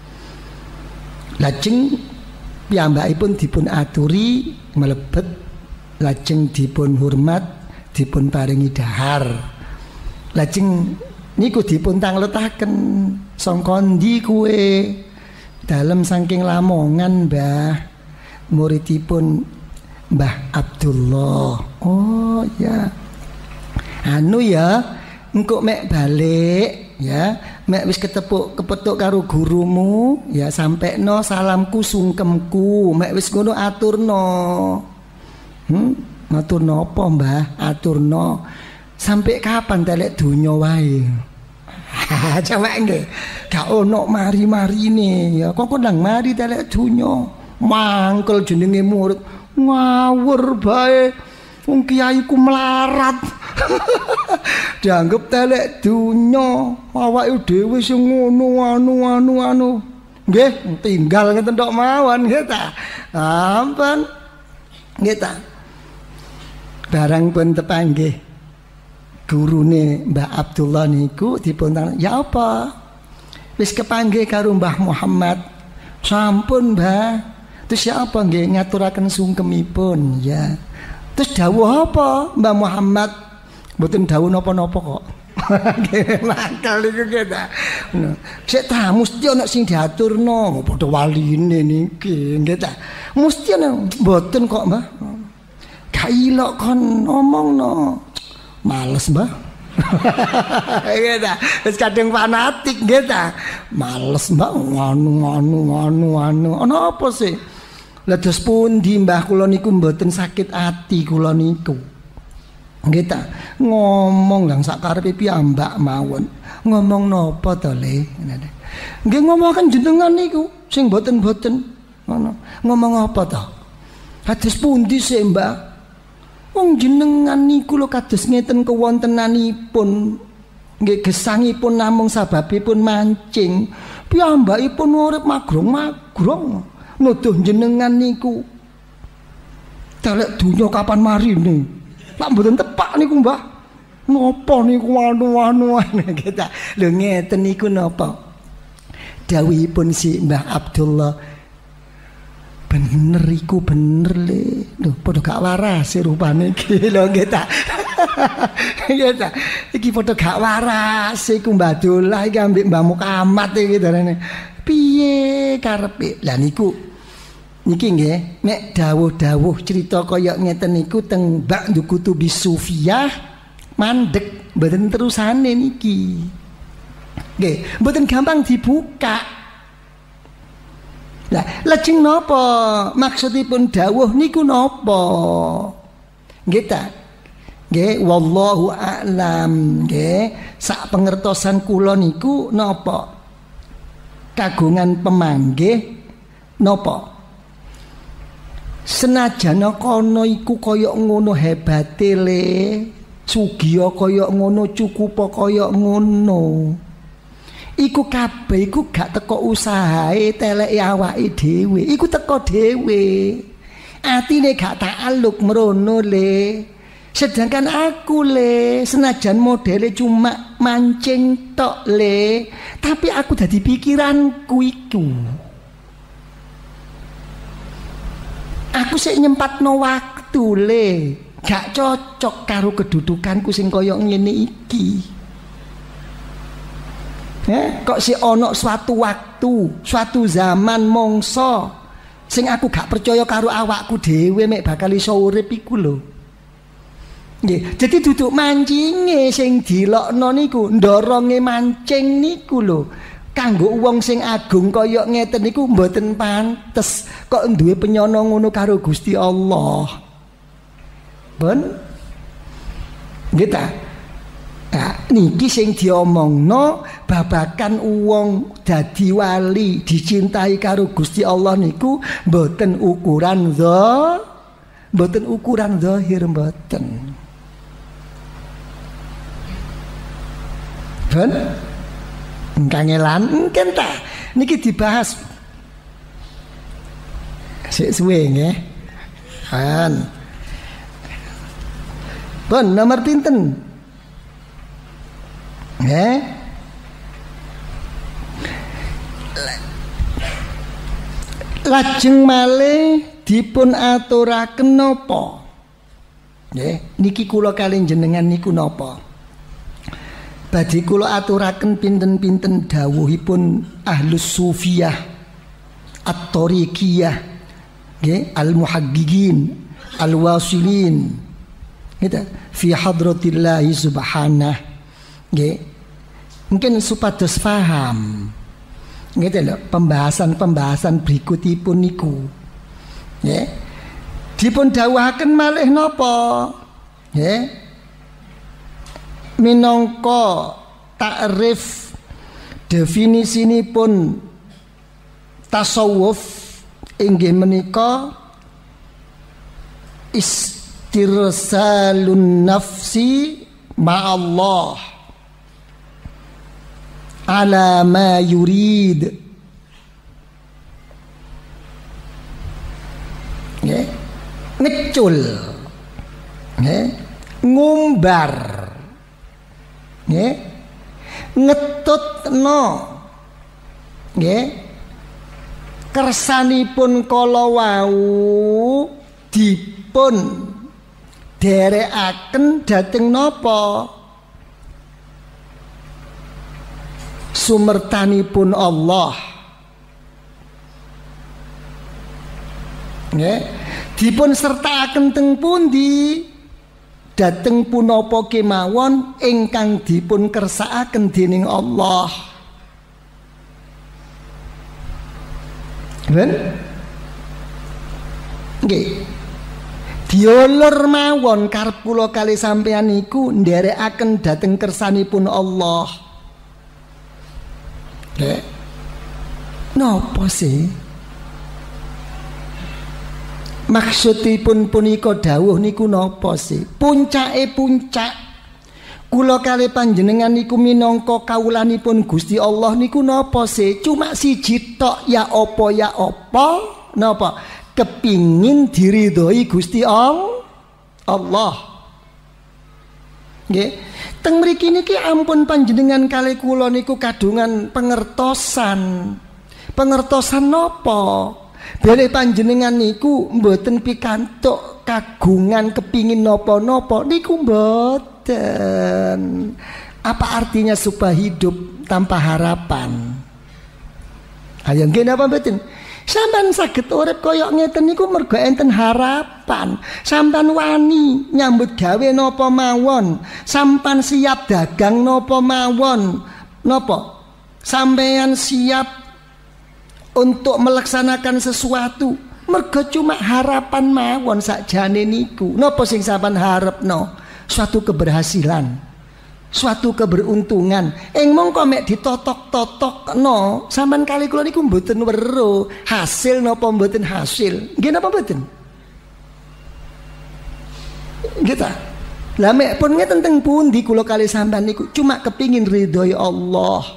Lajeng piyambakipun dipun aturi mlebet. Lajeng dipun hormat, dipun paringi dahar. Lajeng niku dipun tangletaken sangka ndi kowe? Dalem saking Lamongan, Mbah. Muridipun Mbah Abdullah. Oh ya. Anu ya, engko mek balik ya, mek wis ketepuk kepetuk karo gurumu ya sampekno salamku sungkemku, mek wis ngono aturno. Hmm, maturno apa Mbah? Aturno sampai kapan telek donya wae. Coba nggih. Gak ono mari-marine ya. Kok nang mari telek donya. Mangkel jenenge murid ngawur bae. Wong kiai ku melarat. Dianggep telek dunya, awake dhewe sing ngono anu anu anu. Nggih, tinggal ngeten tok mawon nggih ta. Ampun. Nggih ta. Barang pun tepanggih gurune Mbah Abdullah niku dipun ya apa? Wis kepanggih karo Mbah Muhammad. Sampun, Mbah. Terus ya apa nggih ngaturaken sungkemipun ya. Terus dawuh apa Mbah Muhammad? Mboten dawuh napa-napa kok. Nggih mangkel niku nggih ta. Sik ta mesti ana sing diaturno padha waline niki nggih ta. Mesti ana mboten kok, Mbah. Gak ilok kon ngomongno. Males, Mbah. Nggih ta. Wis kadung fanatik nggih ta. Males, Mbah, anu anu anu anu. Ana apa sih? Lah dos pundi Mbah kula niku mboten sakit ati kula niku. Nggih ta. Ngomong lang sakarepe piyambak mawon. Ngomong napa to, Le? Nggih ngomongken jenengan niku sing mboten-mboten ngono. Ngomong apa to? Kados pundi sih, Mbah? Wong jenengan niku lho kados ngeten kewontenanipun nggih gesangipun namung sababipun mancing piyambakipun urip magrong-magrong nuduh jenengan niku telek dunya kapan marine lak mboten tepak niku Mbah napa niku anu-anu kita lho ngeten niku napa dawuhipun si Mbah Abdullah bener iku bener Le. Lho padha gak waras rupane iki lho nggih ta. Nggih ta. Iki padha gak waras iku Mbah Abdullah iki ambek Mbah Muhammad iki darane. Piye karepe? Lah niku niki nggih nek dawuh-dawuh cerita kaya ngeten niku teng Bak Kutubi Sufiyah mandek mboten terusane niki. Nggih, mboten gampang dibuka. Lah, lajeng napa maksudipun dawuh niku napa? Nggih ta? Nggih, wallahu a'lam. Nggih, sak pengertosan kula niku napa? Kagungan pemanggih napa? Senajan kono iku kaya ngono hebate Le, sugiya kaya ngono, cukupa kaya ngono. Iku kabeh iku gak teko usahae teleke awake dhewe, iku teko dhewe. Atine gak takluk merono Le. Sedangkan aku Le, senajan modele cuma mancing tok Le, tapi aku dadi pikiranku iku. Aku sik nyempatno waktu Le, gak cocok karo kedudukanku sing kaya ngene iki. Eh, kok si ono suatu waktu, suatu zaman mongso sing aku gak percaya karo awakku dhewe mek bakal iso urip iku lho. Nggih, dadi duduk mancinge sing dilokno niku, ndoronge mancing niku lho. Kanggo wong sing agung kaya ngeten niku mboten pantes kok duwe penyono ngono karo Gusti Allah. Ben? Nggih ta? Nah, niki sing diomongno babakan wong dadi wali dicintai karo Gusti Allah niku mboten ukuran zahir, mboten ukuran zahir mboten. Ben kangelan mungkin ta niki dibahas sik suwe nggih. Kan. Ben nomor pinten? Eh? Lajeng malih dipun aturaken napa? Nggih, niki kula kalih jenengan niku napa? Badhe kula aturaken pinten-pinten dawuhipun Ahlus Sufiyah At-Tariqiyah, nggih, Al-Muhaqqiqin, Al-Wasilin. Gitu, fi hadratillah subhanahu. Nggih. Mungkin supados paham. Gitu lho, pembahasan-pembahasan berikutipun niku. Nggih. Dipun dawuhaken malih napa? Nggih. Minangka takrif definisinipun tasawuf inggih menika is istirsalun nafsi ma'allah ala ma yurid. Ya, ngecul, ya, ngumbar, ya, ngetutno, ya, kersanipun kala wau dipun derekaken dhateng napa? Sumertanipun Allah. Nggih, dipun sertakaken teng pundi dhateng punapa kemawon ingkang dipun kersakaken dening Allah. Ben? Nggih. Diulur mawon karep kula kalih sampeyan niku nderekaken dhateng kersanipun Allah. Nggih. Napa sih? Maksudipun punika dawuh niku napa sih? Puncake puncak kula kalih panjenengan niku minangka kawulanipun Gusti Allah niku napa sih? Cuma siji tok, ya apa ya apa? Napa? Kepingin diridhoi Gusti Allah. Nggih. Teng mriki niki ampun panjenengan kalih kula niku kadungan pengertosan. Pengertosan napa? Bilih panjenengan niku mboten pikantuk kagungan kepingin napa-napa niku mboten. Apa artinya supaya hidup tanpa harapan? Ayo nggih napa mboten? Sampeyan saged urip kaya ngeten niku mergo enten harapan. Sampeyan wani nyambut gawe napa mawon, sampeyan siap dagang napa mawon. Napa? Sampeyan siap untuk melaksanakan sesuatu mergo cuma harapan mawon sakjane niku. Napa sing sampean harepno? Suatu keberhasilan, suatu keberuntungan. Ing mongko mek ditotok-totokno sampean kali kula niku mboten weruh hasil napa mboten hasil. Nggih napa mboten? Nggih ta? Lah mek pun ngeten teng pundi kula kali sampean niku cuma kepingin ridhoi Allah.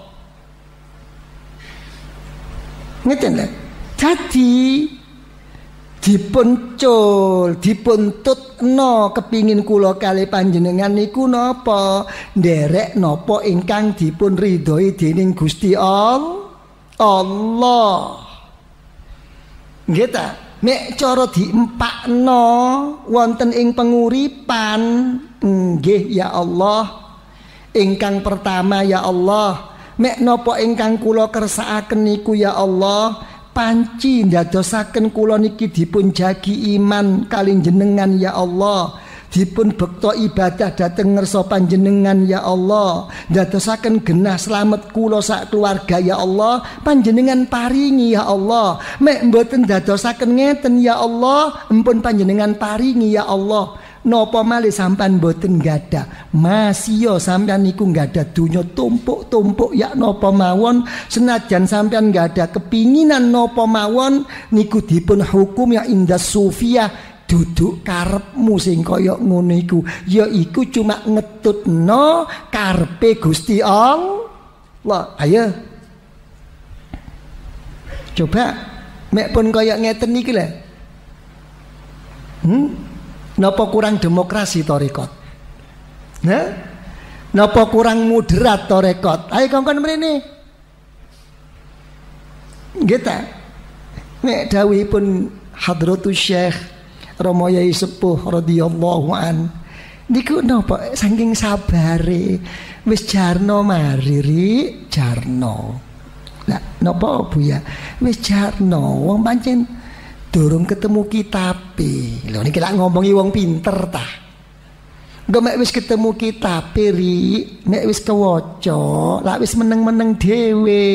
Ngeten lho. Dadi dipuncul, dipuntutno kepingin kula kalih panjenengan niku napa? Nderek napa ingkang dipun ridhoi dening Gusti Allah. Nggih ta? Mek cara diempakno wonten ing penguripan, nggih ya Allah. Ingkang pertama ya Allah, mek napa ingkang kula kersakaken niku ya Allah, panci ndadosaken kula niki dipun jagi iman kalih jenengan ya Allah, dipun bekta ibadah dhateng ngersa panjenengan ya Allah, ndadosaken genah slamet kula sak keluarga ya Allah, panjenengan paringi ya Allah. Mek mboten ndadosaken ngeten ya Allah, empun panjenengan paringi ya Allah. Napa malih sampean mboten gadah, masih yo sampean niku gadah donya tumpuk-tumpuk ya napa mawon, senajan sampean gadah kepinginan napa mawon niku dipun hukum ya indah sufiyah duduk karepmu sing kaya ngono iku, ya iku cuma ngetutno karepe Gusti Allah. Ayo coba mek pun kaya ngeten niki lho. Hmm? Napa kurang demokrasi tarekat? Nah, napa kurang moderat tarekat? Ayo kongkon mrene. Nggih ta? Nek dawuhipun Hadratus Syekh Rama Yai Sepuh radhiyallahu an. Niku napa saking sabare wis jarno mari ri jarno. Lah napa Bu ya? Wis jarno wong pancen durung ketemu kitabe. Lho niki lak ngomongi wong pinter ta. Engko mek wis ketemu kitabe ri, nek wis kewaca, lak wis meneng-meneng dhewe.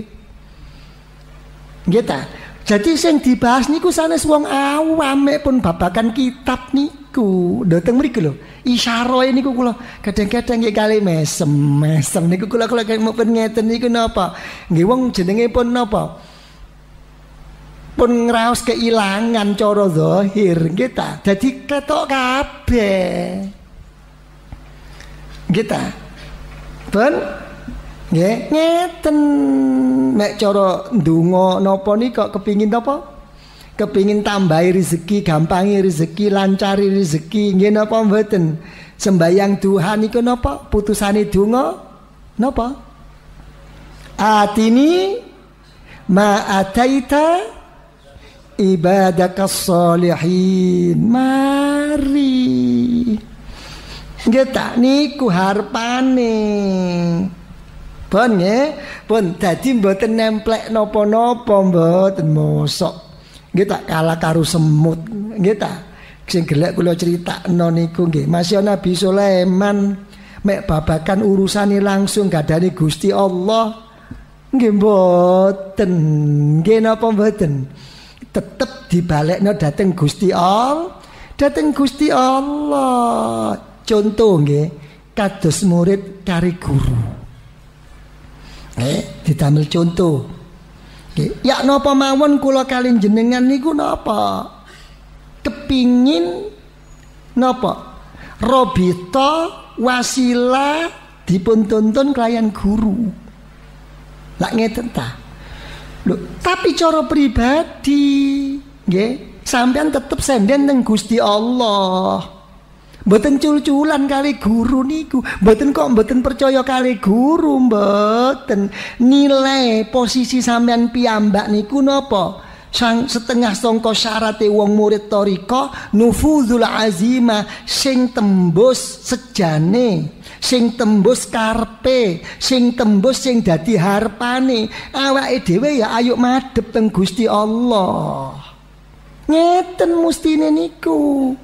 Nggih ta? Jadi sing dibahas niku sanes wong awam mek pun babagan kitab niku. Lho teng mriku lho. Isyarae niku kula kadang-kadang nggih kali mesem-mesem niku kula kula mboten ngeten niku napa? Nggih wong jenenge pun napa? pun ngraos keilangan cara zahir nggih ta. Dadi ketok kabeh. Nggih ta. Ben nggih ngeten nek cara ndonga napa nika kepingin napa? Kepingin tambahi rezeki, gampangi rezeki, lancari rezeki nggih napa mboten? Sembayang duha niku napa? Putusane donga napa? Atini ma ataita ibadakas sholihin. Mari nggih tak niku harpane. Pun nggih, pun dadi mboten nemplek napa-napa mboten mosok. Nggih tak kalah karo semut. Nggih tak sing gelek kula critakno niku nggih. Masya Nabi Sulaiman mek babakan urusane langsung gadane Gusti Allah. Nggih mboten. Nggih napa mboten? Tetep dibalekno dhateng Gusti Allah. Dhateng Gusti Allah. Contoh nggih, kados murid kari guru. Eh, ditamel contoh. Nggih, ya napa mawon kula kalih jenengan niku napa? Kepingin napa? Robita wasilah dipun tuntun kelayan guru. Lah ngeten ta. Lho, tapi cara pribadi nggih, sampean tetep senden teng Gusti Allah. Mboten cul-culan kali guru niku, mboten kok mboten percaya kali guru, mboten. Nilai posisi sampean piyambak niku napa? Sang setengah sangka syarate wong murid thariqah nufuzul azimah, sing tembus sejane, sing tembus karpe, sing tembus sing dadi harpane. Awake dhewe ya ayo madhep teng Gusti Allah. Ngeten mustine niku.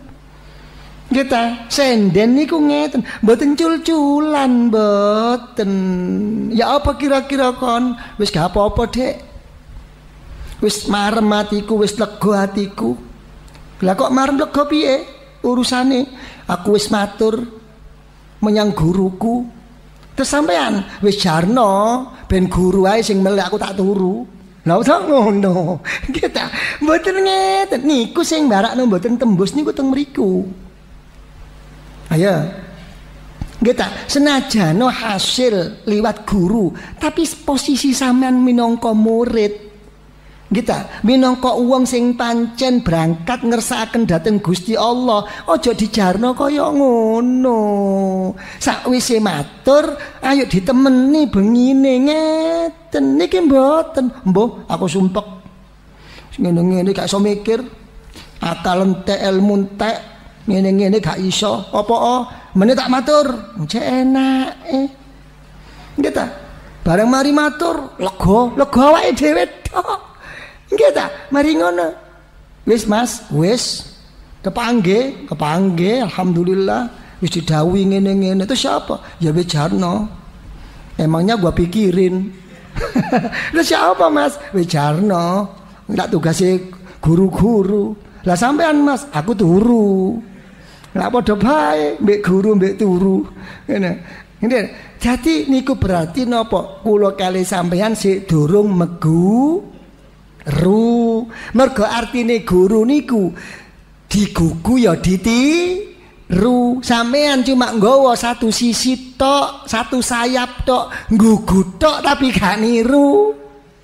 Kita senden niku ngeten, mboten cul-culan mboten. Ya apa kira-kira kon? Wis gak apa-apa, Dek. Wis marem atiku, wis lega atiku. Lah kok marem lega piye urusane? Aku wis matur menyang guruku. Terus sampean wis jarno ben guru ae sing melek aku tak turu. Lah ora ngono. Kita mboten ngeten. Niku sing mbarakno mboten tembus niku teng mriku. Ayo, kita senajan no hasil liwat guru, tapi posisi sampean minangka murid, kita minangka uang sing pancen berangkat ngersakaken dhateng Gusti Allah, ojo dijarno kaya ngono. Sakwise matur, ayo ditemeni bengine ngeten niki mboten. Mbah, aku sumpek. Ngene-ngene gak iso mikir. Akal entek, ilmu entek. Ngene-ngene gak iso apa oh meneh tak matur cek enake nggih ta bareng mari matur lega lega awake dhewe tok nggih ta mari ngono wis Mas wis kepangge kepangge alhamdulillah wis didhawuhi ngene-ngene terus siapa ya wis jarno emangnya gua pikirin terus siapa Mas wis jarno ndak tugase guru-guru lah sampean Mas aku turu. Lah padha bae mbek guru mbek turu. Ngene. Ngene. Dadi niku berarti napa? Kula kalih sampeyan sik durung megu ru. Mergo artine guru niku digugu ya ditiru. Sampeyan cuma nggawa satu sisi tok, satu sayap tok, nggugu tok tapi gak niru.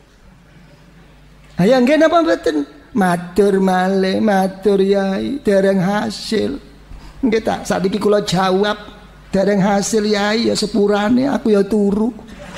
Ayo nggih napa mboten? Matur malih, matur yai, dereng hasil. Nggih tak sakniki kula jawab dereng hasil yai ya sepurane aku ya turu.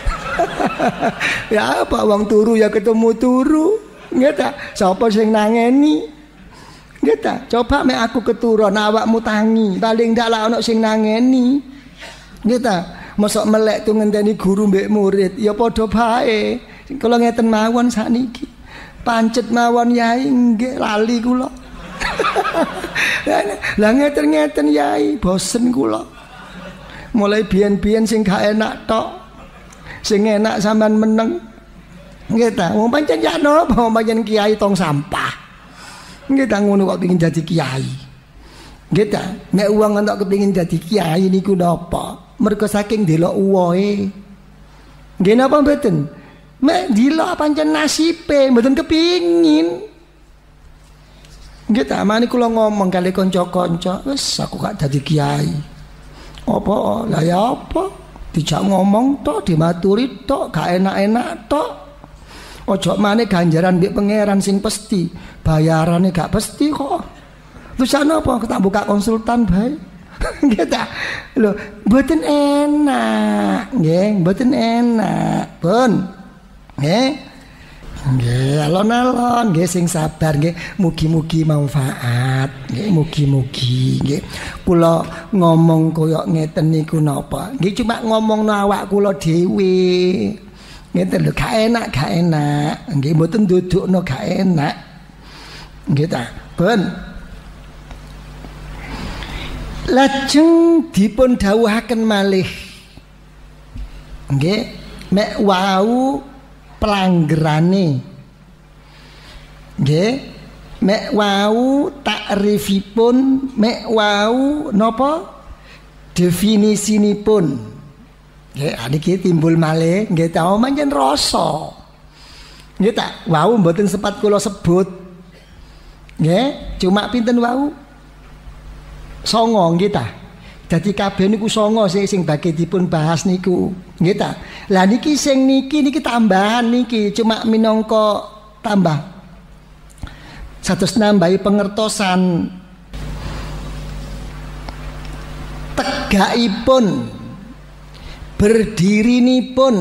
Ya apa wong turu ya ketemu turu. Nggih tak sapa sing nangeni. Nggih tak coba mek aku keturun awakmu tangi paling ndak lah ana sing nangeni. Nggih tak mosok melek tu ngenteni guru mbek murid ya padha bae. Kula ngeten mawon sakniki. Pancet mawon yai nggih lali kula. Lah ngeten-ngeten yai bosen kula. Mulai biyen-biyen sing gak enak tok. Sing enak sampean meneng. Nggih ta, wong pancen ya napa pancen kiai tong sampah. Nggih ta ngono kok pengin dadi kiai. Nggih ta, nek wong entuk kepengin dadi kiai niku napa? Mergo saking delok uwohe. Nggih napa mboten? Mek dilok pancen nasibe mboten kepingin. Nggih ta, mani kula ngomong kali kanca-kanca, wis aku gak dadi kiai. Apa? Lah ya apa? Dijak ngomong tok, dimaturi tok, gak enak-enak tok. Ojo maneh ganjaran mbek pangeran sing pasti, bayarane gak pasti kok. Terus ana apa? Tak buka konsultan bae. Nggih ta? Lho, mboten enak, nggih, mboten enak. Pun. Nggih. Nggih, alon-alon nggih sing sabar nggih, mugi-mugi manfaat nggih, mugi-mugi nggih. Kula ngomong koyo ngeten niku napa? Nggih cuma ngomongno awak kula dhewe. Ngeten lho, gak enak, gak enak. Nggih mboten ndudukno gak enak. Nggih ta? Pun. Lajeng dipun dawuhaken malih. Nggih, mek wau pelanggerane nggih mek wau takrifipun mek wau napa definisinipun nggih niki timbul malih nggih ta manjen rasa nggih tak wau mboten sempat kula sebut nggih cuma pinten wau songo nggih ta. Dadi kabeh niku songo sing sing bagé dipun bahas niku. Nggih ta? Lah niki sing niki niki tambahan niki cuma minangka tambah. Satus nambahi pengertosan tegakipun berdirinipun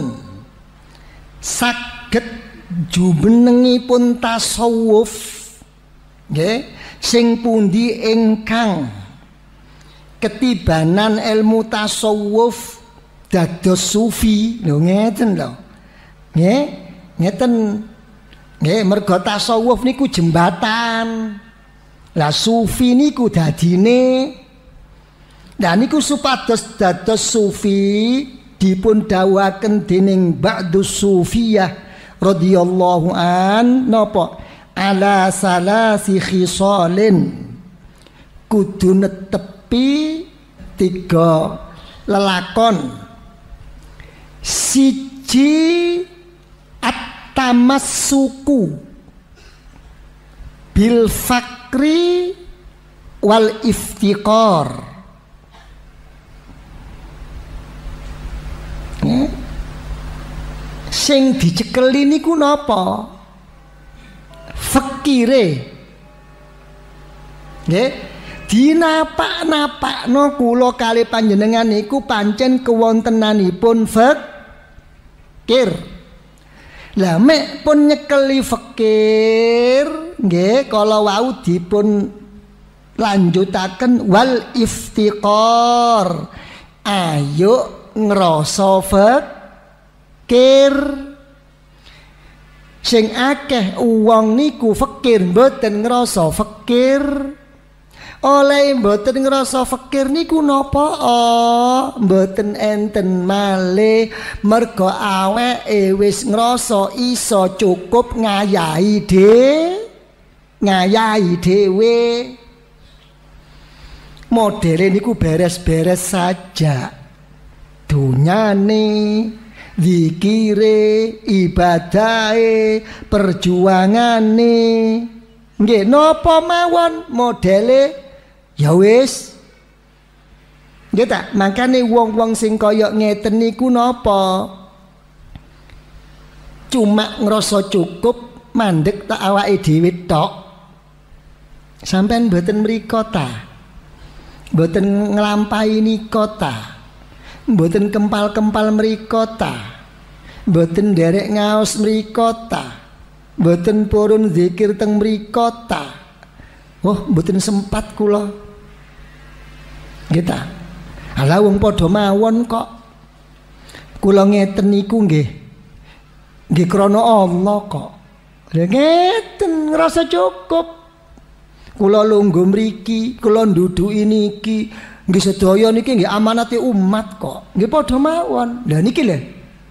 saged jumenengipun tasawuf nggih sing pundi ingkang ketibanan ilmu tasawuf dados sufi lho ngeten lho nggih ngeten nggih mergo tasawuf niku jembatan lah sufi niku dadine lah niku supados dados sufi dipun dawuhaken dening ba'dus sufiyah radhiyallahu an napa ala salasi khisalin kudu netep tiga lelakon siji at-tamassuku bil fakri wal iftiqar ya. Sing dicekeli niku napa fakire nggih dinapak-napakno kula kali panjenengan niku pancen kewontenanipun fakir. Lah mek pun nyekeli fakir nggih kala wau dipun lanjutaken wal iftiqar. Ayo ngrasa fakir. Sing akeh wong niku fakir mboten ngrasa fakir. Oleh mboten ngrasa fakir niku napa oh, mboten enten malih mergo awake wis ngrasa iso cukup ngayahi de ngayahi dhewe. Modele niku beres-beres saja. Dunyane, zikire, ibadahe, perjuangane. Nggih napa mawon modele ya wis. Nggih ta, makane wong-wong sing kaya ngeten niku napa? Cuma ngrasa cukup mandek tak awake dhewe tok. Sampeyan mboten mriko ta? Mboten nglampahi nika ta? Mboten kempal-kempal mriko ta? Mboten nderek ngaos mriko ta? Mboten purun zikir teng mriko ta? Oh, mboten sempat kula. Nggih ta? Ala wong padha mawon kok. Kula ngeten niku nggih. Nggih krana Allah kok. Lha ngeten ngrasa cukup. Kula lungguh mriki, kula nduduki niki, nggih sedaya niki nggih amanate umat kok. Nggih padha mawon. Lah niki lho.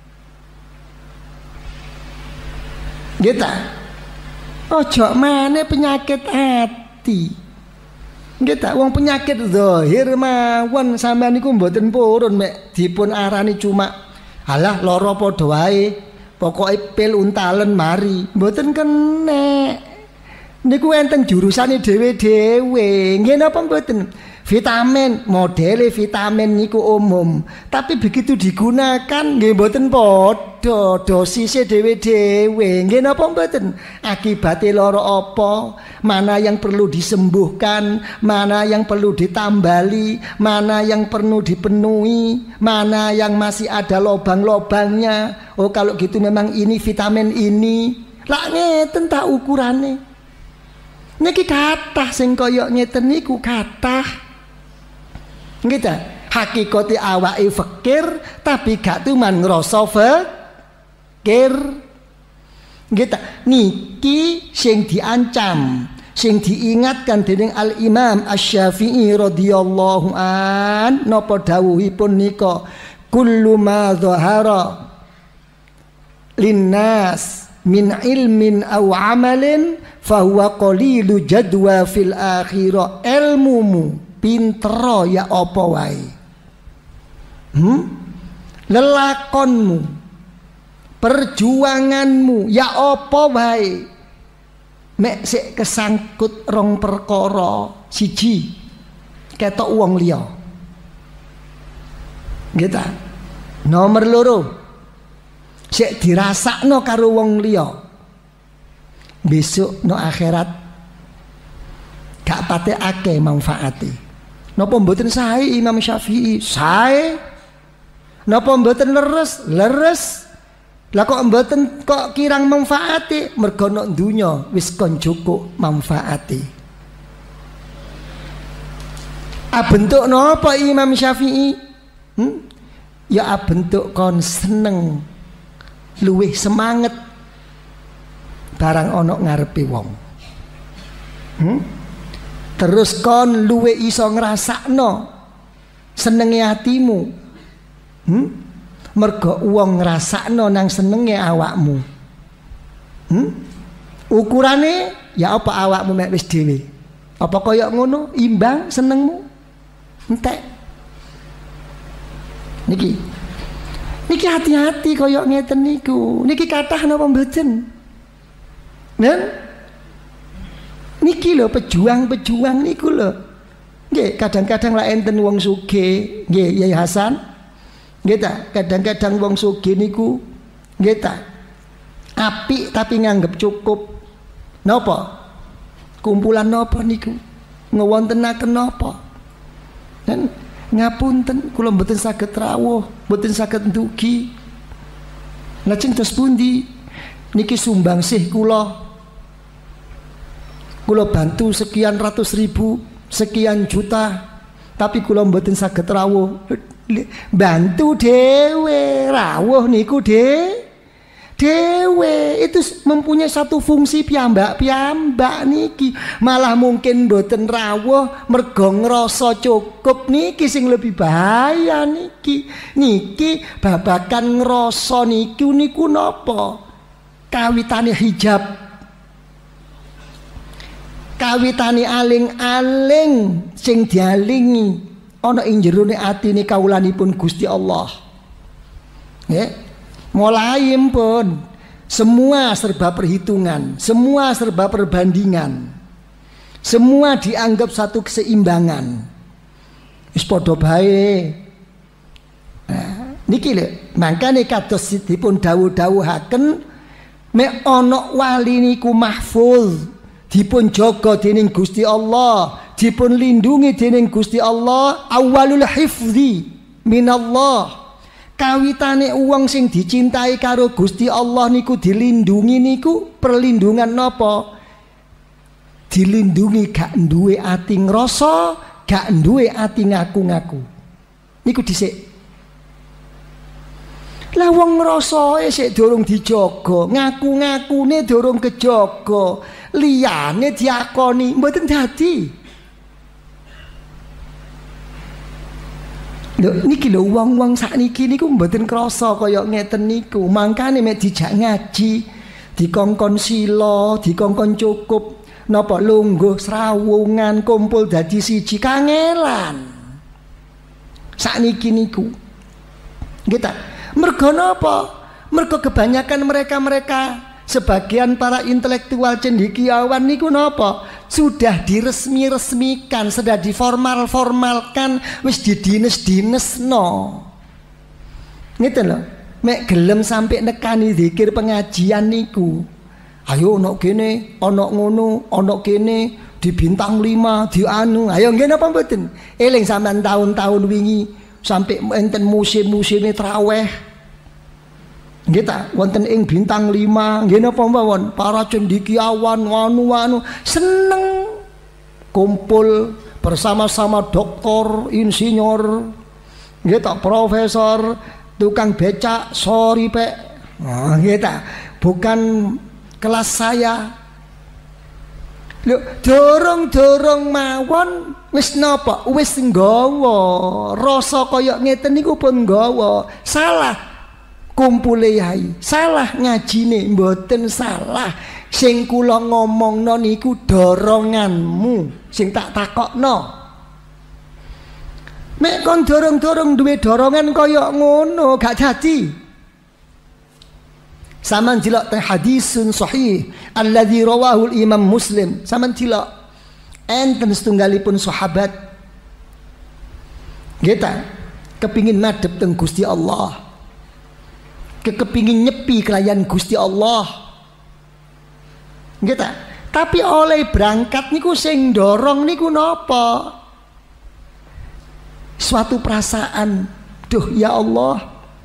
Nggih ta? Ojo maneh penyakit hati. Nggih tak wong penyakit zahir mawon sampean niku mboten purun mek dipun arani cuma alah lara padha wae pokoke pil untalen mari mboten kenek niku enten jurusane dhewe-dhewe. Nggih napa mboten? Vitamin, modele vitamin niku umum, tapi begitu digunakan nggih mboten padha, dosise dhewe-dhewe. Nggih napa mboten? Akibate lara apa? Mana yang perlu disembuhkan, mana yang perlu ditambali, mana yang perlu dipenuhi, mana yang masih ada lobang-lobangnya. Oh kalau gitu memang ini vitamin ini. Lah ngeten ta ukurane. Niki kathah sing kaya ngeten niku kathah. Gitu, hakikati awake fakir tapi gak tuman ngrasa fakir. Gitu, niki sing diancam, sing diingatkan dening Al Imam Asy-Syafi'i radhiyallahu an napa dawuhipun nika, kullu ma dhahara linnas min ilmin aw amalin fahuwa qalilu jadwa fil akhirah. Ilmumu pinter ya apa wae, hmm? Lelakonmu, perjuanganmu ya apa wae, mek sik kesangkut rong perkara, siji ketok wong liya, gitu. Nomor loro sik dirasakno karo wong liya, besok no akhirat gak pate akeh manfaate. Napa mboten sae Imam Syafi'i? Sae. Napa mboten leres? Leres. Lah kok mboten kok kirang manfaate? Mergo nek donya wis kon cukup manfaate. Abentuk napa Imam Syafi'i? Hmm? Ya abentuk kon seneng, luwih semangat barang ana ngarepe wong. Hmm? Terus kon luwe iso ngrasakno senenge atimu, hmm? Mergo wong ngrasakno nang senenge awakmu, hmm? Ukurane ya apa awakmu mek wis dhewe? Apa kaya ngono imbang senengmu? Entek. Niki niki hati-hati kaya ngeten niku. Niki kathah napa mboten? Nen? Niki lho pejuang-pejuang niku lho. Nggih, kadang-kadang lah enten wong sugih, nggih Yai Hasan. Nggih ta, kadang-kadang wong sugih niku nggih ta. Apik tapi nganggep cukup. Napa? Kumpulan napa niku? Ngewontenaken napa? Dan ngapunten kula mboten saged rawuh, mboten saged ndugi. Lajeng terus pundi? Niki sumbangsih kula. Kula bantu sekian ratus ribu, sekian juta, tapi kula mboten saged rawuh. Bantu dhewe, rawuh niku de dhewe. Itu mempunyai satu fungsi piyambak-piyambak niki. Malah mungkin mboten rawuh mergo ngrasa cukup niki sing lebih bahaya niki. Niki babakan ngrasa niku niku napa? Kawitane hijab. Kawitane aling-aling sing dialingi ana ing jerone atine kawulanipun Gusti Allah. Nggih. Mulai pun semua serba perhitungan, semua serba perbandingan. Semua dianggap satu keseimbangan. Wis padha bae. Nah, niki lho, mangkane kados dipun dawuh-dawuhaken mek ana wali niku mahfuz. Dipun jaga dening Gusti Allah, dipun lindungi dening Gusti Allah, awalul hifzi minallah. Kawitane uang sing dicintai karo Gusti Allah niku dilindungi niku perlindungan napa? Dilindungi gak duwe ati ngrasa, gak duwe ati ngaku-ngaku. Niku dhisik. Lah wong ngrasae sik durung dijaga, ngaku-ngakune durung kejaga, liyane diakoni mboten dadi. Lho niki lho wong-wong sakniki niku mboten krasa kaya ngeten niku. Mangkane mek dijak ngaji, dikongkon sila, dikongkon cukup, napa lungguh srawungan kumpul dadi siji kangelan. Sakniki niku. Nggih ta? Mergo napa? Mergo kebanyakan mereka-mereka sebagian para intelektual cendekiawan niku napa? Sudah diresmi-resmikan, sudah diformal-formalkan, wis didines-dinesno. Ngeten lho, mek gelem sampai nekani zikir pengajian niku. Ayo ono kene, ono ngono, ono kene di bintang lima, di anu. Ayo nggih napa mboten? Eling sampean tahun-tahun wingi sampai enten musim-musime traweh. Nggih ta, wonten ing bintang lima, nggih napa mawon, para cendekiawan wanu-wanu seneng kumpul bersama-sama doktor, insinyur, nggih ta, profesor, tukang becak, sorry pek. Nah, nggih ta, bukan kelas saya. Lho, dorong-dorong mawon wis napa? Wis nggawa rasa kaya ngeten niku pun nggawa. Salah kumpule yai, salah ngajine, mboten salah. Sing kula ngomongno niku doronganmu sing tak takokno. Mek kon dorong-dorong duwe dorongan kaya ngono gak dadi. Saman dilok teng hadisun sahih alladzi rawahu Imam Muslim. Saman dilok enten setunggalipun sahabat kita kepingin madhep teng Gusti Allah, kepingin nyepi kelayan Gusti Allah, gitu. Tapi oleh berangkat niku sing dorong niku napa? Suatu perasaan, duh ya Allah,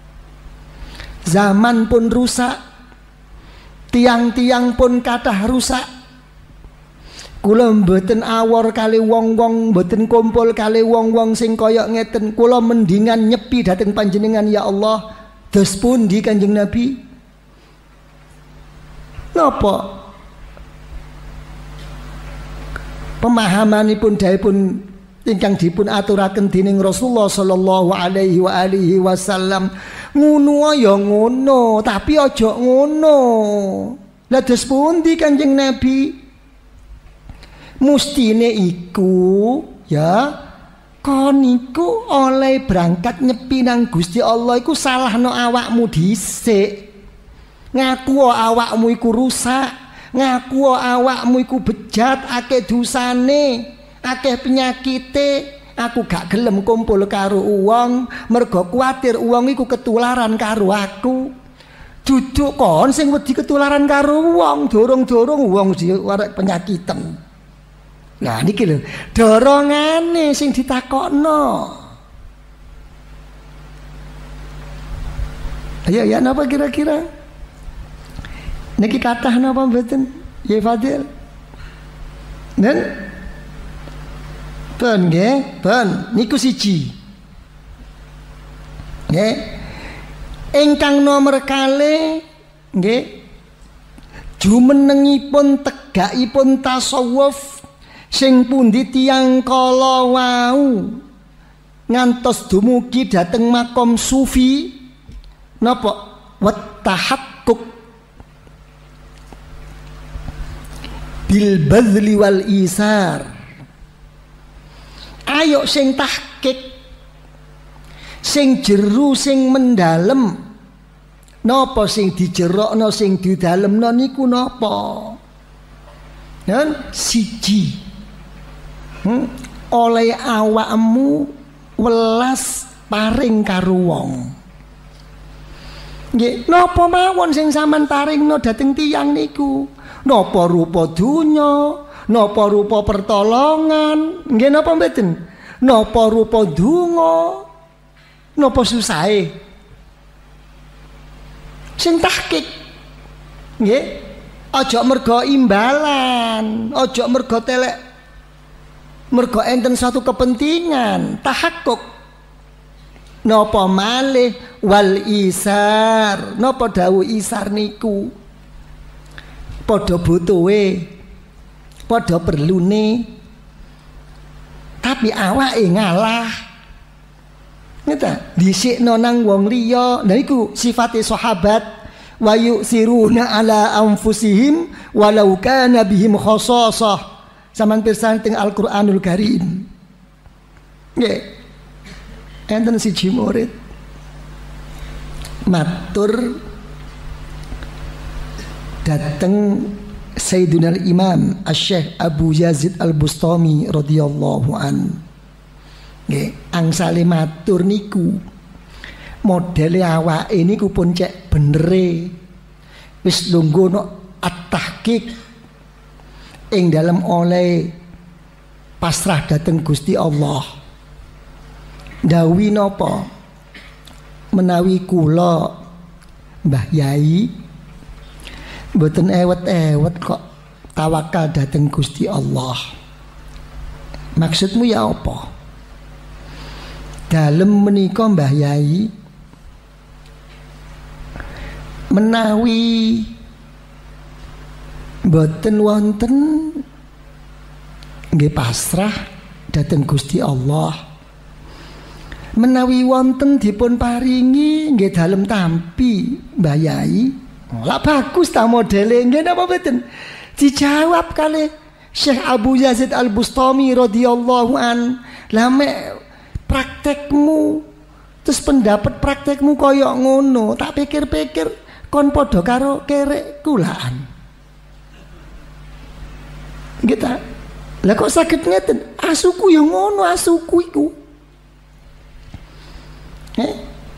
zaman pun rusak, tiang-tiang pun kathah rusak. Kula mboten awor kali wong-wong, mboten kumpul kali wong-wong sing kaya ngeten. Kula mendingan nyepi dhateng panjenengan ya Allah. Dos pundi Kanjeng Nabi? Napa? Pemahamanipun daipun ingkang dipun aturaken dening Rasulullah sallallahu alaihi wa alihi wasallam. Ngono ya ngono, tapi aja ngono. Lah dos pundi Kanjeng Nabi? Mustine iku ya kon iku oleh berangkat nyepi nang Gusti Allah iku salahno awakmu dhisik. Ngaku awakmu iku rusak, ngaku awakmu iku bejat, akeh dosane, akeh penyakite. Aku gak gelem kumpul karo wong mergo kuwatir wong iku ketularan karo aku. Duduk kon sing wedi ketularan karo wong, dorong-dorong wong arek penyakitan. Nah niki lho dorongane sing ditakokno. Ayo ya napa kira-kira? Niki kathah napa mboten? Ya Fadil. Nen? Ben nggih, ben niku siji. Nggih. Ingkang nomor kalih nggih jumenengipun tegakipun tasawuf sing pundi tiyang kala wau ngantos dumugi dhateng makom sufi napa wat tahaqquk bil badli wal isar. Ayo sing tahqiq, sing jeru, sing mendalem. Napa sing dijerokno, sing didalemno niku napa? Dan siji Hmm? oleh awakmu welas paring karo wong. Nggih, napa mawon sing sampean paringno dhateng tiyang niku? Napa rupa donya, napa rupa pertolongan, nggih napa mboten? Napa rupa donga, napa susahe? Sing tahqiq. Nggih, aja mergo imbalan, aja mergo telek mergo enten satu kepentingan, tahakkuk. Napa malih wal isar. Napa dawuh isar niku? Padha butuhe, padha perlune. Tapi awake ngalah. Ngeta, dhisikno nang wong liya. Nah iku sifate sahabat. Wa yusiruna ala anfusihim walau kana bihim khasasah. Saman pirsa teng Al-Qur'anul Karim. Nggih. Enten siji murid matur dateng Sayyidina Imam Asy-Syaikh Abu Yazid Al-Bustami radhiyallahu an. Nggih, angsale matur niku modele awake niku pun cek benere wis lungguh no at-tahqiq ing dalem oleh pasrah dateng Gusti Allah. Dawi napa menawi kula Mbah Yai mboten ewet-ewet kok tawakal dateng Gusti Allah. Maksudmu ya apa? Dalem menika Mbah Yai menawi mboten wonten nggih pasrah dateng Gusti Allah. Menawi wonten dipun paringi nggih dalem tampi Mbah Yai. Lah bagus ta modele nggih napa mboten? Dijawab kali Syekh Abu Yazid Al-Bustami radhiyallahu an. Lah mek praktekmu terus pendapat praktekmu koyok ngono, tak pikir-pikir kon padha karo kerek kulaan. Nggih ta? Lah kok saged ngeten? Asuku ya ngono, asuku iku. Eh?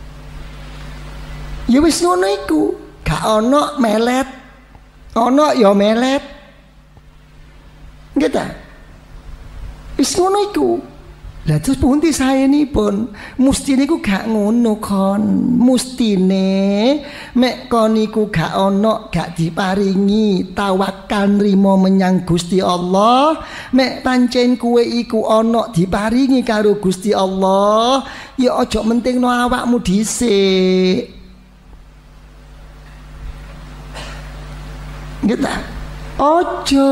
Ya wis ngono iku. Gak ono melet, ono ya melet, gitu. Wis ngono iku. Lah terus pundi saenipun? Mustine iku gak ngono kon. Mustine mek kon iku gak ono, gak diparingi tawakal nrimo menyang Gusti Allah. Mek pancen kuwe iku ono diparingi karo Gusti Allah, ya aja mentingno awakmu dhisik. Gitu. Ojo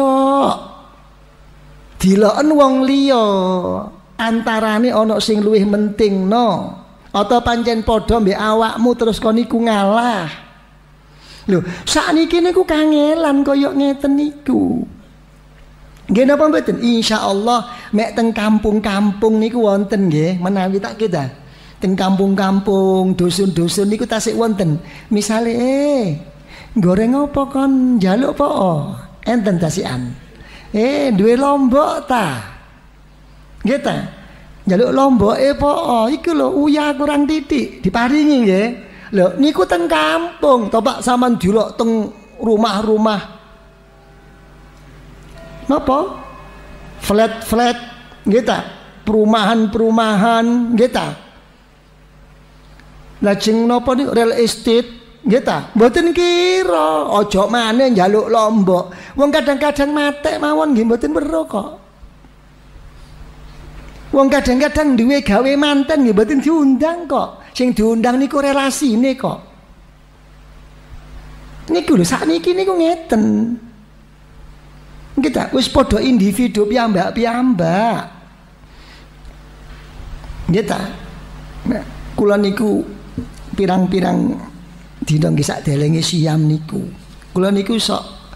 diloken wong liya antarane ana sing luwih menting no, atau pancen padha mbek awakmu terus kon iku ngalah. Lho, sakniki niku kangelan kaya ngeten niku. Nggih napa mboten? Insyaallah mek teng kampung-kampung niku wonten nggih, menawi tak kita. Teng kampung-kampung, dusun-dusun niku tasik wonten. Misale eh goreng apa kon njaluk apa? Enten tasikan. Eh duwe lombok ta? Nggih ta? Njaluk lomboke apa? Iku lho uyah kurang titik diparingi nggih. Lho niku teng kampung, to Pak sampean dilok teng rumah-rumah. Napa? Flat-flat nggih ta? Perumahan-perumahan nggih ta? Lajeng napa niku real estate nggih ta? Mboten kira, aja maneh njaluk lombok. Wong kadang-kadang matek mawon nggih mboten weruh kok. Wong kadang-kadang duwe gawe manten nggih mboten diundang kok. Sing diundang niku relasine kok. Niku lho sakniki niku ngeten. Nggih ta? Wis padha individu piyambak-piyambak. Nggih ta? Nah, kula niku pirang-pirang dina nggih sak delenge siam niku. Kula niku sok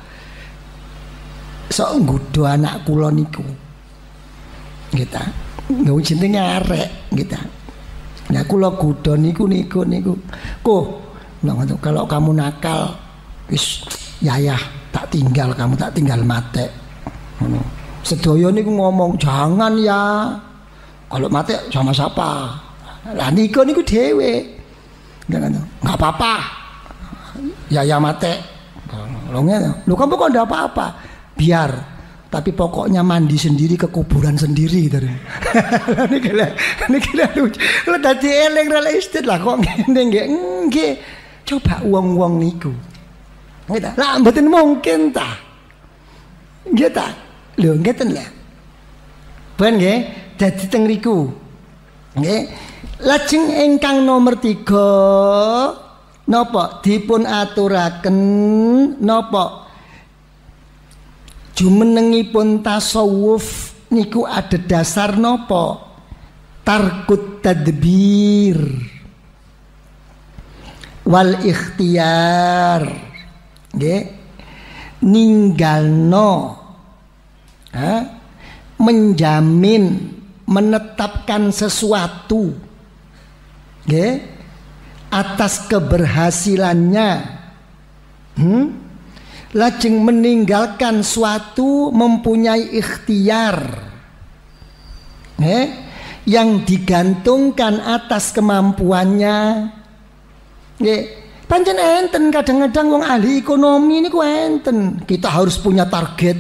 sok nggodho anak kula niku. Nggih ta. Nggih jenenge arek nggih ta. Nah kula godho niku niku niku. Ko, kalau kamu nakal wis yayah tak tinggal kamu tak tinggal mate. Ngono. Sedaya niku ngomong jangan ya. Kalau mate sama siapa? Lah niku niku dhewe. Enggak apa-apa. Ya ya mate. Lo lo kamu kok ndak apa-apa? Biar. Tapi pokoknya mandi sendiri ke kuburan sendiri tadi. Ini kira, ini kira lucu. Lo tadi eleng realistis lah kok ngene nggih. Nggih. Coba uang-uang niku. Nggih ta? Lah mboten mungkin ta. Nggih ta? Lho ngeten lah. Ben nggih dadi teng riku. Nggih. Lajeng ingkang nomor tiga napa dipun aturaken napa jumenengipun tasawuf niku ada dasar napa tarkut tadbir wal ikhtiyar nggih ninggalno ha menjamin menetapkan sesuatu nggih atas keberhasilannya hmm? lajeng meninggalkan suatu mempunyai ikhtiar eh, yang digantungkan atas kemampuannya. Nggih, pancen enten kadang-kadang wong ahli ekonomi niku enten, kita harus punya target.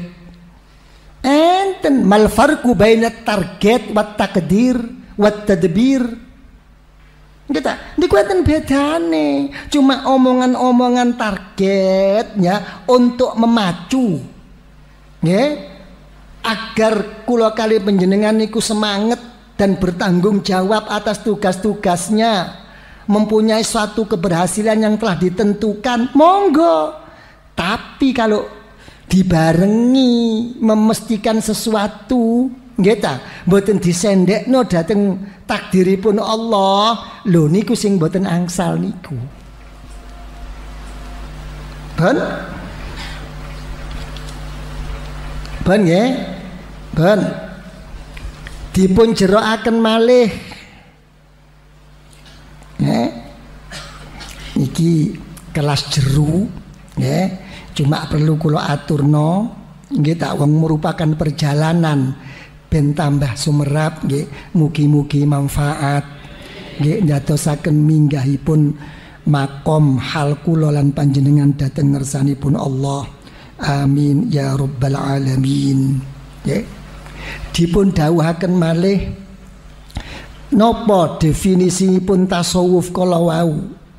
Enten mal farqu bainat target wat takdir wat tadbir. Kita, niku enten bedane. Cuma omongan-omongan targetnya untuk memacu, nggih, agar kula kali panjenengan niku semangat dan bertanggung jawab atas tugas-tugasnya, mempunyai suatu keberhasilan yang telah ditentukan. Monggo. Tapi kalau dibarengi memestikan sesuatu, nggih ta, mboten disendekno dhateng takdiripun Allah, lho niku sing mboten angsal niku. Ben? Ben nggih? Ben. Dipun jerokaken malih. Nggih. Iki kelas jeru, nggih. Cuma perlu kula aturno, nggih tak wong merupakan perjalanan ben tambah sumerap nggih, mugi-mugi manfaat nggih ndadosaken minggahipun makom hal kula lan panjenengan dhateng ngersanipun Allah. Amin ya rabbal alamin. Nggih. Dipun dawuhaken malih napa definisipun tasawuf kala wau?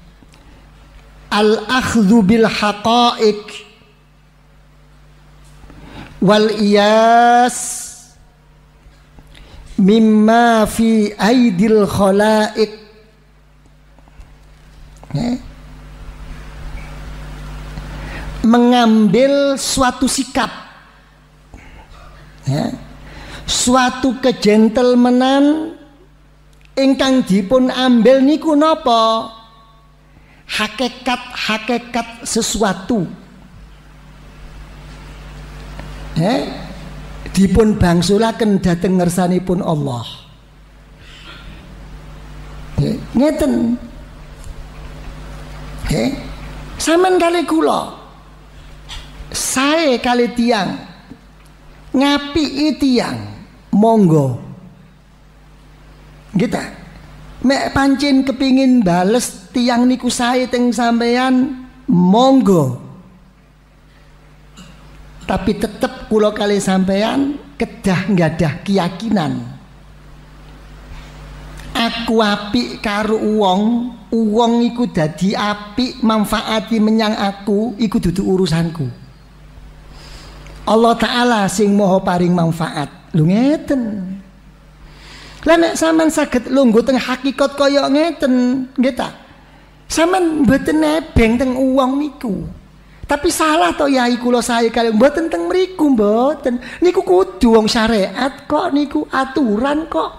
Al-akhdhu bil haqa'iq wal iyas mimma fi aidil khala'iq. eh? Mengambil suatu sikap, eh? suatu kegentlemanan ingkang dipun ambil niku napa? Hakikat-hakikat sesuatu, eh? dipun bangsulaken dhateng ngersanipun Allah. Eh, ngeten. Eh, sampean kali kula, sae kali tiang, ngapiki tiang, monggo. Kita mek pancen kepingin bales tiang niku sae teng sampean, monggo. Tapi tetep kula kali sampean kedah nggadah keyakinan, aku apik karo wong, wong iku dadi apik manfaati menyang aku, iku dudu urusanku. Allah Ta'ala sing maha paring manfaat. Lho ngeten. Lah nek sampean saged lungguh teng hakikat kaya ngeten, nggih ta? Sampean mboten nebeng teng wong niku. Tapi salah to yai kula sae kali mboten teng mriku mboten. Niku kudu wong syariat kok niku, aturan kok.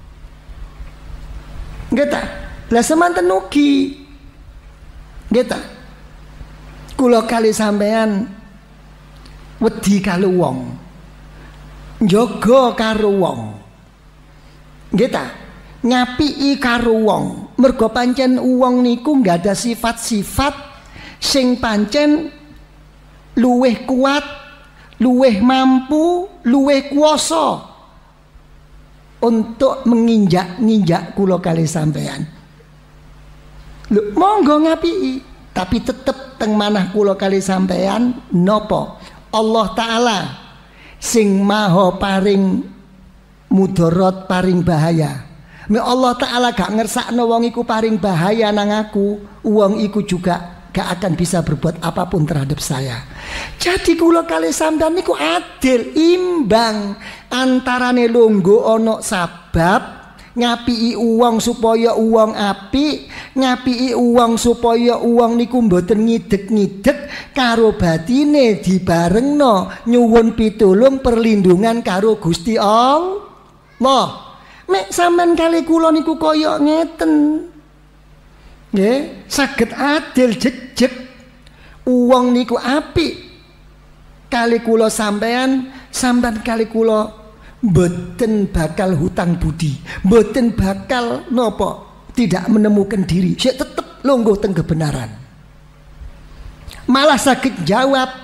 Nggih ta? Lah semanten ugi. Nggih ta? Kula kali sampean wedi karo wong, njaga karo wong, nggih ta, ngapiki karo wong, mergo pancen wong niku nggak ada sifat-sifat sing pancen luweh kuat, luweh mampu, luweh kuasa untuk menginjak-injak kula kali sampean. Lho, monggo ngapiki, tapi tetep teng manah kula kali sampean nopo? Allah Ta'ala sing maha paring mudarat, paring bahaya. Me Allah Ta'ala gak ngersakno wong iku paring bahaya nang aku, wong iku juga gak akan bisa berbuat apapun terhadap saya. Jadi kula kali sampean niku adil, imbang antarane lungguh ana sabab ngapiki uang supaya uang apik, ngapiki uang supaya uang niku mboten ngidek-ngidek karo batine dibarengno nyuwun pitulung perlindungan karo Gusti Allah. Mek sampean kali kula niku kaya ngeten, nggih, saged adil jejeg. Uang niku apik kali kula sampean, sampean kali kula mboten bakal hutang budi, mboten bakal nopo tidak menemukan diri, saya tetap longgo teng kebenaran. Malah sakit jawab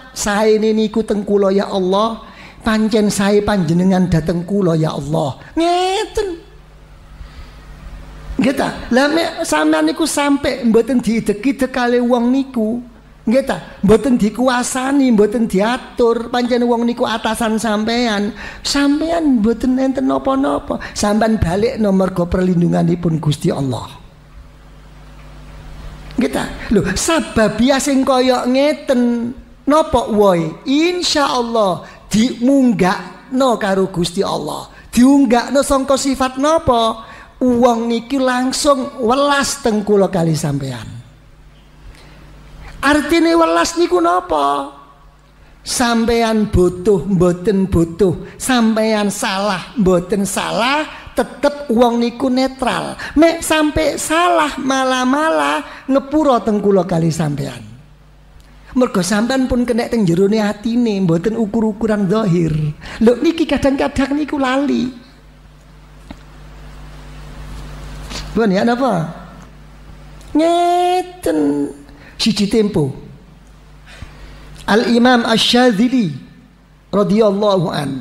saene niku teng kula ya Allah, pancen sae panjenengan dateng kula ya Allah. Ngeten. Nggih ta? Lah mek sampean niku sampe mboten diidek-idek kali wong niku, nggih ta? Mboten dikuasani, mboten diatur, pancen wong niku atasan sampean. Sampean mboten enten napa-napa. Sampean balik merga perlindunganipun Gusti Allah. Nggih ta? Lho, sababia sing kaya ngeten napa wae? Insyaallah dimunggakno karo Gusti Allah. Diunggakno sangka sifat napa? Uang niki langsung welas teng kula kali sampean. Artine welas niku napa? Sampean butuh mboten butuh, sampean salah mboten salah, tetep uang niku netral. Mek sampai salah malah-malah ngepuro teng kula kali sampean. Mergo sampean pun kena teng jerone atine, mboten ukur-ukuran zahir. Lho niki kadang-kadang niku lali. Bukan ya apa? Ngeten siji tempo. Al-Imam Asy-Syadzili radhiyallahu an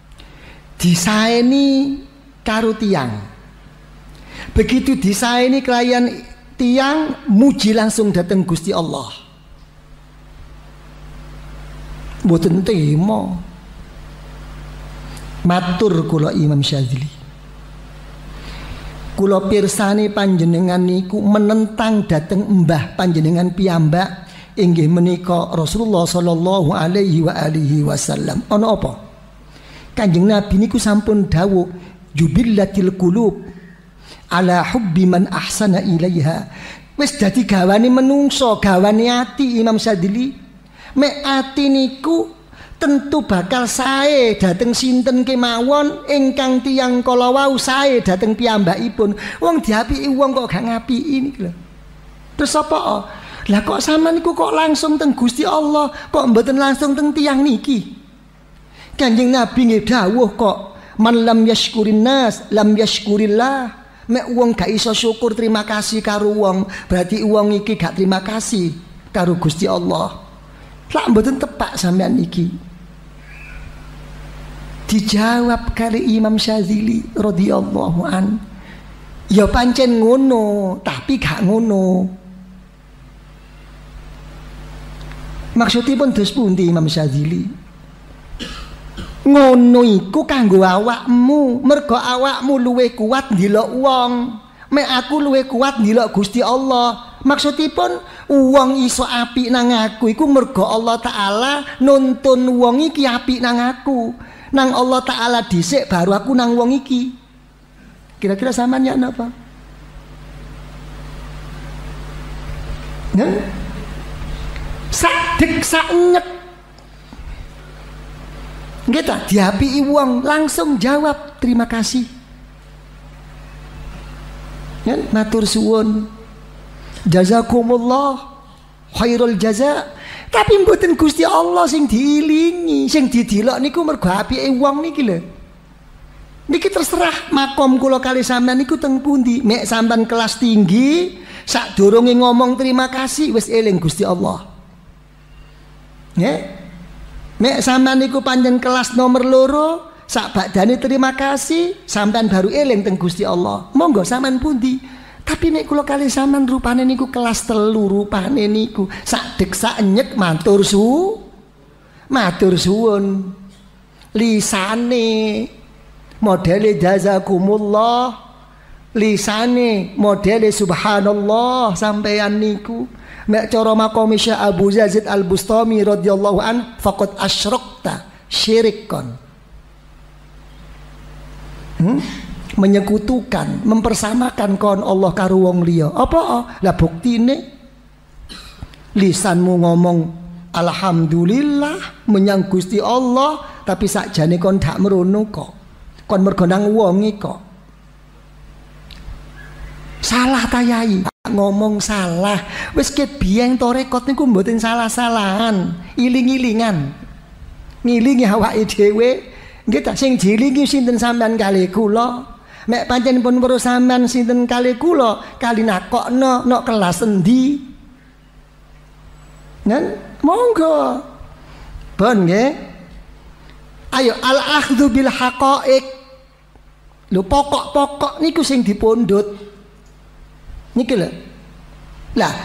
disaeni karo tiyang. Begitu disaeni kelayan tiyang, muji langsung dateng Gusti Allah. Mboten temo. Matur kula Imam Syadzili, kula pirsani panjenengan niku menentang dateng mbah panjenengan piyambak inggih menika Rasulullah sallallahu alaihi wa alihi wasallam. Ana apa? Kanjeng Nabi niku sampun dawuh jubillatil qulub ala hubbi man ahsana ilaiha. Wis dadi gawane menungso, gawane ati Imam Syadzili. Mek ati niku tentu bakal sae dateng sinten kemawon ingkang tiyang kala wau sae dateng piyambakipun. Wong diapiki wong kok gak ngapiki niku lho. Terus apa? Lah kok sampean niku kok langsung teng Gusti Allah, kok mboten langsung teng tiyang niki? Kanjeng Nabi nggih dawuh kok, man lam yashkurin nas lam yashkurillah. Mek wong gak iso syukur terima kasih karo wong, berarti wong iki gak terima kasih karo Gusti Allah. Lah mboten tepak sampean iki. Dijawab kali Imam Syadzili radhiyallahu an, ya pancen ngono, tapi gak ngono. Maksudipun dos pundi Imam Syadzili? Ngono iku kanggo awakmu, mergo awakmu luwih kuat ndelok wong. Mek aku luwih kuat ndelok Gusti Allah. Maksudipun wong iso apik nang aku iku mergo Allah Taala nuntun wong iki apik nang aku. Nang Allah Ta'ala dhisik baru aku nang wong iki. Kira-kira sampean ya napa? Ngen? Sak dek sak nyek. Nggih ta, diapiki wong langsung jawab terima kasih. Ngen, matur suwun. Jazakumullah khairul jaza. Tapi mboten Gusti Allah sing diilingi, sing didelok niku mergo apike wong niki lho. Niki terserah makom kula kali sampean niku teng pundi. Mek sampean kelas tinggi, sadurunge ngomong terima kasih wis eling Gusti Allah. Nggih. Mek sampean niku pancen kelas nomor loro, sak badane terima kasih, sampean baru eling teng Gusti Allah. Monggo sampean pundi? Tapi nek kula kali sampean rupane niku kelas telu, rupane niku sak dek sak nyek matur su matur suwun. Lisane modele jazakumullah, lisane modele subhanallah sampeyan niku. Mek cara maqami Syekh Abu Yazid Al-Bustami radhiyallahu an faqad asyrakta syirikon. Hmm? Menyekutukan, mempersamakan kon Allah karo wong liya. Apa? Lah buktine lisanmu ngomong alhamdulillah menyang Gusti Allah, tapi sakjane kon dak merono kok. Kon mergo nang wonge kok. Salah ta yai? Ngomong salah. Wis ket biyen to rekod niku mboten salah-salahan, iling-ilingan. Ngilingi awake dhewe. Nggih ta, sing diilingi sinten sampean kalih kula. Mek pancen pun weruh sampean sinten kali kula, kali nakokno nok kelas endi. Ngen, monggo. Pun nggih. Ayo al-akhdhu bil haqaiq. Lho pokok-pokok niku sing dipundhut. Niki lho. Lah.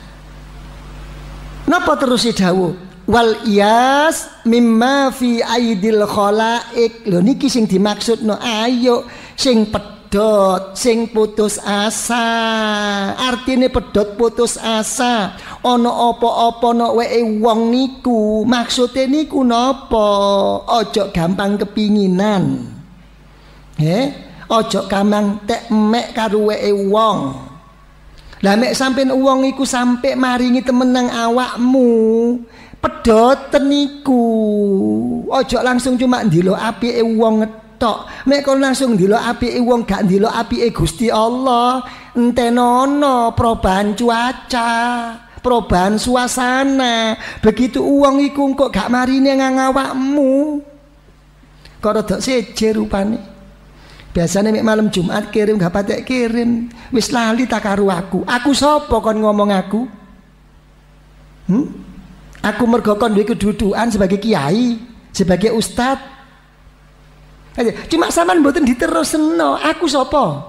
Napa terus dawuh? Wal iyas mimma fi aidil khalaik. Lho niki sing dimaksudno. Ayo sing pedhot, sing putus asa. Artine pedhot putus asa. Ana apa-apa nek weke wong niku, maksude niku napa? Aja gampang kepinginan. Nggih, aja gampang tek mek karo weke wong. Lah mek sampean wong iku sampe maringi temenang awakmu, pedhoten niku. Aja langsung cuma ndelok apike wong tok. Mek kon langsung ndelok apike wong gak ndelok apike Gusti Allah, entenono perubahan cuaca, perubahan suasana. Begitu uang iku kok gak marine nang awakmu. Kok rada seje rupane. Biasanya mek malam Jumat kirim gak patek kirim. Wis lali tak karo aku. Aku sapa kon ngomong aku? Hmm? Aku mergo kon duwe kedudukan sebagai kiai, sebagai ustad. Cuma sampean mboten diterusno. Aku sapa?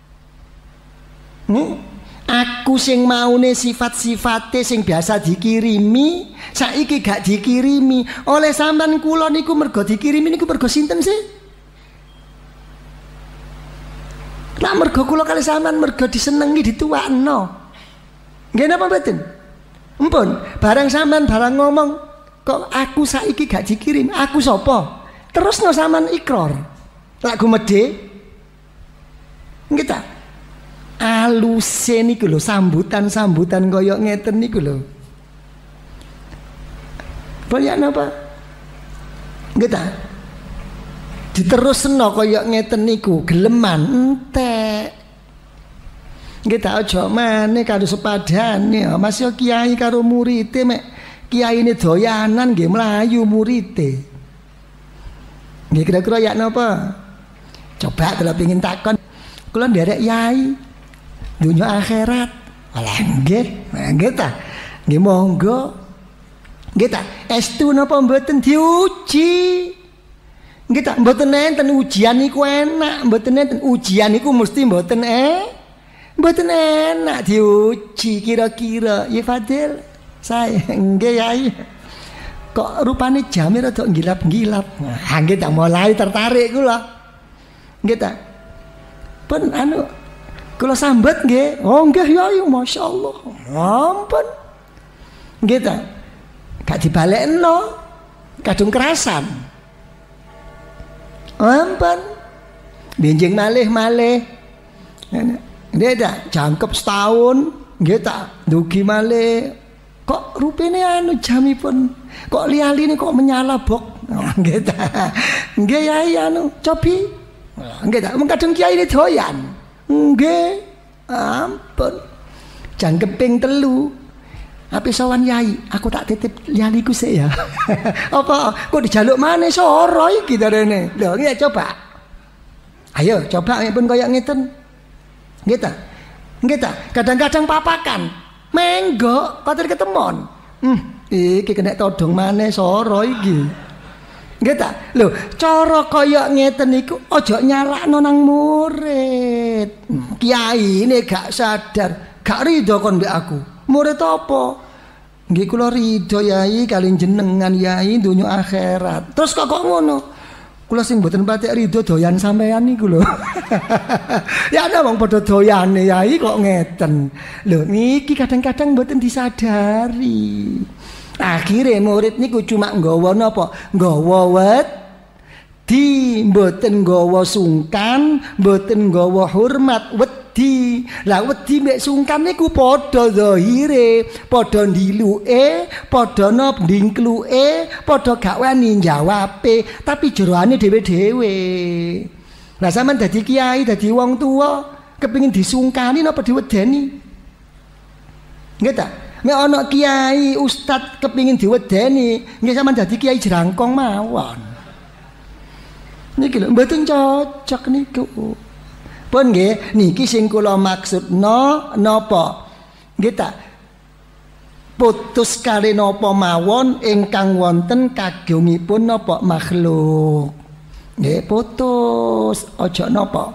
Hmm? Aku sing maune sifat-sifate sing biasa dikirimi, saiki gak dikirimi. Oleh sampean kula niku mergo dikirimi niku mergo sinten sih? Lah mergo kula kali sampean mergo disenengi dituakno. Nggih napa mboten? Empun, barang sampean barang ngomong kok aku saiki gak dikirim, aku sapa? Terusno sampean ikrar. Lak gumedhe. Nggih ta? Aluse niku lho, sambutan-sambutan kaya ngeten niku lho. Banyak napa? Nggih ta? Diterusno kaya ngeten niku, geleman entek. Nggih ta aja maneh karo sepadane, Mas yo kiai karo murite mek kiyaine doyanan nggih mlayu murite. Nggih kira-kira ya napa? Coba kalau pengin takon, kula nderek yai dunya akhirat. Walah nggih, nggih ta. Nggih monggo. Nggih ta, estu napa mboten diuji? Nggih ta, mboten enten ujian niku enak, mboten enten ujian niku mesti mboten eh. Mboten enak diuji kira-kira. Ya Fadil, saya nggih yai. Kok rupane jame rada ngilap-ngilap. Nah, nggih ta mulai tertarik kula. Nggih ta. Pun anu kula sambet nggih. Oh nggih yai, masyaallah. Ampun. Nggih ta. Gak dibalekno. Kadung kerasan. Ampun. Benjing malih-malih. Nggih ta, jangkep setahun, nggih ta, ndugi malih. Kok rupine anu jamipun kok liali ini kok menyala bok. Nggih ta. Nggih yai anu cobi. Nggih ta, mung kadang kiai ini doyan. Nggih. Ampun. Jangkep ping telu. Ape sowan yai, aku tak titip lialiku sik ya. Apa kok dijaluk maneh soro iki darene. Lho nggih coba. Ayo coba pun kaya ngeten. Nggih ta? Nggih ta? Kadang-kadang papakan. Menggo kotor ketemon. Hmm, iki kena todong maneh soro iki. Nggih ta? Lho, cara kaya ngeten niku aja nyalakno nang murid. Hmm, kiai ini gak sadar, gak rido kon mbek aku. Murid apa? Nggih kula rido yai kali jenengan yai dunya akhirat. Terus kok kok ngono? Kula sing mboten patek rido doyan sampean niku lho. Ya ana wong padha doyane yai kok ngeten. Lho niki kadang-kadang mboten disadari. Akhire murid niku cuma nggawa napa? Nggawa wedi, mboten nggawa sungkan, mboten nggawa hormat, wedi. Lah wedi mek sungkan niku padha zahire, padha ndiluke, padha napa ndingkluke, padha gak wani jawabe, tapi jeroane dhewe-dhewe. Lah sampean dadi kiai, dadi wong tua, kepengin disungkani napa diwedeni? Nggih ta? Nek ana kiai, ustad kepengin diwedeni, nggih sampean dadi kiai jerangkong mawon. Niki lho mboten cocok niku. Pun nggih niki sing kula maksudno napa? Nggih ta? putus kali napa mawon ingkang wonten kagungipun napa makhluk. Nggih putus, aja napa?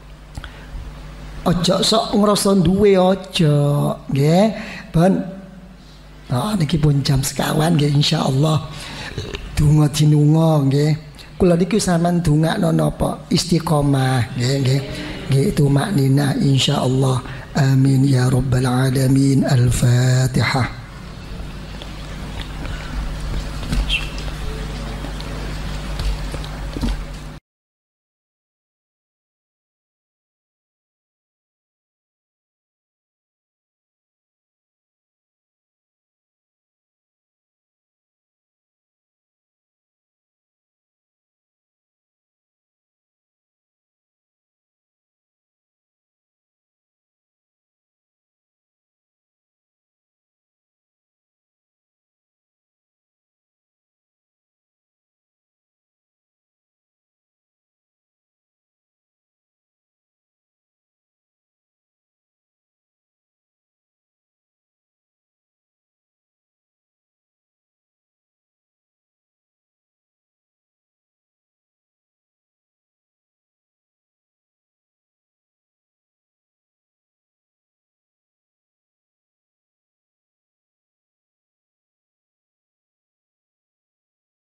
Aja sok ngrasa duwe aja, nggih. Ben ah niki pun jam sekawan nggih insyaallah. Donga dinunga nggih. Kula niki sampean dongakno napa? Istiqomah nggih nggih. Nggih tumakninah insyaallah. Amin ya rabbal alamin. Al-Fatihah.